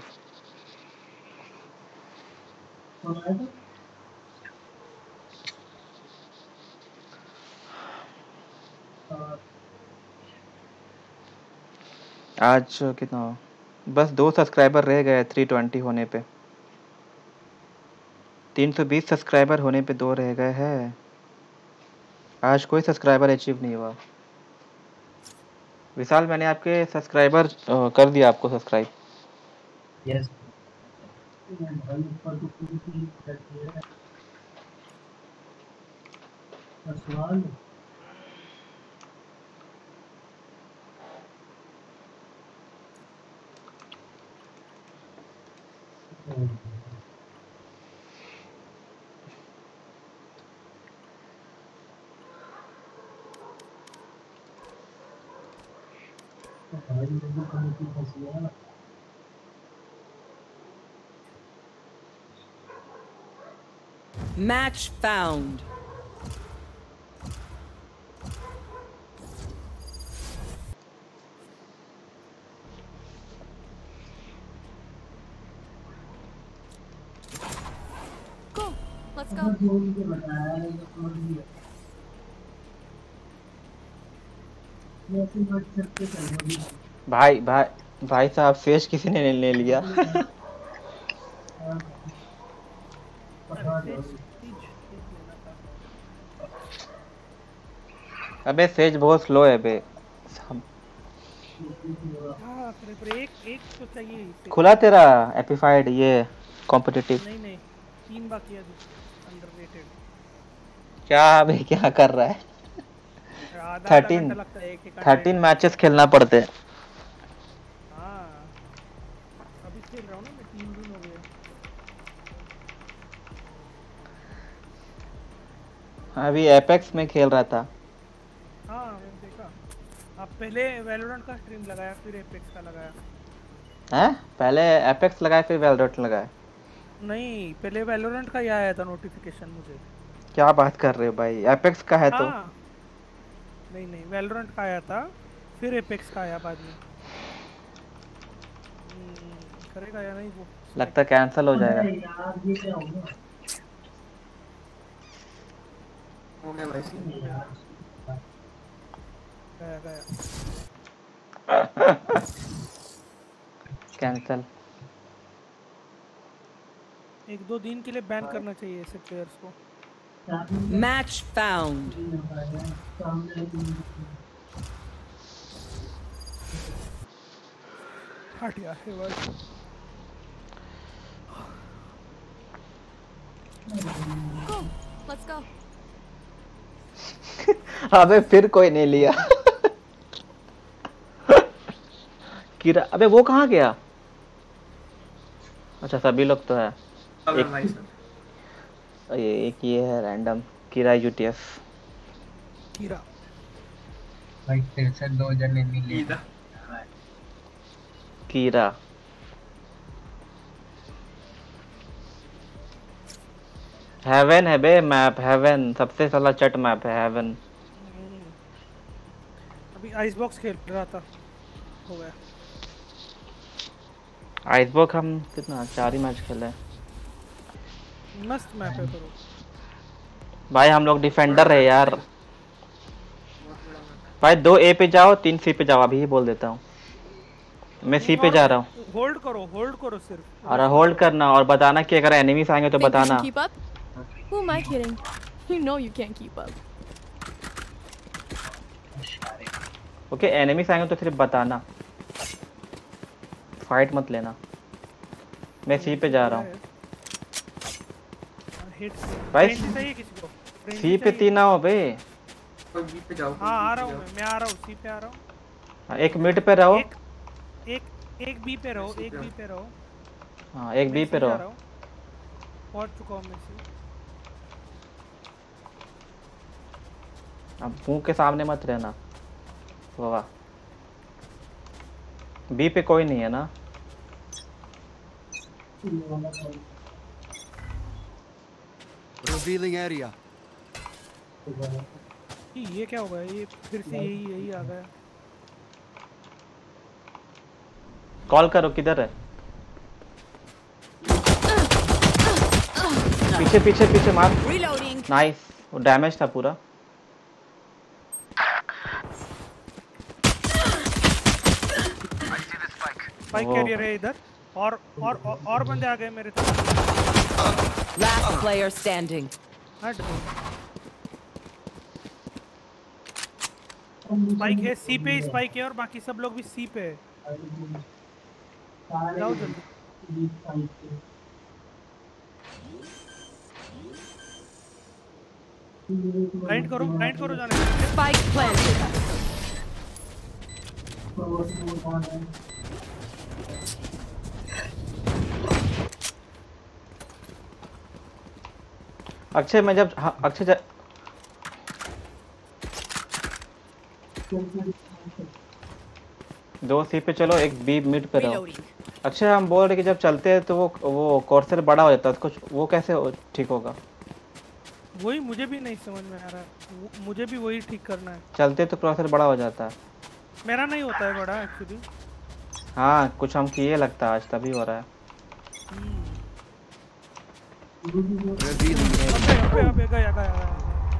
आज कितना? बस दो सब्सक्राइबर रह गए थ्री ट्वेंटी होने पे। तीन सौ बीस सब्सक्राइबर होने पे दो रह गए हैं। आज कोई सब्सक्राइबर अचीव नहीं हुआ। विशाल मैंने आपके सब्सक्राइबर कर दिया, आपको subscribe. Yes Match found. Go. Let's go. भाई भाई भाई साहब, फेस किसी ने ले, ले लिया। अबे सेज बहुत स्लो है बे। हाँ, एक एक तो चाहिए। खुला तेरा एपिफाइड ये कॉम्पिटिटिव? नहीं नहीं, तीन बाकी है अंडररेटेड। क्या अबे क्या कर रहा है? थर्टीन थर्टीन मैचेस खेलना पड़ते हैं। हाँ, अभी खेल रहा हूँ ना मैं, तीन दिन हो गए। अभी एपेक्स में खेल रहा था। हाँ मैंने देखा। आप पहले वैलोरेंट का स्ट्रीम लगाया फिर एपेक्स का लगाया। हैं? पहले एपेक्स लगाया फिर वैलोरेंट लगाया? नहीं पहले वैलोरेंट का ही आया था नोटिफिकेशन मुझे। क्या बात कर रहे हो भाई, एपेक्स का है तो? हाँ। नहीं नहीं वैलोरेंट का आया था फिर एपेक्स का आया बाद में। करेगा या नहीं वो? लगता कैंसिल हो जाएगा। हो गया भाई। गया गया। कैंसिल। एक दो दिन के लिए बैन करना चाहिए ऐसे प्लेयर्स को। Match found. हट गया है भाई। Go, let's go. अबे फिर कोई नहीं लिया। कीरा, अबे वो कहाँ गया? अच्छा सभी लोग तो है। एक, ये एक ये है रैंडम कीरा यूटीएफ। कीरा भाई तेरे से दो जने मिले। कीरा हेवन है बे, मैप हेवन सबसे साला चट मैप है हेवन। अभी आइस बॉक्स खेल रहा था, हो गया। आइस बॉक्स हम कितना चार ही मैच खेले। मस्त मैप है करो भाई, हम लोग डिफेंडर है यार। भाई दो ए पे जाओ, तीन सी पे जाओ, अभी ही बोल देता हूँ। मैं सी पे जा रहा हूँ। होल्ड करो, होल्ड करो सिर्फ। और होल्ड करना और बताना कि अगर एनिमीज आएंगे तो बताना। Keep up? Who am I kidding? You know you can't keep up. Okay enemies आएंगे तो सिर्फ बताना, फाइट मत लेना। मैं सी पे जा रहा हूँ भाई। सी पे तीन आओ बे। बी पे जाओ। हाँ आ रहा हूँ मैं मैं आ रहा हूँ सी पे आ रहा हूँ। एक मिड पे रहो। एक एक एक बी पे रहो, एक बी पे रहो। हाँ एक बी पे रहो। पहुंच चुका हूँ मैं सी। अब मुंह के सामने मत रहना। वाह बी पे कोई नहीं है ना? Revealing area. ये क्या हो गया? ये फिर से यही यही आ गया। कॉल करो, किधर है? पीछे पीछे पीछे मार। नाइस, वो डैमेज था पूरा। स्पाइक कैरियर है इधर और और और बंदे आ गए मेरे तरफ। Last player standing. स्पाइक है सी पे, स्पाइक है और बाकी सब लोग भी सी पे है। जाओ जल्दी। ग्राइंड करो, ग्राइंड करो जाने। Spike planted. अक्षय मैं जब हाँ, अक्षय जब... दो सी पे चलो, एक बी मिड पे रहो। अक्षय हम बोल रहे कि जब चलते हैं तो वो वो कॉर्सर बड़ा हो जाता है, कुछ वो कैसे ठीक होगा? वही मुझे भी नहीं समझ में आ रहा, मुझे भी वही ठीक करना है। चलते तो क्रॉसर बड़ा हो जाता है। मेरा नहीं होता है बड़ा एक्चुअली। हाँ कुछ हम किए लगता है आज, तभी हो रहा है। अबे अबे गया गया गया।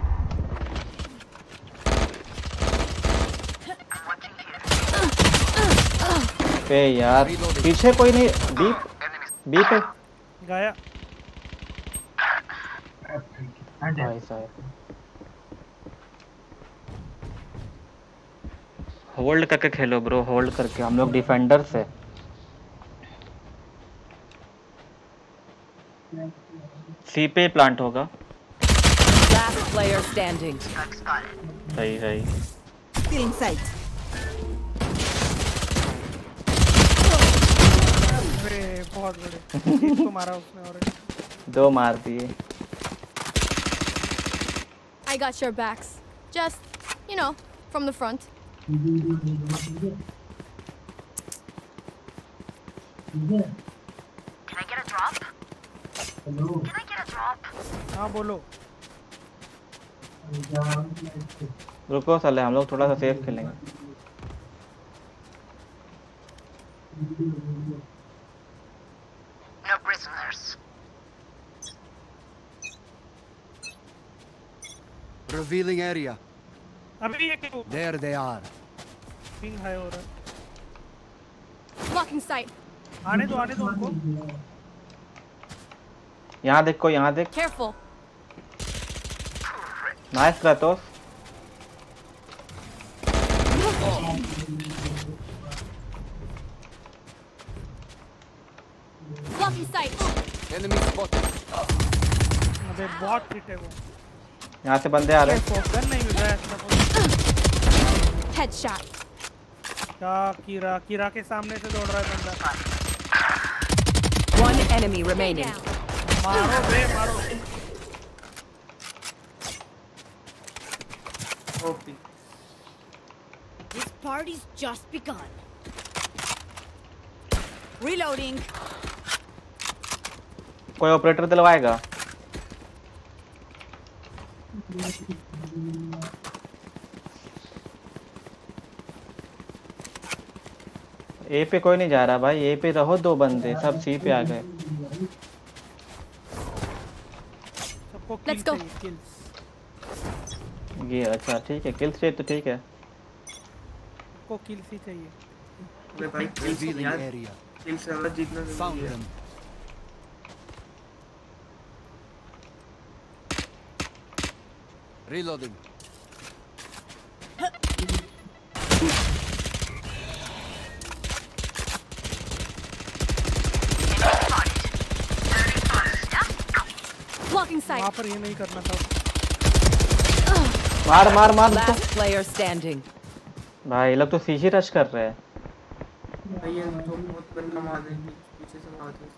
पे यार पीछे कोई नहीं। बी बी पे गया। भाई साहब होल्ड करके खेलो ब्रो, होल्ड करके। हम लोग डिफेंडर्स है। सी पे प्लांट होगा। Last player standing. सही सही। Feeling sight. अरे बहुत बड़े। एक तो मारा उसने और दो मार दिए। I got your backs. Just, you know, from the front. Can I get a drop? Can I get a drop? हाँ बोलो। रुको साले, हम लोग थोड़ा सा सेफ खेलेंगे। No prisoners. Revealing area. अभी ये क्यों? There they are. Ping high हो रहा है। Blocking sight. आने दो, आने दो उनको। यहाँ देखो, यहाँ देख। Careful. Nice Kratos. Blocking sight. Enemy spotted. अबे बहुत हिट है वो। यहाँ से बंदे आ रहे हैं। गन नहीं मिल रहा है। Headshot. क्या कीरा कीरा के सामने से दौड़ रहा है बंदा। One enemy remaining. मारो बे मारो। OP. This party's just begun. Reloading. कोई ऑपरेटर दिलवाएगा? ए पे कोई नहीं जा रहा भाई, ए पे रहो, दो बंदे सब सी पे आ गए। सबको Let's go. kills। ये अच्छा ठीक है, किल्स चाहिए तो ठीक है। सबको kills ही चाहिए। अबे भाई kills यार। kills वाला जीतना Found जरूरी है। them. Reloading. Blocking sight. वहाँ पर ये नहीं करना था। मार मार मार। Last player standing. भाई ये लोग तो सीजी रश कर रहे हैं। भाई ये तो बहुत बंदा मार देंगे, पीछे से मार दे।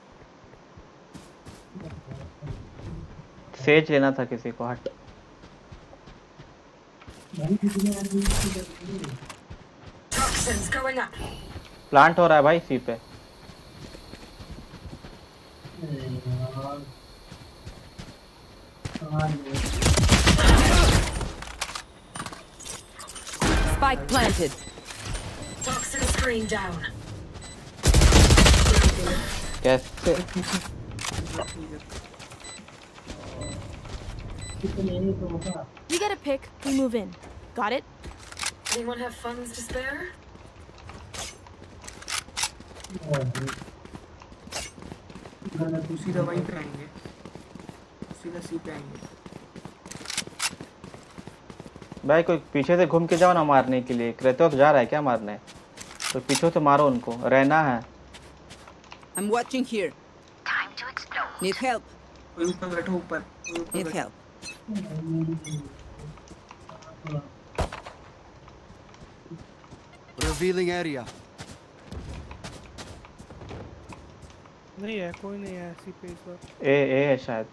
सेज लेना था किसी को, हट। Toxins going up. प्लांट हो रहा है भाई सी पे। Spike planted. Toxin screen down. कैसे? We get a pick, we move in. Got it? Anyone have funds to spare? सीधा वहीं पे आएंगे, सीधा सी पे आएंगे। भाई कोई पीछे से घूम के जाओ ना मारने के लिए। क्रेतो तो जा रहा है क्या मारने? तो पीछे से मारो उनको, रहना है। I'm watching here. Time to explode. Need help. कोई ऊपर बैठो, ऊपर। कोई ऊपर Need बैठो। help. Revealing area. नहीं है, कोई नहीं है ऐसी पे इस बार। ए ए है शायद।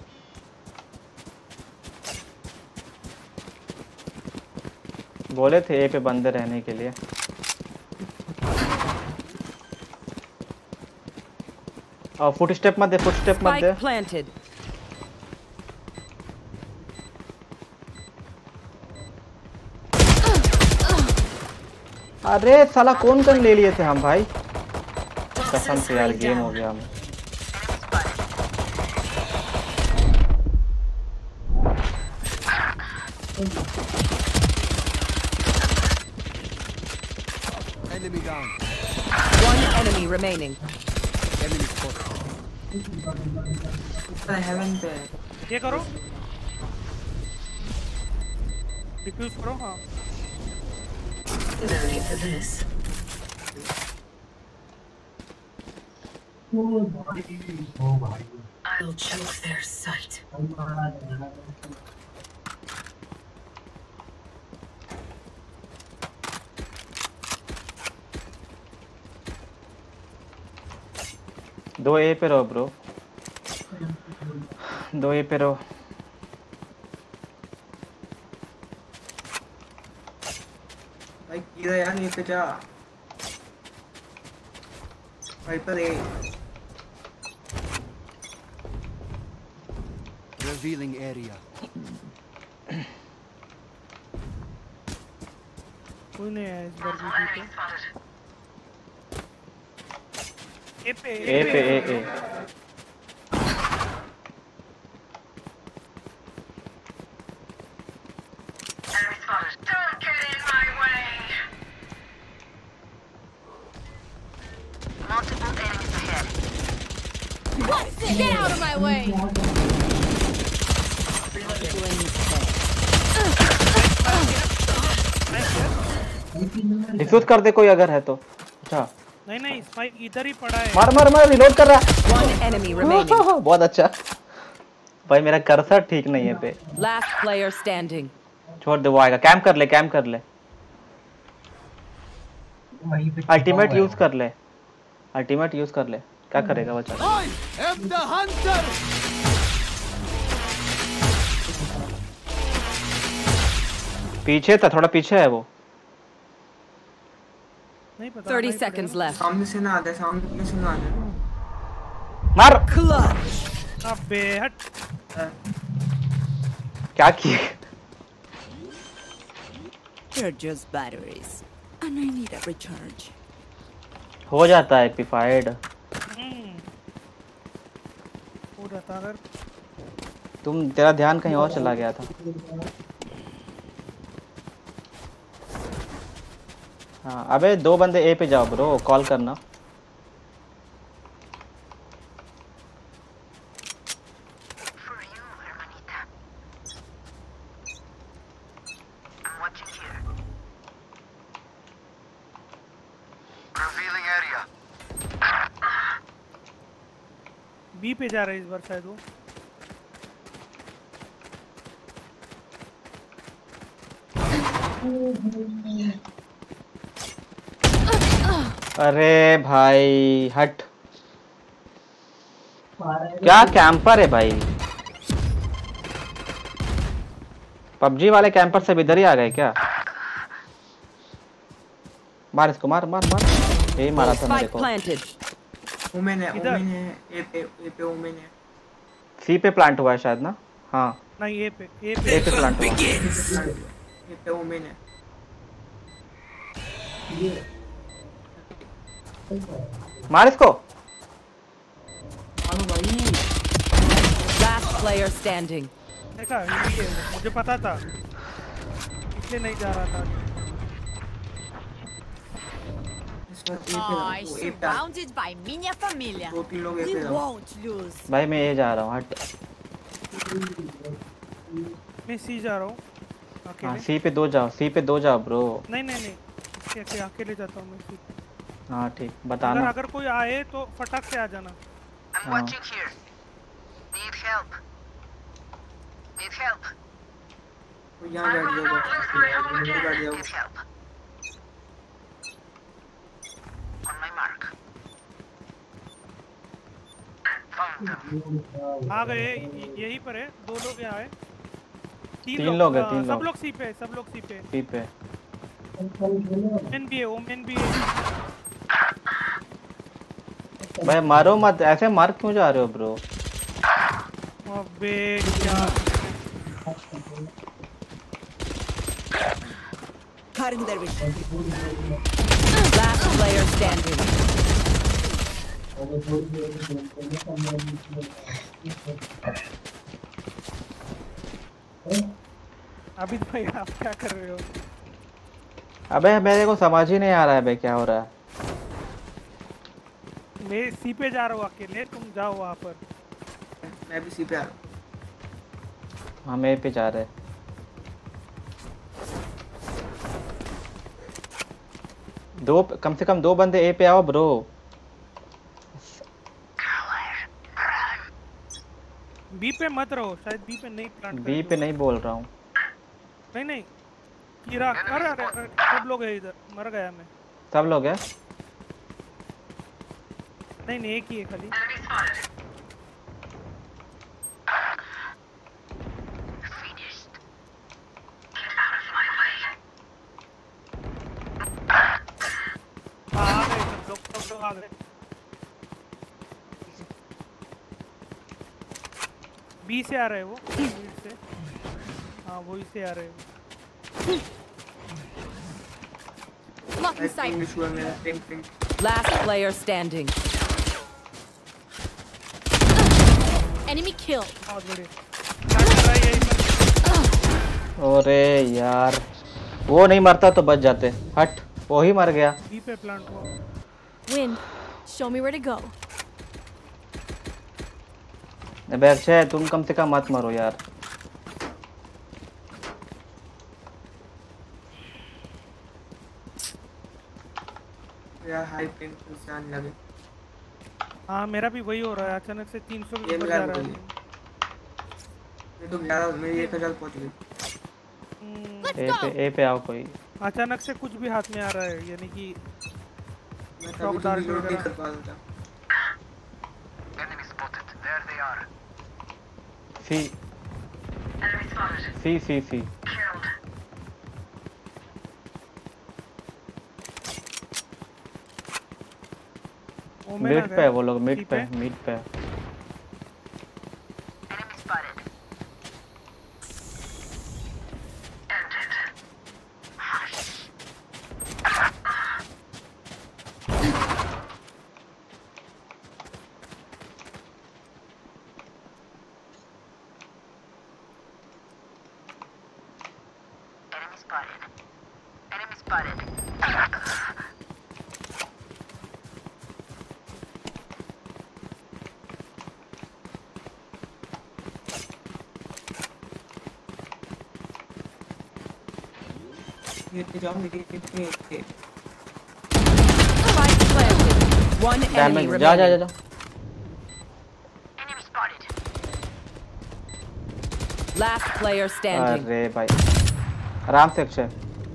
बोले थे ए पे बंदे रहने के लिए। और फुट स्टेप मत दे, फुट स्टेप मत दे। Spike planted. अरे साला कौन गन ले लिए थे हम भाई? कसम से यार गेम हो गया हम। Enemy down. One enemy remaining. Enemy spotted. ऊपर हेवन पे। ये करो। डिफ्यूज करो, हाँ। No need for this. I'll choke their sight. दो ए पे रहो ब्रो, दो ए पे रहो। इधर यार ये पे जा वाइपर ए Revealing area. कोई नहीं है इस बार भी ए पे ए पे A A Get out of my way! Defuse कर दे कोई अगर है तो। अच्छा नहीं नहीं स्पाइक इधर ही पड़ा है। मार मार मार रिलोड कर रहा है। One enemy remaining. बहुत अच्छा भाई मेरा कर्सर ठीक नहीं है पे। Last player standing. छोड़ दे वो आएगा। कैंप कर ले कैंप कर ले। अल्टीमेट यूज कर ले अल्टीमेट यूज कर ले। क्या करेगा बच्चा? I am the hunter. पीछे था थोड़ा पीछे है वो। नहीं पता। Thirty seconds left. सामने से ना आते सामने से ना आते मार। Clutch. अबे हट। क्या किए? They're just batteries, and I need a recharge. हो जाता है एपिफाइड। हो जाता अगर तुम तेरा ध्यान कहीं और चला गया था। हाँ अबे दो बंदे ए पे जाओ ब्रो कॉल करना। बी पे जा रहा है इस बार शायद वो। अरे भाई हट। क्या कैंपर है भाई? पबजी वाले कैंपर सब इधर ही आ गए क्या? मार इसको मार मार मार। यही मारा था मेरे को। ओमेन है ओमेन है ए पे ए पे ओमेन है। सी पे प्लांट हुआ है शायद ना। हाँ नहीं ए पे ए पे ए पे प्लांट हुआ ए पे ओमेन है। मार इसको। मारो भाई। Last player standing. देखा ये मुझे पता था इसलिए नहीं जा रहा था। Oh, surrounded by minha família. We won't lose. भाई मैं ये जा रहा हूँ हट। मैं सी जा रहा हूँ अकेले। हाँ सी पे दो जाओ सी पे दो जाओ ब्रो। नहीं नहीं नहीं कैसे अकेले जाता हूँ मैं सी पे। हाँ ठीक बताना। अगर अगर कोई आए तो फटाक से आ जाना। I'm watching here. Need help. Need help. यहाँ बैठ जाओ यहाँ बैठ जाओ। Need help. On my mark. आ गए यहीं पर है दो लोग यहाँ है। तीन लोग हैं तीन लोग। सब लोग सी पे सब लोग सी पे सी पे। ओमेन भी है ओमेन भी है। भाई मारो मत ऐसे मार क्यों जा रहे हो ब्रो? अबे क्या Cutting their vision. Last player standing. अभी भाई आप क्या कर रहे हो? अबे मेरे को समझ ही नहीं आ रहा है भाई क्या हो रहा है। मैं सी पे जा रहा हूँ अकेले तुम जाओ वहाँ पर। मैं भी सी पे आ रहा हूँ। हम ए पे जा रहे हैं। दो कम से कम दो बंदे ए पे आओ ब्रो। बी पे मत रहो शायद बी पे नहीं प्लांट बी पे नहीं बोल रहा हूँ। नहीं नहीं कीरा अरे अरे अरे सब लोग है इधर मर गया मैं। सब लोग हैं? नहीं नहीं एक ही है खाली। भाग रहे। बी से आ रहे हैं वो, बी से। हाँ वही से आ रहे हैं। Lock in sight. Last player standing. Enemy kill. बहुत बढ़िया। अरे यार वो नहीं मरता तो बच जाते। हट वो ही मर गया। बी पे प्लांट हुआ। Wind, show me where to go. अबे अक्षय तुम कम से कम मत मरो यार। यार हाई पिंग निशान लगे। हाँ मेरा भी वही हो रहा है, अचानक से तीन सौ के ऊपर जा रहा है। मैं तो ग्यारह मेरी एक हज़ार पहुंच गई। ए पे ए पे आओ कोई। अचानक से कुछ भी हाथ में आ रहा है, यानी कि मैं कभी तो लोड नहीं कर पा रहा था। Enemy spotted. There they are. C C C C mid पे है वो लोग, मिड पे मिड पे। Enemy spotted. Enemy spotted. Enemy spotted. ये जाओ मेरी कितनी One enemy डैमेज remaining. जा जा जा जा। Enemy spotted. Last player standing. अरे भाई आराम से अक्षय,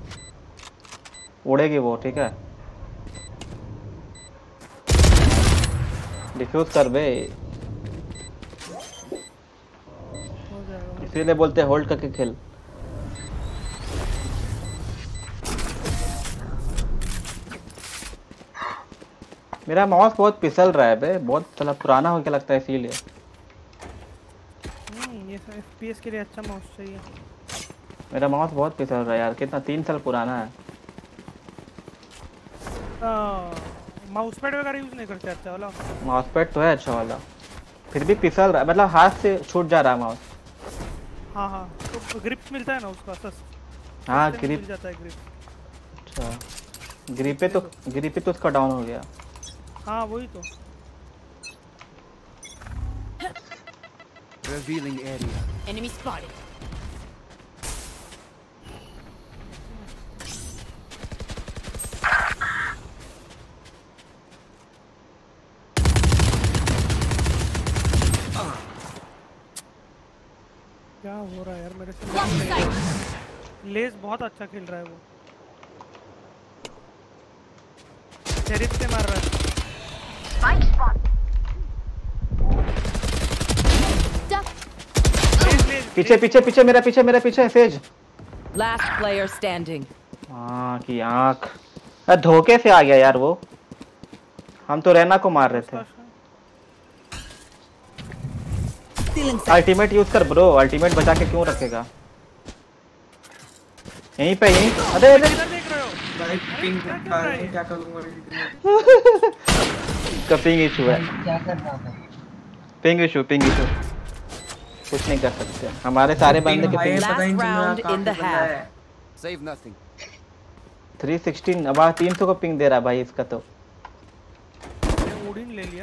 उड़ेगी वो ठीक है। डिफ्यूज कर बे, इसीलिए बोलते हैं होल्ड करके खेल। मेरा माउस बहुत फिसल रहा है बे, बहुत साला पुराना हो के लगता है इसीलिए। हम्म ये एफपीएस के लिए अच्छा माउस चाहिए। मेरा माउस बहुत फिसल रहा है यार, कितना तीन साल पुराना है। माउस पैड वगैरह यूज नहीं करते अच्छा वाला? माउस पैड तो है अच्छा वाला, फिर भी फिसल रहा है, मतलब हाथ से छूट जा रहा है माउस। हाँ हाँ तो ग्रिप मिलता है ना उसका सस। हाँ मिल ग्रिप जाता है ग्रिप। अच्छा ग्रिप पे तो ग्रिप पे तो उसका डाउन हो गया। हाँ वही तो। Revealing area. Enemy spotted. क्या हो रहा है यार मेरे से? Block sight. लेस बहुत अच्छा खेल रहा है वो। शेरिफ से मार रहा है। Spike spot. पीछे पीछे पीछे मेरा पीछे मेरा पीछे सेज। Last player standing. हाँ की आँख धोखे से आ गया यार वो, हम तो रैना को मार रहे थे। अल्टीमेट यूज कर ब्रो, अल्टीमेट बचा के क्यों रखेगा? यहीं पे यहीं। अरे अरे भाई पिंग का क्या करूंगा इसका पिंग इशू है, पिंग इशू पिंग इशू कुछ नहीं कर सकते हमारे सारे बंदे के ping. Last round in the half. Save nothing. तीन सौ सोलह अब तीन सौ को पिंग दे रहा भाई इसका तो। ओडिन ले लिया।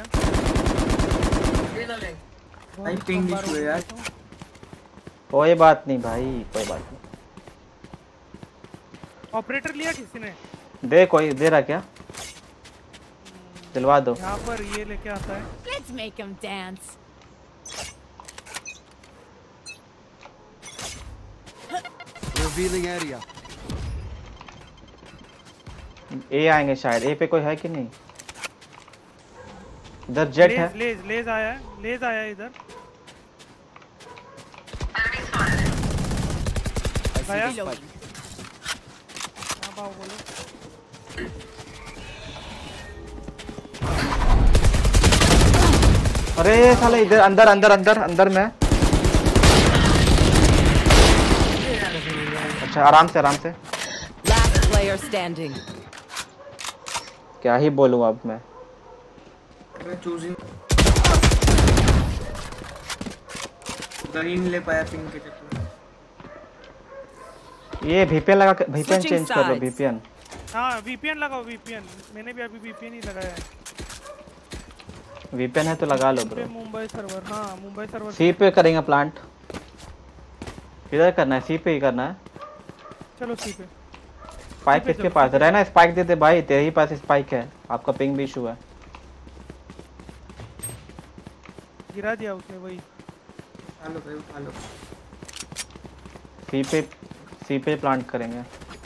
भाई पिंग इशू है यार। कोई बात नहीं भाई, कोई बात नहीं। ऑपरेटर लिया किसी ने? दे कोई दे रहा क्या? दिलवा दो। यहाँ पर ये लेके आता है। Let's make him dance. Revealing area. ए आएंगे शायद, ए पे कोई है कि नहीं? इधर जेट है। लेज लेज लेज आया है, लेज आया है इधर। गया? हाँ बाबू बोलो। अरे साले इधर अंदर अंदर अंदर अंदर में। अच्छा आराम से आराम से। Last player standing. क्या ही बोलूं अब मैं। मैं चूजिंग नहीं ले पाया पिंग के चक्कर। ये वीपीएन लगा के वीपीएन चेंज कर लो वीपीएन। हाँ वीपीएन लगाओ वीपीएन। मैंने भी अभी वीपीएन ही लगाया है। वीपीएन है तो लगा लो ब्रो। मुंबई सर्वर हाँ मुंबई सर्वर। सी पे करेंगे प्लांट। किधर करना है? सी पे ही करना है। चलो सी पे। स्पाइक किसके पास है? रहना स्पाइक दे दे भाई, तेरे ही पास स्पाइक है। आपका पिंग भी इशू है। गिरा दिया उसने वही। हेलो भाई हेलो। सी पे सी पे प्लांट करेंगे।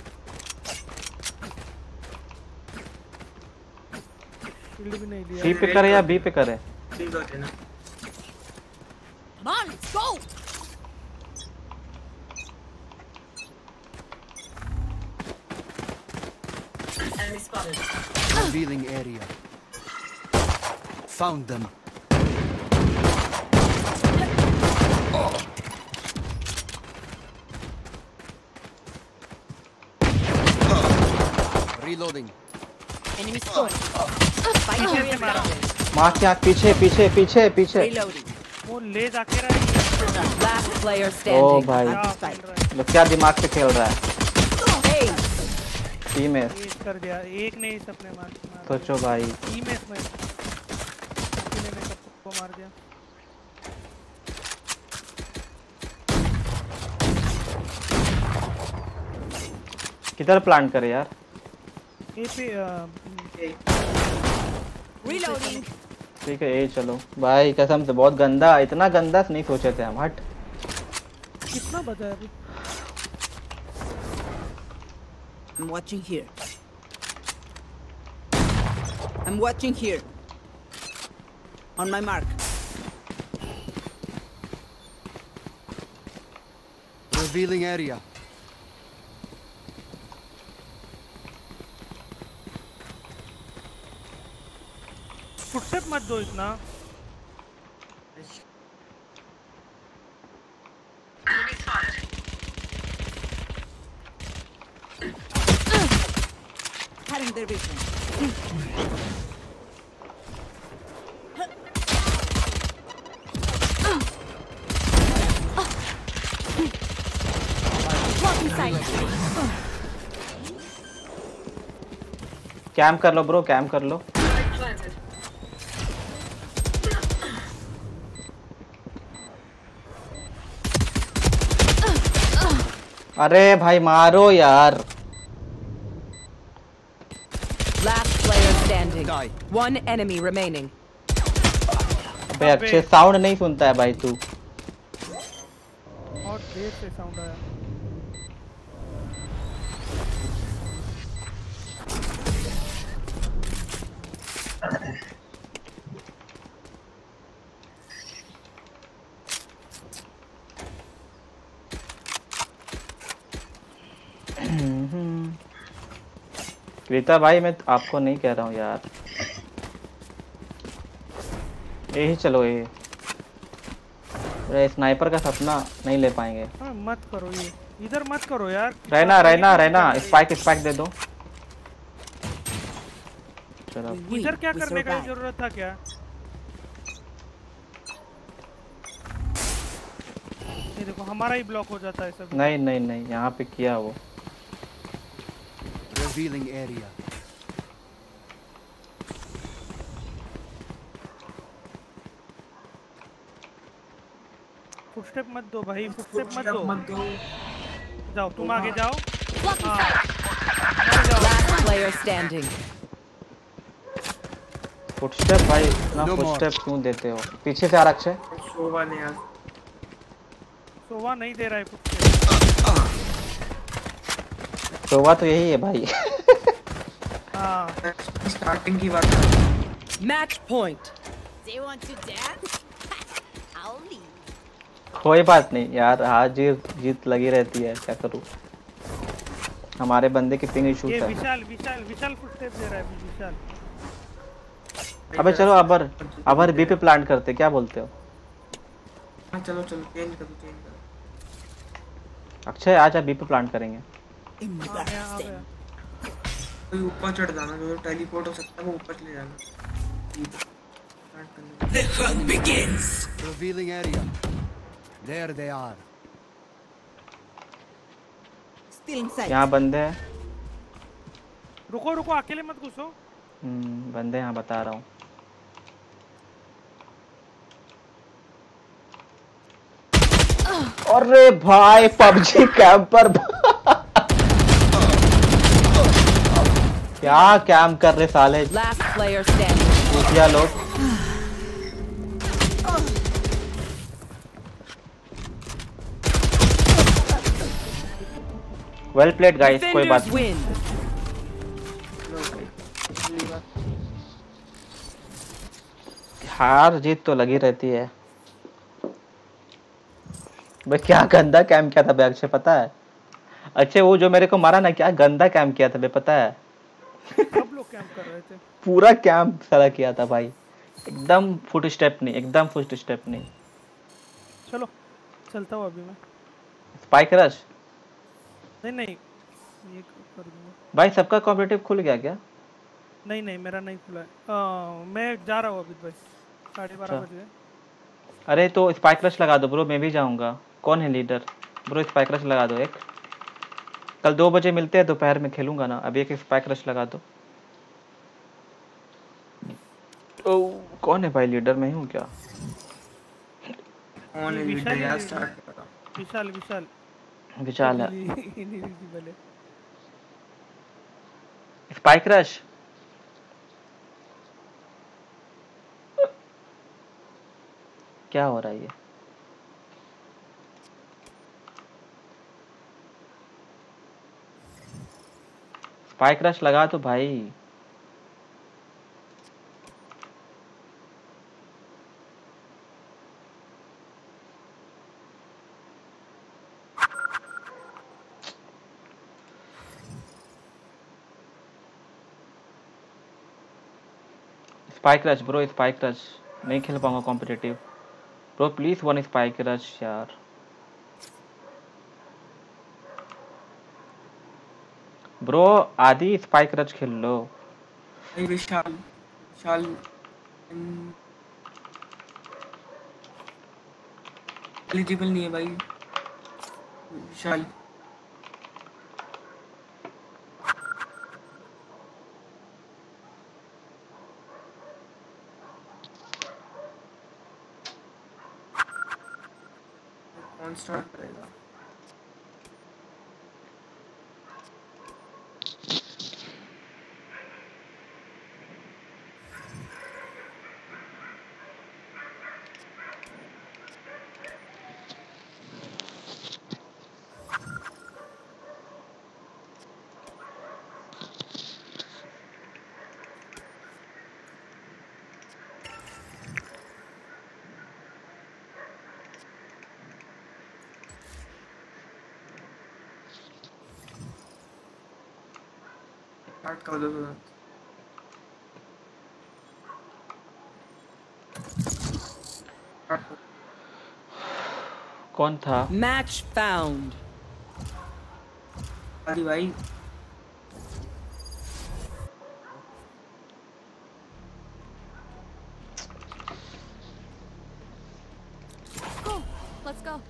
शील्ड भी नहीं दिया। सी पे करे या बी पे करे? ठीक है ना। Come on, let's go. Enemy spotted. Revealing area. Found them. Reloading. Enemy spotted. मार क्या? पीछे पीछे पीछे पीछे। वो ले जाके रहा है। Last player ओ standing. भाई लोग क्या दिमाग से खेल रहा है। टीम में एक कर दिया। एक नहीं सबने मार मार सोचो भाई। टीम में इसमें किसी ने सबको मार दिया। किधर प्लांट करे यार? ए पे Reloading. ठीक है ए चलो भाई। कसम से बहुत गंदा, इतना गंदा नहीं सोचे थे हम। हट कितना बजा है अभी? I'm watching here. I'm watching here. On my mark. Revealing area. Footstep मत दो इतना। Cutting their vision. Blocking sight. Camp कर लो ब्रो, कैम कर लो। अरे भाई मारो यार। Last player standing. One enemy remaining. अबे अच्छे साउंड नहीं सुनता है भाई तू। बहुत देर से साउंड आया। रीता भाई मैं आपको नहीं कह रहा हूँ यार। यही चलो ये। अरे स्नाइपर का सपना नहीं ले पाएंगे। हाँ, मत करो ये, इधर मत करो यार। रहना रहना रहना स्पाइक स्पाइक दे दो। चलो इधर क्या करने का जरूरत था क्या? ये देखो हमारा ही ब्लॉक हो जाता है सब। नहीं नहीं नहीं यहाँ पे किया वो। Revealing area. फुटस्टेप मत दो भाई, फुटस्टेप मत दो। मत दो। जाओ तुम आगे जाओ। हाँ। Last player standing. फुटस्टेप भाई ना फुटस्टेप क्यों देते हो? पीछे से आ रहा है। सोवा नहीं यार। सोवा नहीं दे रहा है फुटस्टेप। सोवा तो यही है भाई। हाँ। स्टार्टिंग की बात। Match point. Do you want to dance? I'll leave. कोई बात नहीं यार, हार जीत जीत लगी रहती है, क्या करूँ। हमारे बंदे की पिंग इशू ये है। विशाल विशाल विशाल फुटस्टेप दे रहा है विशाल। अबे चलो अबर अबर बी पे प्लांट करते, क्या बोलते हो? हाँ चलो चलो चेंज करो चेंज करो। अक्षय आजा बी पे प्लांट करेंगे। कोई ऊपर चढ़ जाना, जो टेलीपोर्ट हो सकता है वो ऊपर चले जाना। The hunt begins. Revealing area. There they are. Still inside. यहाँ बंदे हैं। रुको रुको अकेले मत घुसो। हम्म बंदे यहाँ बता रहा हूँ। अरे भाई पबजी कैंपर क्या कैंप कर रहे साले। Last player standing. क्या लोग वेल प्लेड गाइस, कोई बात नहीं। हार जीत तो लगी रहती है भाई। क्या गंदा कैम किया था बे अक्षय, पता है? अच्छे वो जो मेरे को मारा ना, क्या गंदा कैम किया था बे, पता है? सब लोग कैंप कर रहे थे। पूरा कैंप सारा किया था भाई, एकदम फुट स्टेप नहीं, एकदम फुट स्टेप नहीं। चलो चलता हूँ अभी मैं। स्पाइक रश नहीं नहीं ये कर दूंगा भाई। सबका कॉम्पिटिटिव खुल गया क्या? नहीं नहीं मेरा नहीं खुला है। आ, मैं जा रहा हूँ अभी भाई, साढ़े बारह बजे। अरे तो स्पाइक रश लगा दो ब्रो, मैं भी जाऊंगा। कौन है लीडर ब्रो? स्पाइक रश लगा दो एक। कल दो बजे मिलते हैं, दोपहर में खेलूंगा ना। अभी एक स्पाइक रश लगा दो। ओ कौन है भाई लीडर? मैं हूँ क्या? कौन है लीडर यार? स्टार्ट करो। विशाल विशाल विशाल है। स्पाइक रश क्या हो रहा है ये? स्पाइक रश लगा तो भाई। Spike rush bro, spike rush. नहीं खेल पाऊंगा competitive bro, please one spike rush यार। ब्रो आदि स्पाइक रश खेल लो। विशाल विशाल एलिजिबल नहीं है भाई विशाल। कौन स्टार्ट करेगा? स्टार्ट कर दो तुरंत। कौन था? Match found. आदि भाई Go, let's go.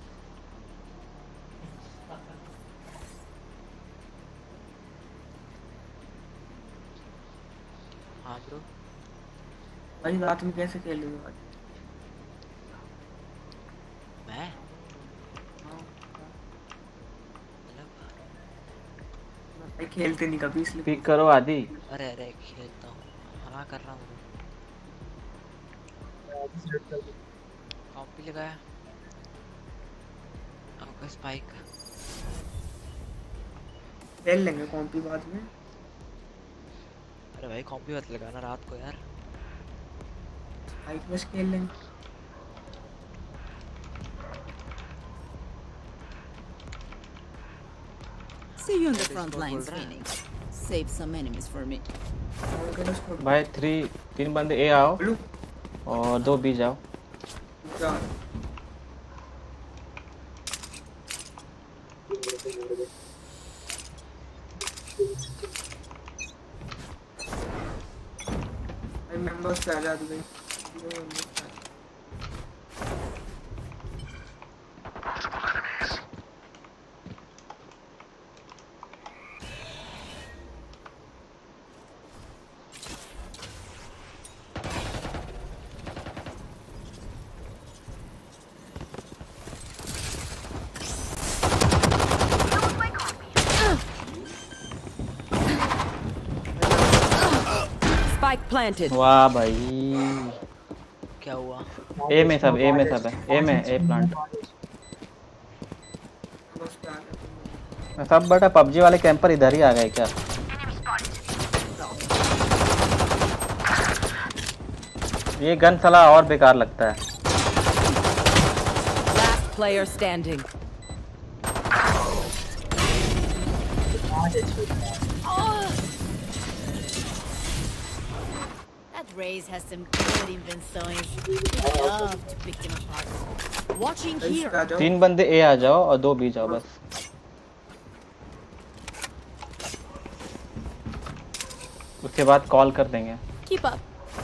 हाँ ब्रो भाई रात में कैसे खेल रहे हो आज? मैं भाई खेलते नहीं कभी इसलिए। पिक करो आदि। अरे अरे खेलता हूँ, हाँ कर रहा हूँ। कॉपी लगाया आपका स्पाइक। खेल लेंगे कॉम्पी बाद में। अरे भाई कॉम्पी मत लगाना रात को यार। स्पाइक बस खेल लेंगे। See you on the front lines, Phoenix. Save some enemies for me. भाई थ्री तीन बंदे ए आओ और दो बी जाओ। मेंबर्स आ जा दे। Spike planted. वाह भाई क्या हुआ? ए में सब ए में सब है ए में ए प्लांट सब बटा पबजी वाले कैंपर इधर ही आ गए क्या? ये गन साला और बेकार लगता है। Last player standing. That Raze has some good inventories. I love to pick them apart. Watching here. तीन बंदे ए आ जाओ और दो बी जाओ बस। उसके बाद कॉल कर देंगे। Keep up.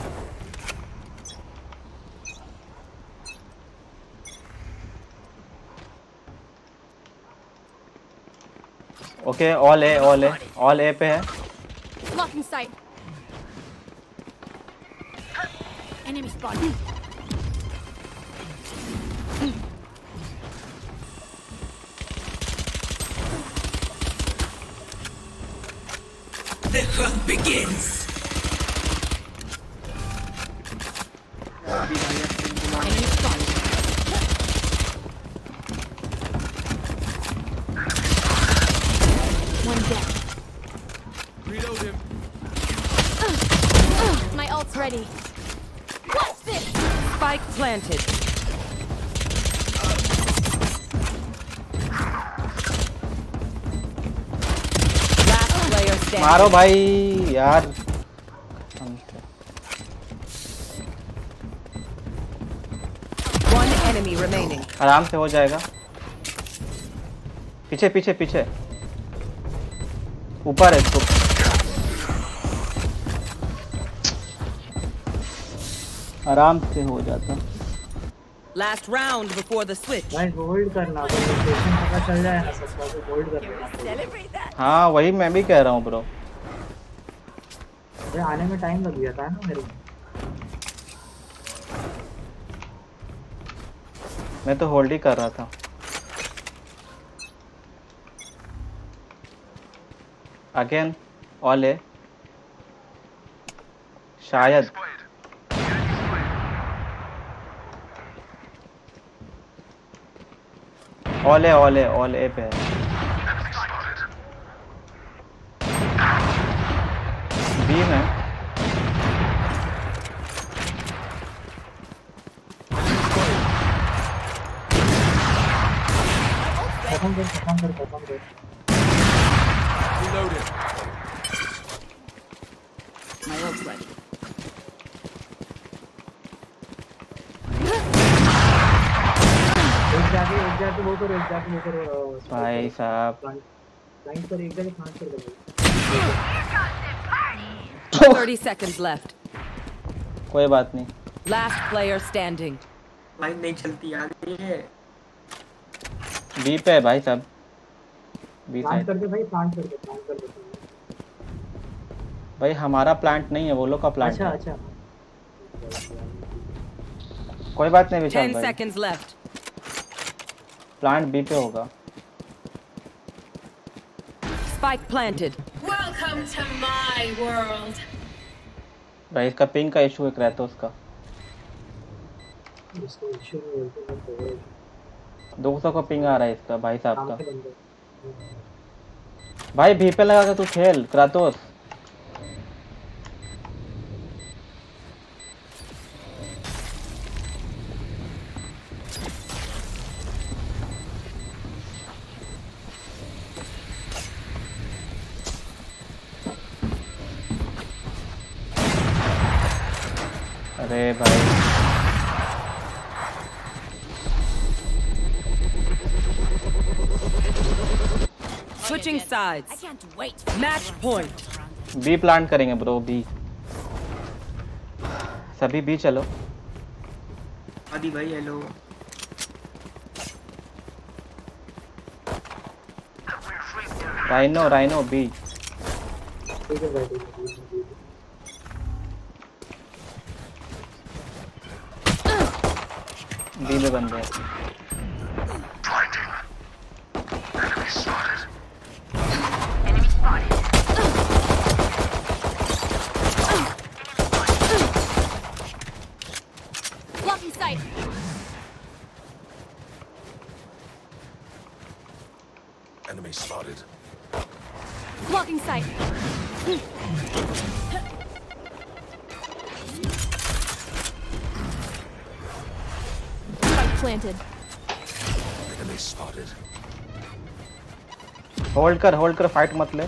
Okay all A all A all A पे है। Blocking sight. Enemy spotted. The hunt begins. Enemy spotted. One dead. Reload him. My ult's ready. What's this? Spike planted. Last player standing. मारो भाई यार। One enemy remaining. आराम से हो जाएगा। पीछे पीछे पीछे ऊपर है इसको। आराम से हो जाता। Last round before the switch. भाई होल्ड करना, तो लोकेशन पता चल जाए ना सबका, तो होल्ड कर लेना। हाँ वही मैं भी कह रहा हूँ ब्रो। अरे आने में टाइम लग गया था ना मेरे को। मैं तो होल्ड ही कर रहा था। अगेन ऑल ए शायद। All A all A all A पे है। बी में खत्म कर खत्म कर खत्म कर। Reloaded. My ult's ready. एक जाके एक जाके वो करो, एक जाके वो करो भाई साहब। लाइन पर एक जाके फ्लांट कर दो। thirty seconds left. कोई बात नहीं। Last player standing. लाइन नहीं चलती यार ये। बी पे है भाई साहब। B plant side. कर दे भाई, प्लांट कर दे, प्लांट कर दे। भाई हमारा प्लांट नहीं है, वो लोग का प्लांट अच्छा है। अच्छा। कोई बात नहीं विशाल Ten भाई। seconds left. प्लांट बी पे होगा। Spike planted. Welcome to my world. भाई इसका पिंग का इशू एक रहता है उसका। इसको इशू नहीं बोलते हैं। दो सौ का पिंग आ रहा है इसका भाई साहब का। भाई भी पे लगा के तू खेल क्रातोस। अरे भाई Switching sides. I can't wait. Match point. B plant करेंगे ब्रो बी सभी बी चलो आदि भाई hello Rhino Rhino B B में बंद है Blocking sight. Enemy spotted. Blocking sight. Spike planted. Enemy spotted. Hold कर होल्ड कर फाइट मत ले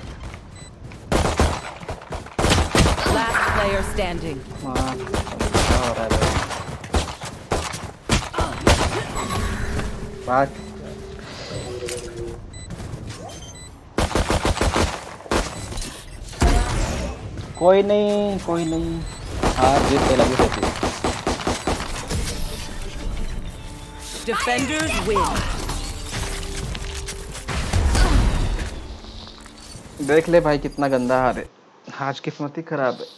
Last player standing. हाँ क्या हो रहा है बात कोई नहीं कोई नहीं हाँ जीत पे लगी रहती है Defenders win. देख ले भाई कितना गंदा हार है आज किस्मत ही खराब है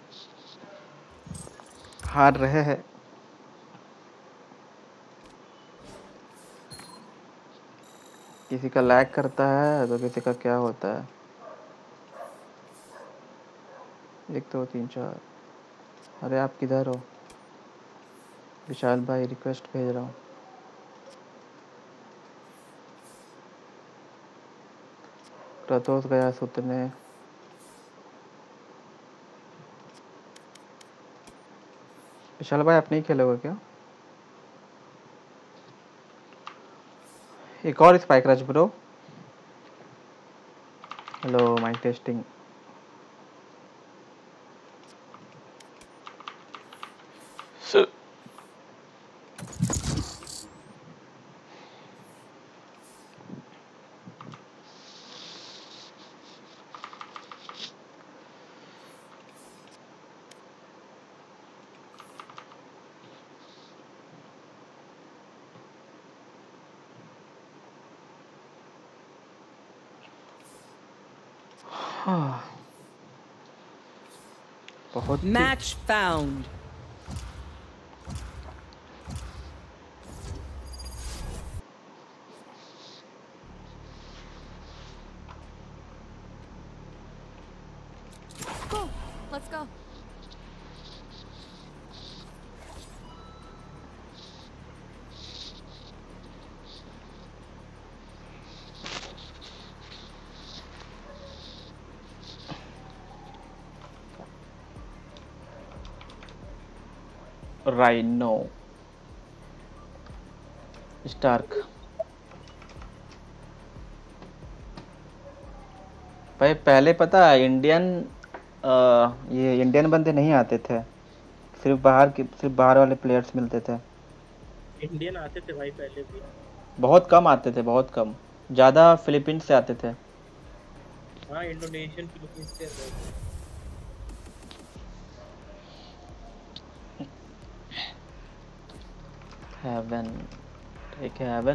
हार रहे हैं किसी का लैग करता है तो किसी का क्या होता है एक दो तीन चार अरे आप किधर हो विशाल भाई रिक्वेस्ट भेज रहा हूँ प्रतोष गया सुतने विशाल भाई आप नहीं खेलोगे क्या एक और spike rush bro hello mic testing बहुत Match found. Go. Let's go. Rhino Stark भाई पहले पता इंडियन आ, ये इंडियन बंदे नहीं आते थे सिर्फ बाहर के सिर्फ बाहर वाले प्लेयर्स मिलते थे इंडियन आते थे भाई पहले भी बहुत कम आते थे बहुत कम ज़्यादा फिलीपींस से आते थे हाँ इंडोनेशियन फिलीपींस से आते थे हेवन ठीक है हेवन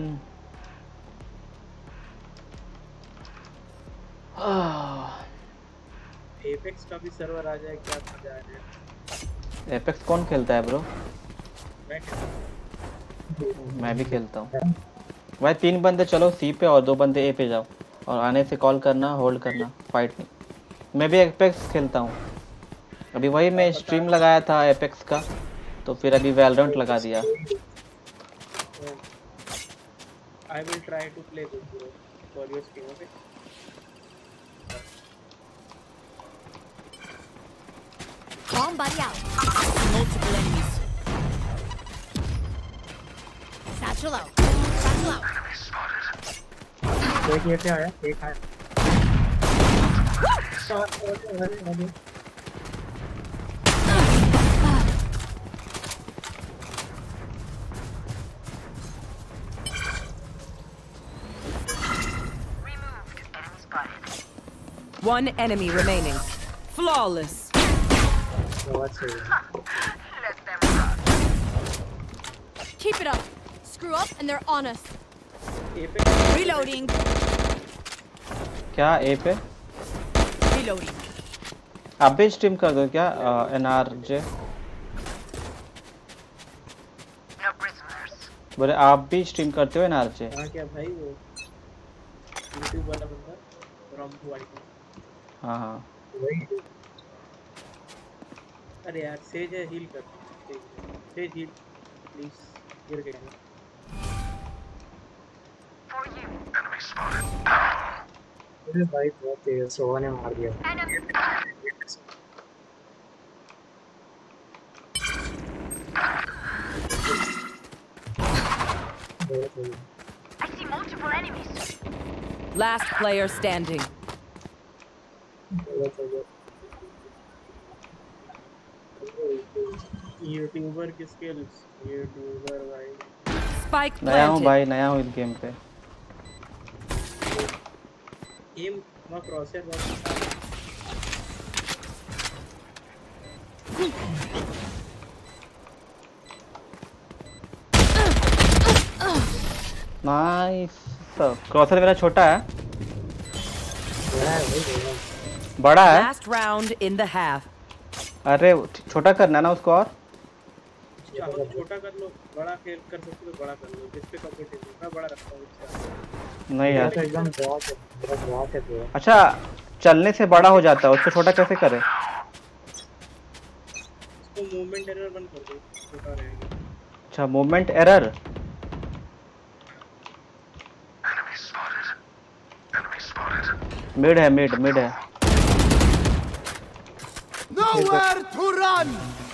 एपेक्स का भी सर्वर आ जाए क्या मजा आ जाए एपेक्स कौन खेलता है ब्रो मैं खेलता हूं मैं भी खेलता हूँ भाई तीन बंदे चलो सी पे और दो बंदे ए पे जाओ और आने से कॉल करना होल्ड करना फाइट नहीं मैं भी एपेक्स खेलता हूँ अभी वही मैं स्ट्रीम लगाया था एपेक्स का तो फिर अभी वैलोरेंट लगा दिया I will try to play with you for your stream, okay? Bomb buddy out. Multiple enemies. Satchel out. Satchel out. एक ये पे आया एक आया One enemy remaining. Flawless. Keep it up. Screw up and they're on us. Reloading. क्या ए पे? Reloading. आप भी स्ट्रीम कर दो क्या एन आर जे? बोले आप भी स्ट्रीम करते हो एन आर जे? हाँ क्या भाई वो यूट्यूब वाला बंदा रॉम्बू वाली। हाँ हाँ। अरे यार सेज है हील कर सेज हील प्लीज गिर गया ना। अरे भाई बहुत तेज सोवा ने मार दिया। I see multiple enemies. Last player standing. YouTuber की स्किल्स यूट्यूबर भाई। Spike नया हूँ planted. भाई नया हूँ इस गेम पे। एम मैं क्रॉसर बहुत नाइस। क्रॉसर मेरा छोटा है। बड़ा है। Last round in the half. अरे छोटा करना है ना उसको और। छोटा कर लो बड़ा खेल कर सकते हो बड़ा कर लो जिस पे कंपटीशन मैं बड़ा रखता हूं इसका। नहीं यार तो एकदम बहुत है मेरा बहुत है तो। अच्छा चलने से बड़ा हो जाता है उसको छोटा कैसे करें? इसको मूवमेंट एरर बंद कर दो छोटा रहेगा। अच्छा मूवमेंट एरर। मिड है मिड मिड है। Nowhere to run.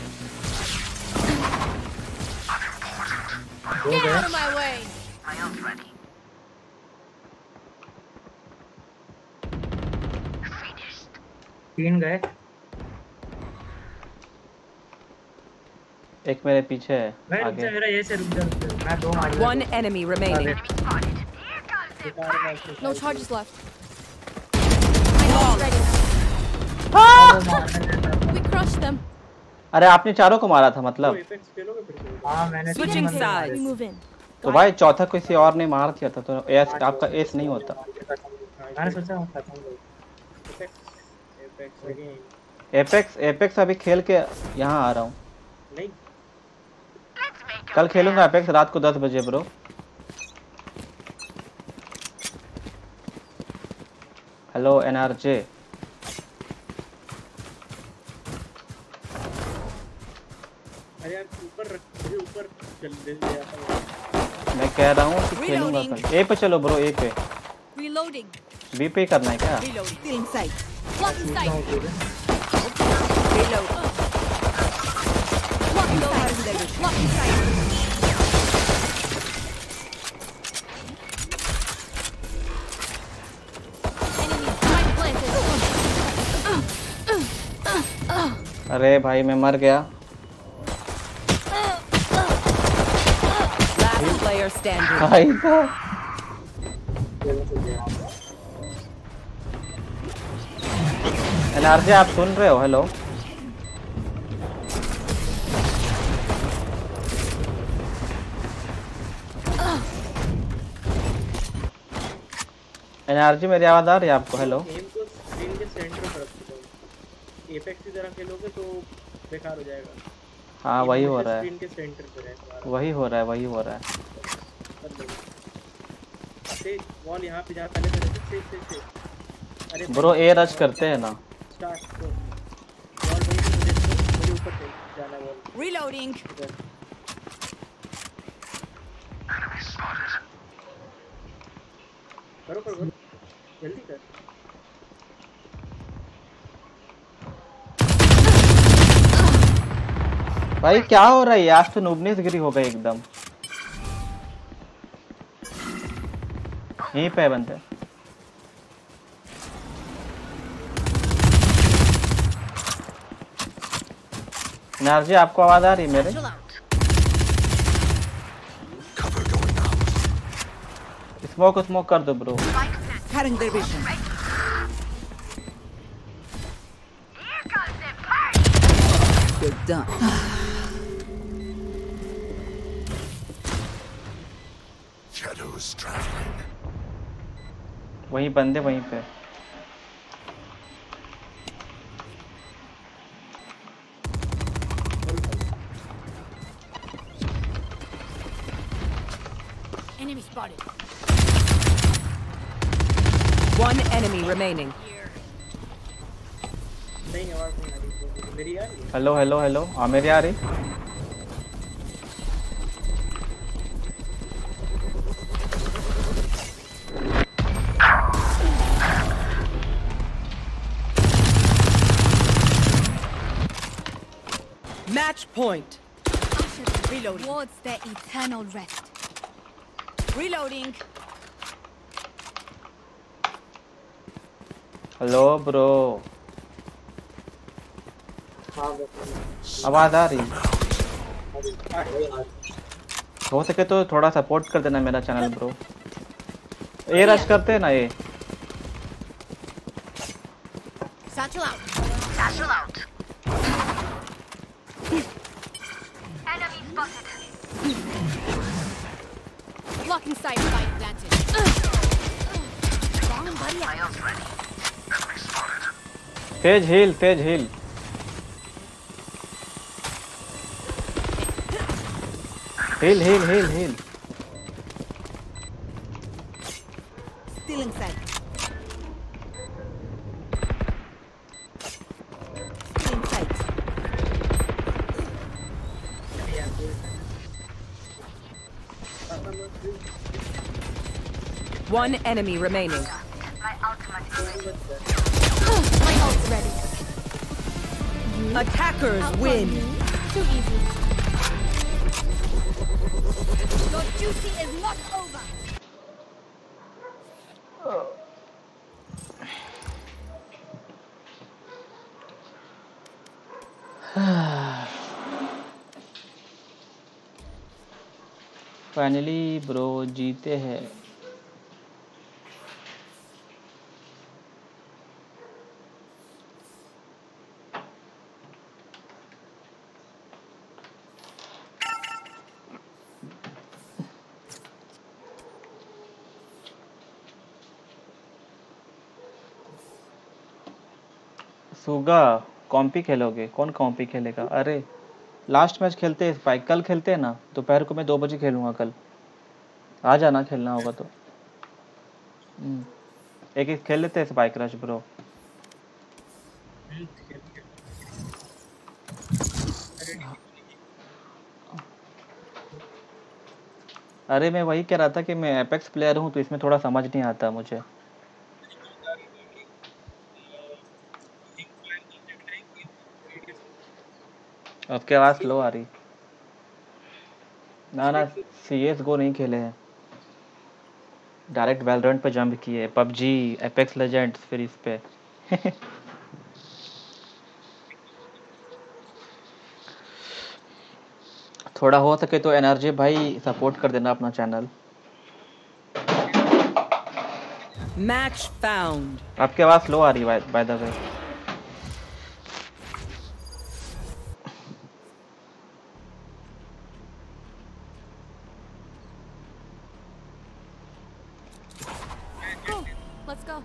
Get out of my way. My ult ready. Finished. तीन गए। एक मेरे पीछे है मैं रुक आगे। जा मेरा ये से रुक जा मैं दो मार दिया। One enemy remaining. No charges left. My ult ready. We crushed them. अरे आपने चारों को मारा था मतलब। हाँ मैंने Switching We sides. move in. तो भाई चौथा किसी और ने मार दिया था तो एस आपका एस नहीं होता। मैंने सोचा हूँ खत्म हो एपेक्स एपेक्स अभी खेल के यहाँ आ रहा हूँ। नहीं कल खेलूंगा एपेक्स रात को दस बजे ब्रो। Hello NRJ. अरे यार ऊपर रख मुझे ऊपर चल दे दिया था। मैं कह रहा हूँ कि खेलूंगा कल। ए पे चलो ब्रो ए पे। Reloading. बी पे करना है क्या? Reloading. Feeling sight. Blocking sight. Reload. Blocking sight. Blocking sight. Enemy spike planted. अरे भाई मैं मर गया। Last player standing. भाई साहब। एनआरजे आप सुन रहे हो? हेलो एनआरजे मेरी आवाज आ रही है आपको? हेलो गेम को स्क्रीन के सेंटर पर रख दो। एपेक्स की तरह खेलोगे तो बेकार हो जाएगा। हाँ वही हो रहा है। स्क्रीन के सेंटर पे है तुम्हारा। वही हो रहा है वही हो रहा है। से वॉल यहां पे जहां पहले से से से से अरे ब्रो ए रश करते हैं ना। स्टार्ट तो वॉल वहीं पे देखो मुझे ऊपर से जाना वॉल। Reloading. करो करो करो जल्दी कर। भाई क्या हो रहा है? आज तो नूबनेस गिरी हो गई एकदम। यहीं पे बंदे। नारजी आपको आवाज आ रही है मेरे? स्मोक स्मोक कर दो bro. Cutting their vision. done. Shadows traveling. वहीं बंदे वहीं पे। Enemy spotted. One enemy remaining. नहीं आवाज नहीं आ रही मेरी आ रही है। हेलो हेलो हेलो हाँ मेरी आ रही। Match point. Reloading. Towards their eternal rest. Reloading. Hello bro आवाज आ रही? हो सके तो थोड़ा सपोर्ट कर देना मेरा चैनल ब्रो। ये रश करते हैं ना ये। Satchel out. Satchel out. Enemy spotted. Blocking sight. Spike planted. Bomb buddy. Ready. Enemy spotted. तेज हील तेज heal. Heal heal heal heal. Still inside. Still inside. One enemy remaining. My ultimate is My ult's ready. Attackers win. Too easy. Your duty is not over. Finally bro जीते हैं। सुगा कॉम्पी खेलोगे? कौन कॉम्पी खेलेगा? अरे last match खेलते हैं spike, कल खेलते हैं ना। दोपहर को मैं दो बजे खेलूंगा कल, आ जाना खेलना होगा तो। एक एक खेल लेते हैं स्पाइक रश ब्रो। अरे मैं वही कह रहा था कि मैं एपेक्स प्लेयर हूँ तो इसमें थोड़ा समझ नहीं आता मुझे। आपकी आवाज स्लो आ रही। ना ना सी एस गो नहीं खेले हैं, डायरेक्ट वैलोरेंट पे जंप किए। पबजी, एपेक्स लेजेंड्स, फिर इस पे थोड़ा हो सके तो एनर्जी भाई सपोर्ट कर देना अपना चैनल। Match found. आपकी आवाज स्लो आ रही है by the way. Let's go.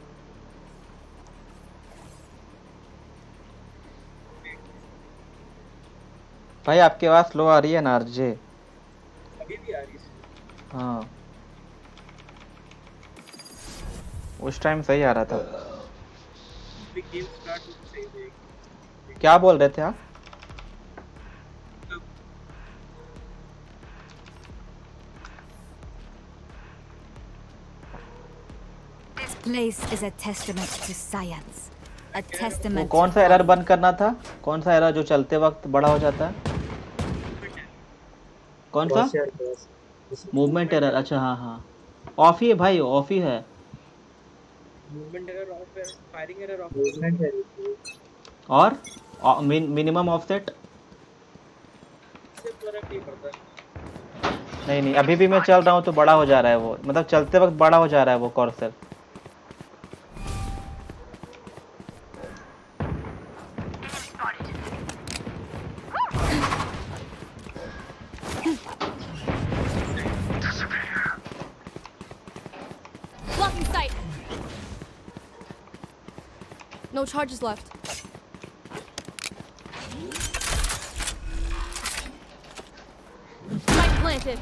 भाई आपकी आवाज स्लो आ रही है ना आरजे? अभी भी आ रही है। हाँ उस टाइम सही आ रहा था। गेम स्टार्ट हो सही रहेगी। क्या बोल रहे थे आप? This place is a testament to science. A वो testament. कौन सा एरर बंद करना था? कौन सा एरर जो चलते वक्त बड़ा हो जाता है? कौन सा? Movement error. अच्छा हाँ हाँ ऑफ ही है भाई, ऑफ ही है। मूवमेंट एरर ऑफ है, फायरिंग एरर ऑफ मूवमेंट है। और मिनिमम ऑफसेट इससे फर्क नहीं पड़ता। नहीं नहीं अभी भी मैं चल रहा हूँ तो बड़ा हो जा रहा है वो, मतलब चलते वक्त बड़ा हो जा रहा है वो cursor. No charges left. Spike planted.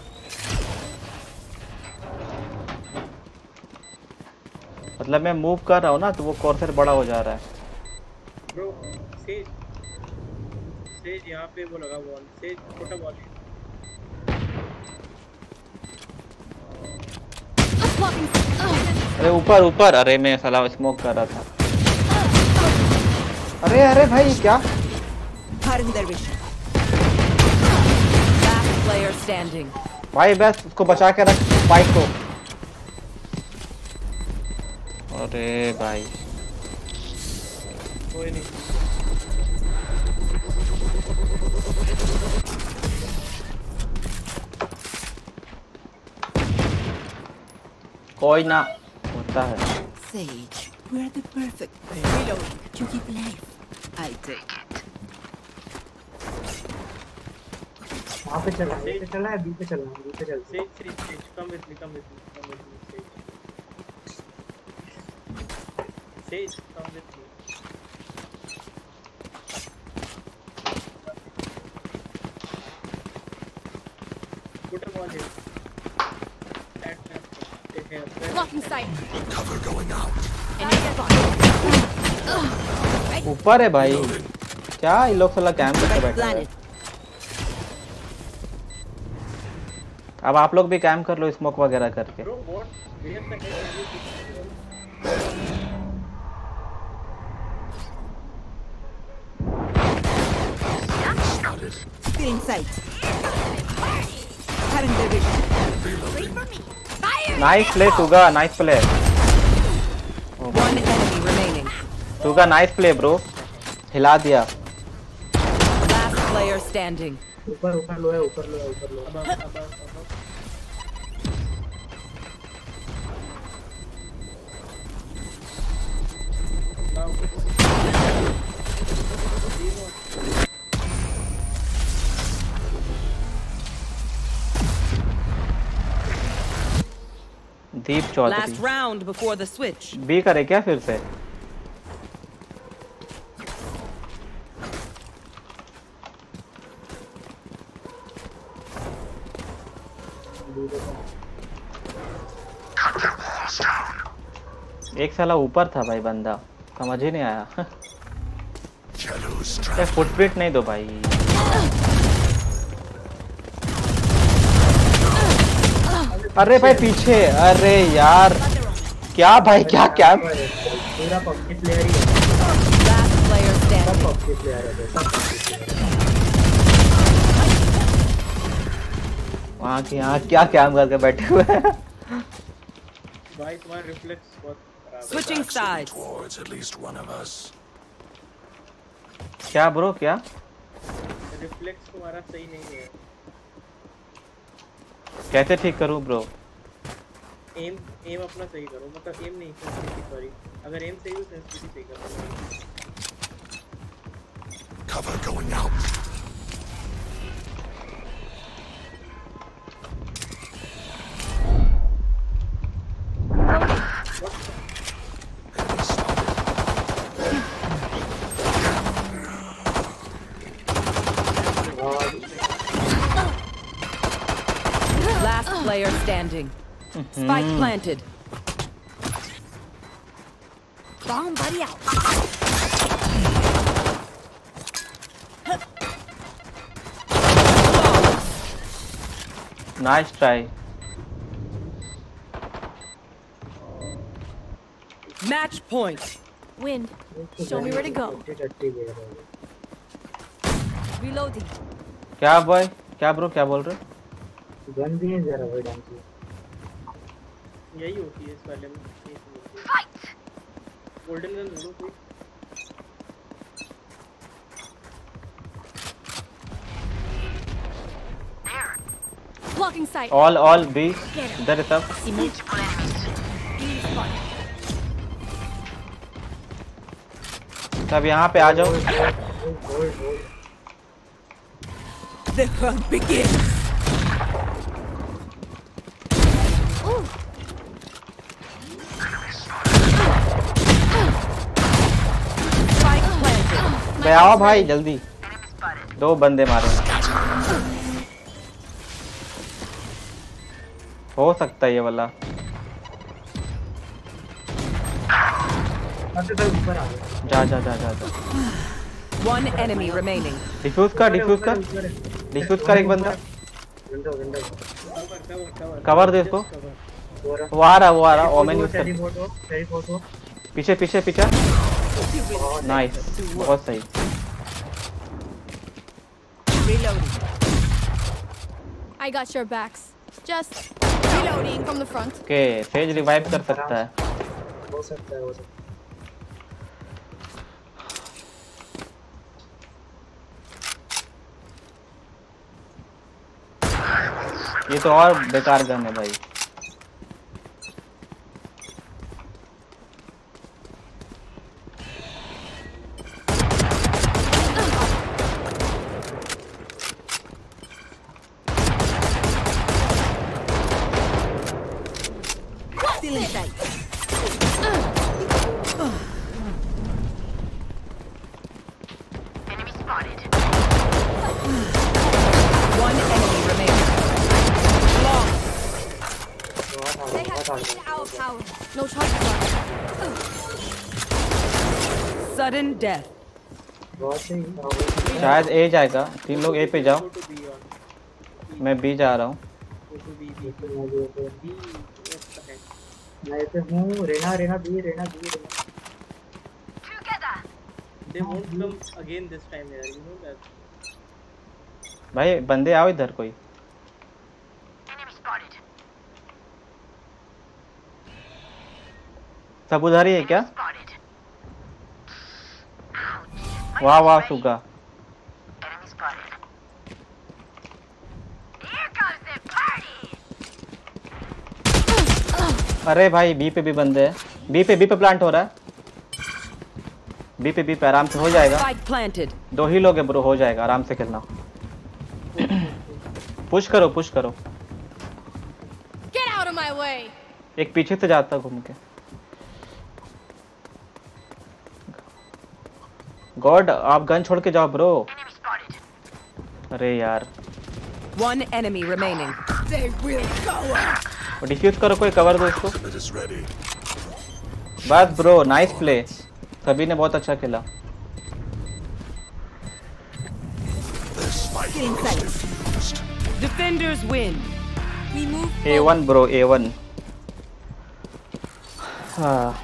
मतलब मैं मूव कर रहा हूँ ना तो वो कॉर्सर बड़ा हो जा रहा है। ब्रो सेज सेज यहाँ पे वो लगा बॉल सेज छोटा बॉल है। अरे ऊपर ऊपर अरे मैं साला स्मोक कर रहा था। अरे अरे भाई क्या भाई बस उसको बचा के रख बाइक को। अरे भाई कोई नहीं कोई ना होता है। Sage, we're the perfect pair to keep life. I take it. वहाँ पे चला है, चला है, बी पे चलना है, बी पे चल। Sage Sage Sage come with me, come with me, come with me Sage. Sage come with me. Put a ball here. Blocking sight. Cover going out. ऊपर है भाई क्या ये लोग साला कैंप करके बैठे हैं। अब आप लोग भी कैंप कर लो स्मोक वगैरह करके। Still in sight. Having their vision. Nice play टूगा, nice play. One enemy remaining. टूगा नाइस प्ले ब्रो, हिला दिया। Last player standing. ऊपर ऊपर लो है, ऊपर लो है, ऊपर लो। अब अब अब Deep Chaudhary. Last round before the switch. B करे क्या फिर से? एक साला ऊपर था भाई बंदा, समझ ही नहीं आया। फुटप्रिंट नहीं दो भाई। अरे भाई पीछे, अरे यार क्या भाई क्या क्या पूरा पबजी प्लेयर ही है। सब पबजी प्लेयर है, सब पबजी प्लेयर है। वहाँ की यहाँ क्या कैम करके बैठे हुए हैं। भाई तुम्हारा रिफ्लेक्स बहुत खराब है। Switching sides. Towards at least one of us. क्या ब्रो क्या? रिफ्लेक्स तुम्हारा सही नहीं है। कैसे ठीक करूं ब्रो? एम एम अपना सही करो, मतलब एम नहीं सेंसिटिविटी, सॉरी अगर एम सही हो सेंसिटिविटी सही करो। Cover going out. Last player standing. Spike planted. Bomb buddy out. Nice try. Match point. Wind. Show me where to go. Reloading. क्या बॉय? क्या ब्रो क्या बोल रहे? गन भी है जरा भाई डांस की। यही होती है इस वाले में। गोल्डन गन ढूंढो कोई। Blocking sight. All all B. इधर सब। सब यहाँ पे आ जाओ। The hunt begins. अबे आओ भाई जल्दी, दो बंदे मारे। हो सकता है ये वाला। जा जा जा जा जा। One enemy remaining. डिफ्यूज कर, डिफ्यूज कर, डिफ्यूज कर एक बंदा। कवर दे इसको। वो आ रहा, वो आ रहा। ओमेन यूज कर। पीछे पीछे पीछे। नाइस, बहुत सही। I got your backs. Just reloading from the front. Okay, Sage revive कर सकता है। हो सकता है, हो सकता है। ये तो और बेकार गन है भाई। Still in sight. Enemy spotted. One enemy remaining. They have our power. No charges left. Sudden death. शायद ए जाएगा। तीन लोग ए पे जाओ, मैं बी जा रहा हूँ। मैं पे हूँ। Reyna Reyna B, Reyna B, Reyna. They won't come again this time, यार. You know that. भाई बंदे आओ इधर कोई। सब उधर ही है क्या? वाह वाह सुगा। अरे भाई बी पे भी बंदे हैं। बी पे बी पे प्लांट हो रहा है। बी पे बी पे आराम से हो जाएगा। दो ही लोग हैं ब्रो, हो जाएगा, आराम से खेलना। पुश करो, पुश करो। Get out of my way. एक पीछे से जाता घूम के। गॉड, आप गन छोड़ के जाओ ब्रो। अरे यार। One enemy remaining. They will go. Defuse करो, कोई कवर दो इसको। बस ब्रो, नाइस प्ले। सभी ने बहुत अच्छा खेला। Defenders win. We move. A one bro, A one. हाँ।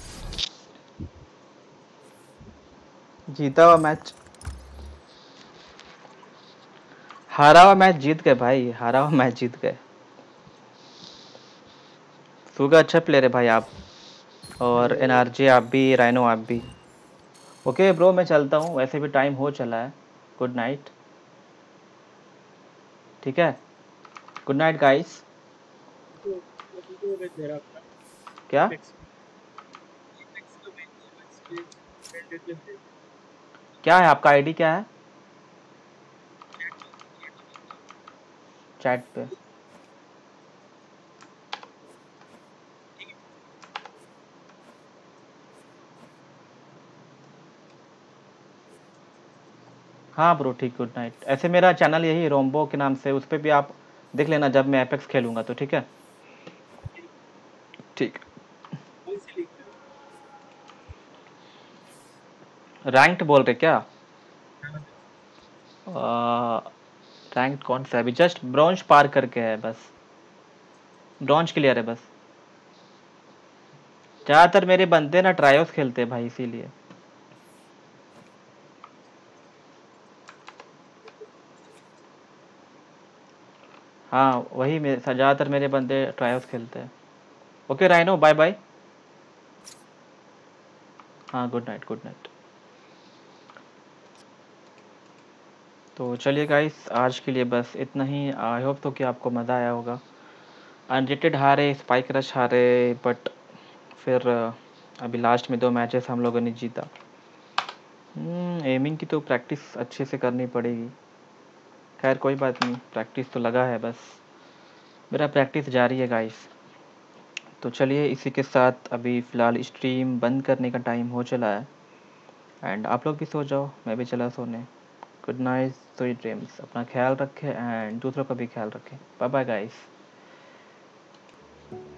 जीता हुआ मैच, हारा हुआ मैच जीत गए भाई, हारा हुआ मैच जीत गए। सुगा अच्छा प्लेयर है भाई आप, और एनआरजे आप भी, राइनो आप भी। ओके ब्रो, मैं चलता हूँ, वैसे भी टाइम हो चला है। Good night. ठीक है, गुड नाइट गाइस। क्या क्या है आपका आईडी, क्या है चैट पे? हाँ ब्रो ठीक, गुड नाइट। ऐसे मेरा चैनल यही रोम्बो के नाम से, उस पर भी आप देख लेना जब मैं एपेक्स खेलूंगा तो। ठीक है, ठीक। रैंक्ड बोल रहे क्या? रैंक्ड कौन सा है अभी? जस्ट ब्रॉन्ज पार करके है बस, ब्रॉन्ज क्लियर है बस। ज़्यादातर मेरे बंदे ना ट्रायोस खेलते हैं भाई, इसीलिए। हाँ वही, मेरे ज़्यादातर मेरे बंदे ट्रायोस खेलते हैं। Okay Rhino, bye bye. हाँ गुड नाइट, गुड नाइट। तो चलिए गाइस, आज के लिए बस इतना ही। आई होप तो कि आपको मज़ा आया होगा। अनरेटेड हारे, स्पाइक रश हारे, बट फिर अभी लास्ट में दो मैचेस हम लोगों ने जीता। एमिंग की तो प्रैक्टिस अच्छे से करनी पड़ेगी। खैर कोई बात नहीं, प्रैक्टिस तो लगा है, बस मेरा प्रैक्टिस जारी है गाइस। तो चलिए इसी के साथ अभी फ़िलहाल स्ट्रीम बंद करने का टाइम हो चला है। एंड आप लोग भी सो जाओ, मैं भी चला सोने। Good night, sweet dreams. अपना ख्याल रखें एंड दूसरों का भी ख्याल रखें। Bye bye guys.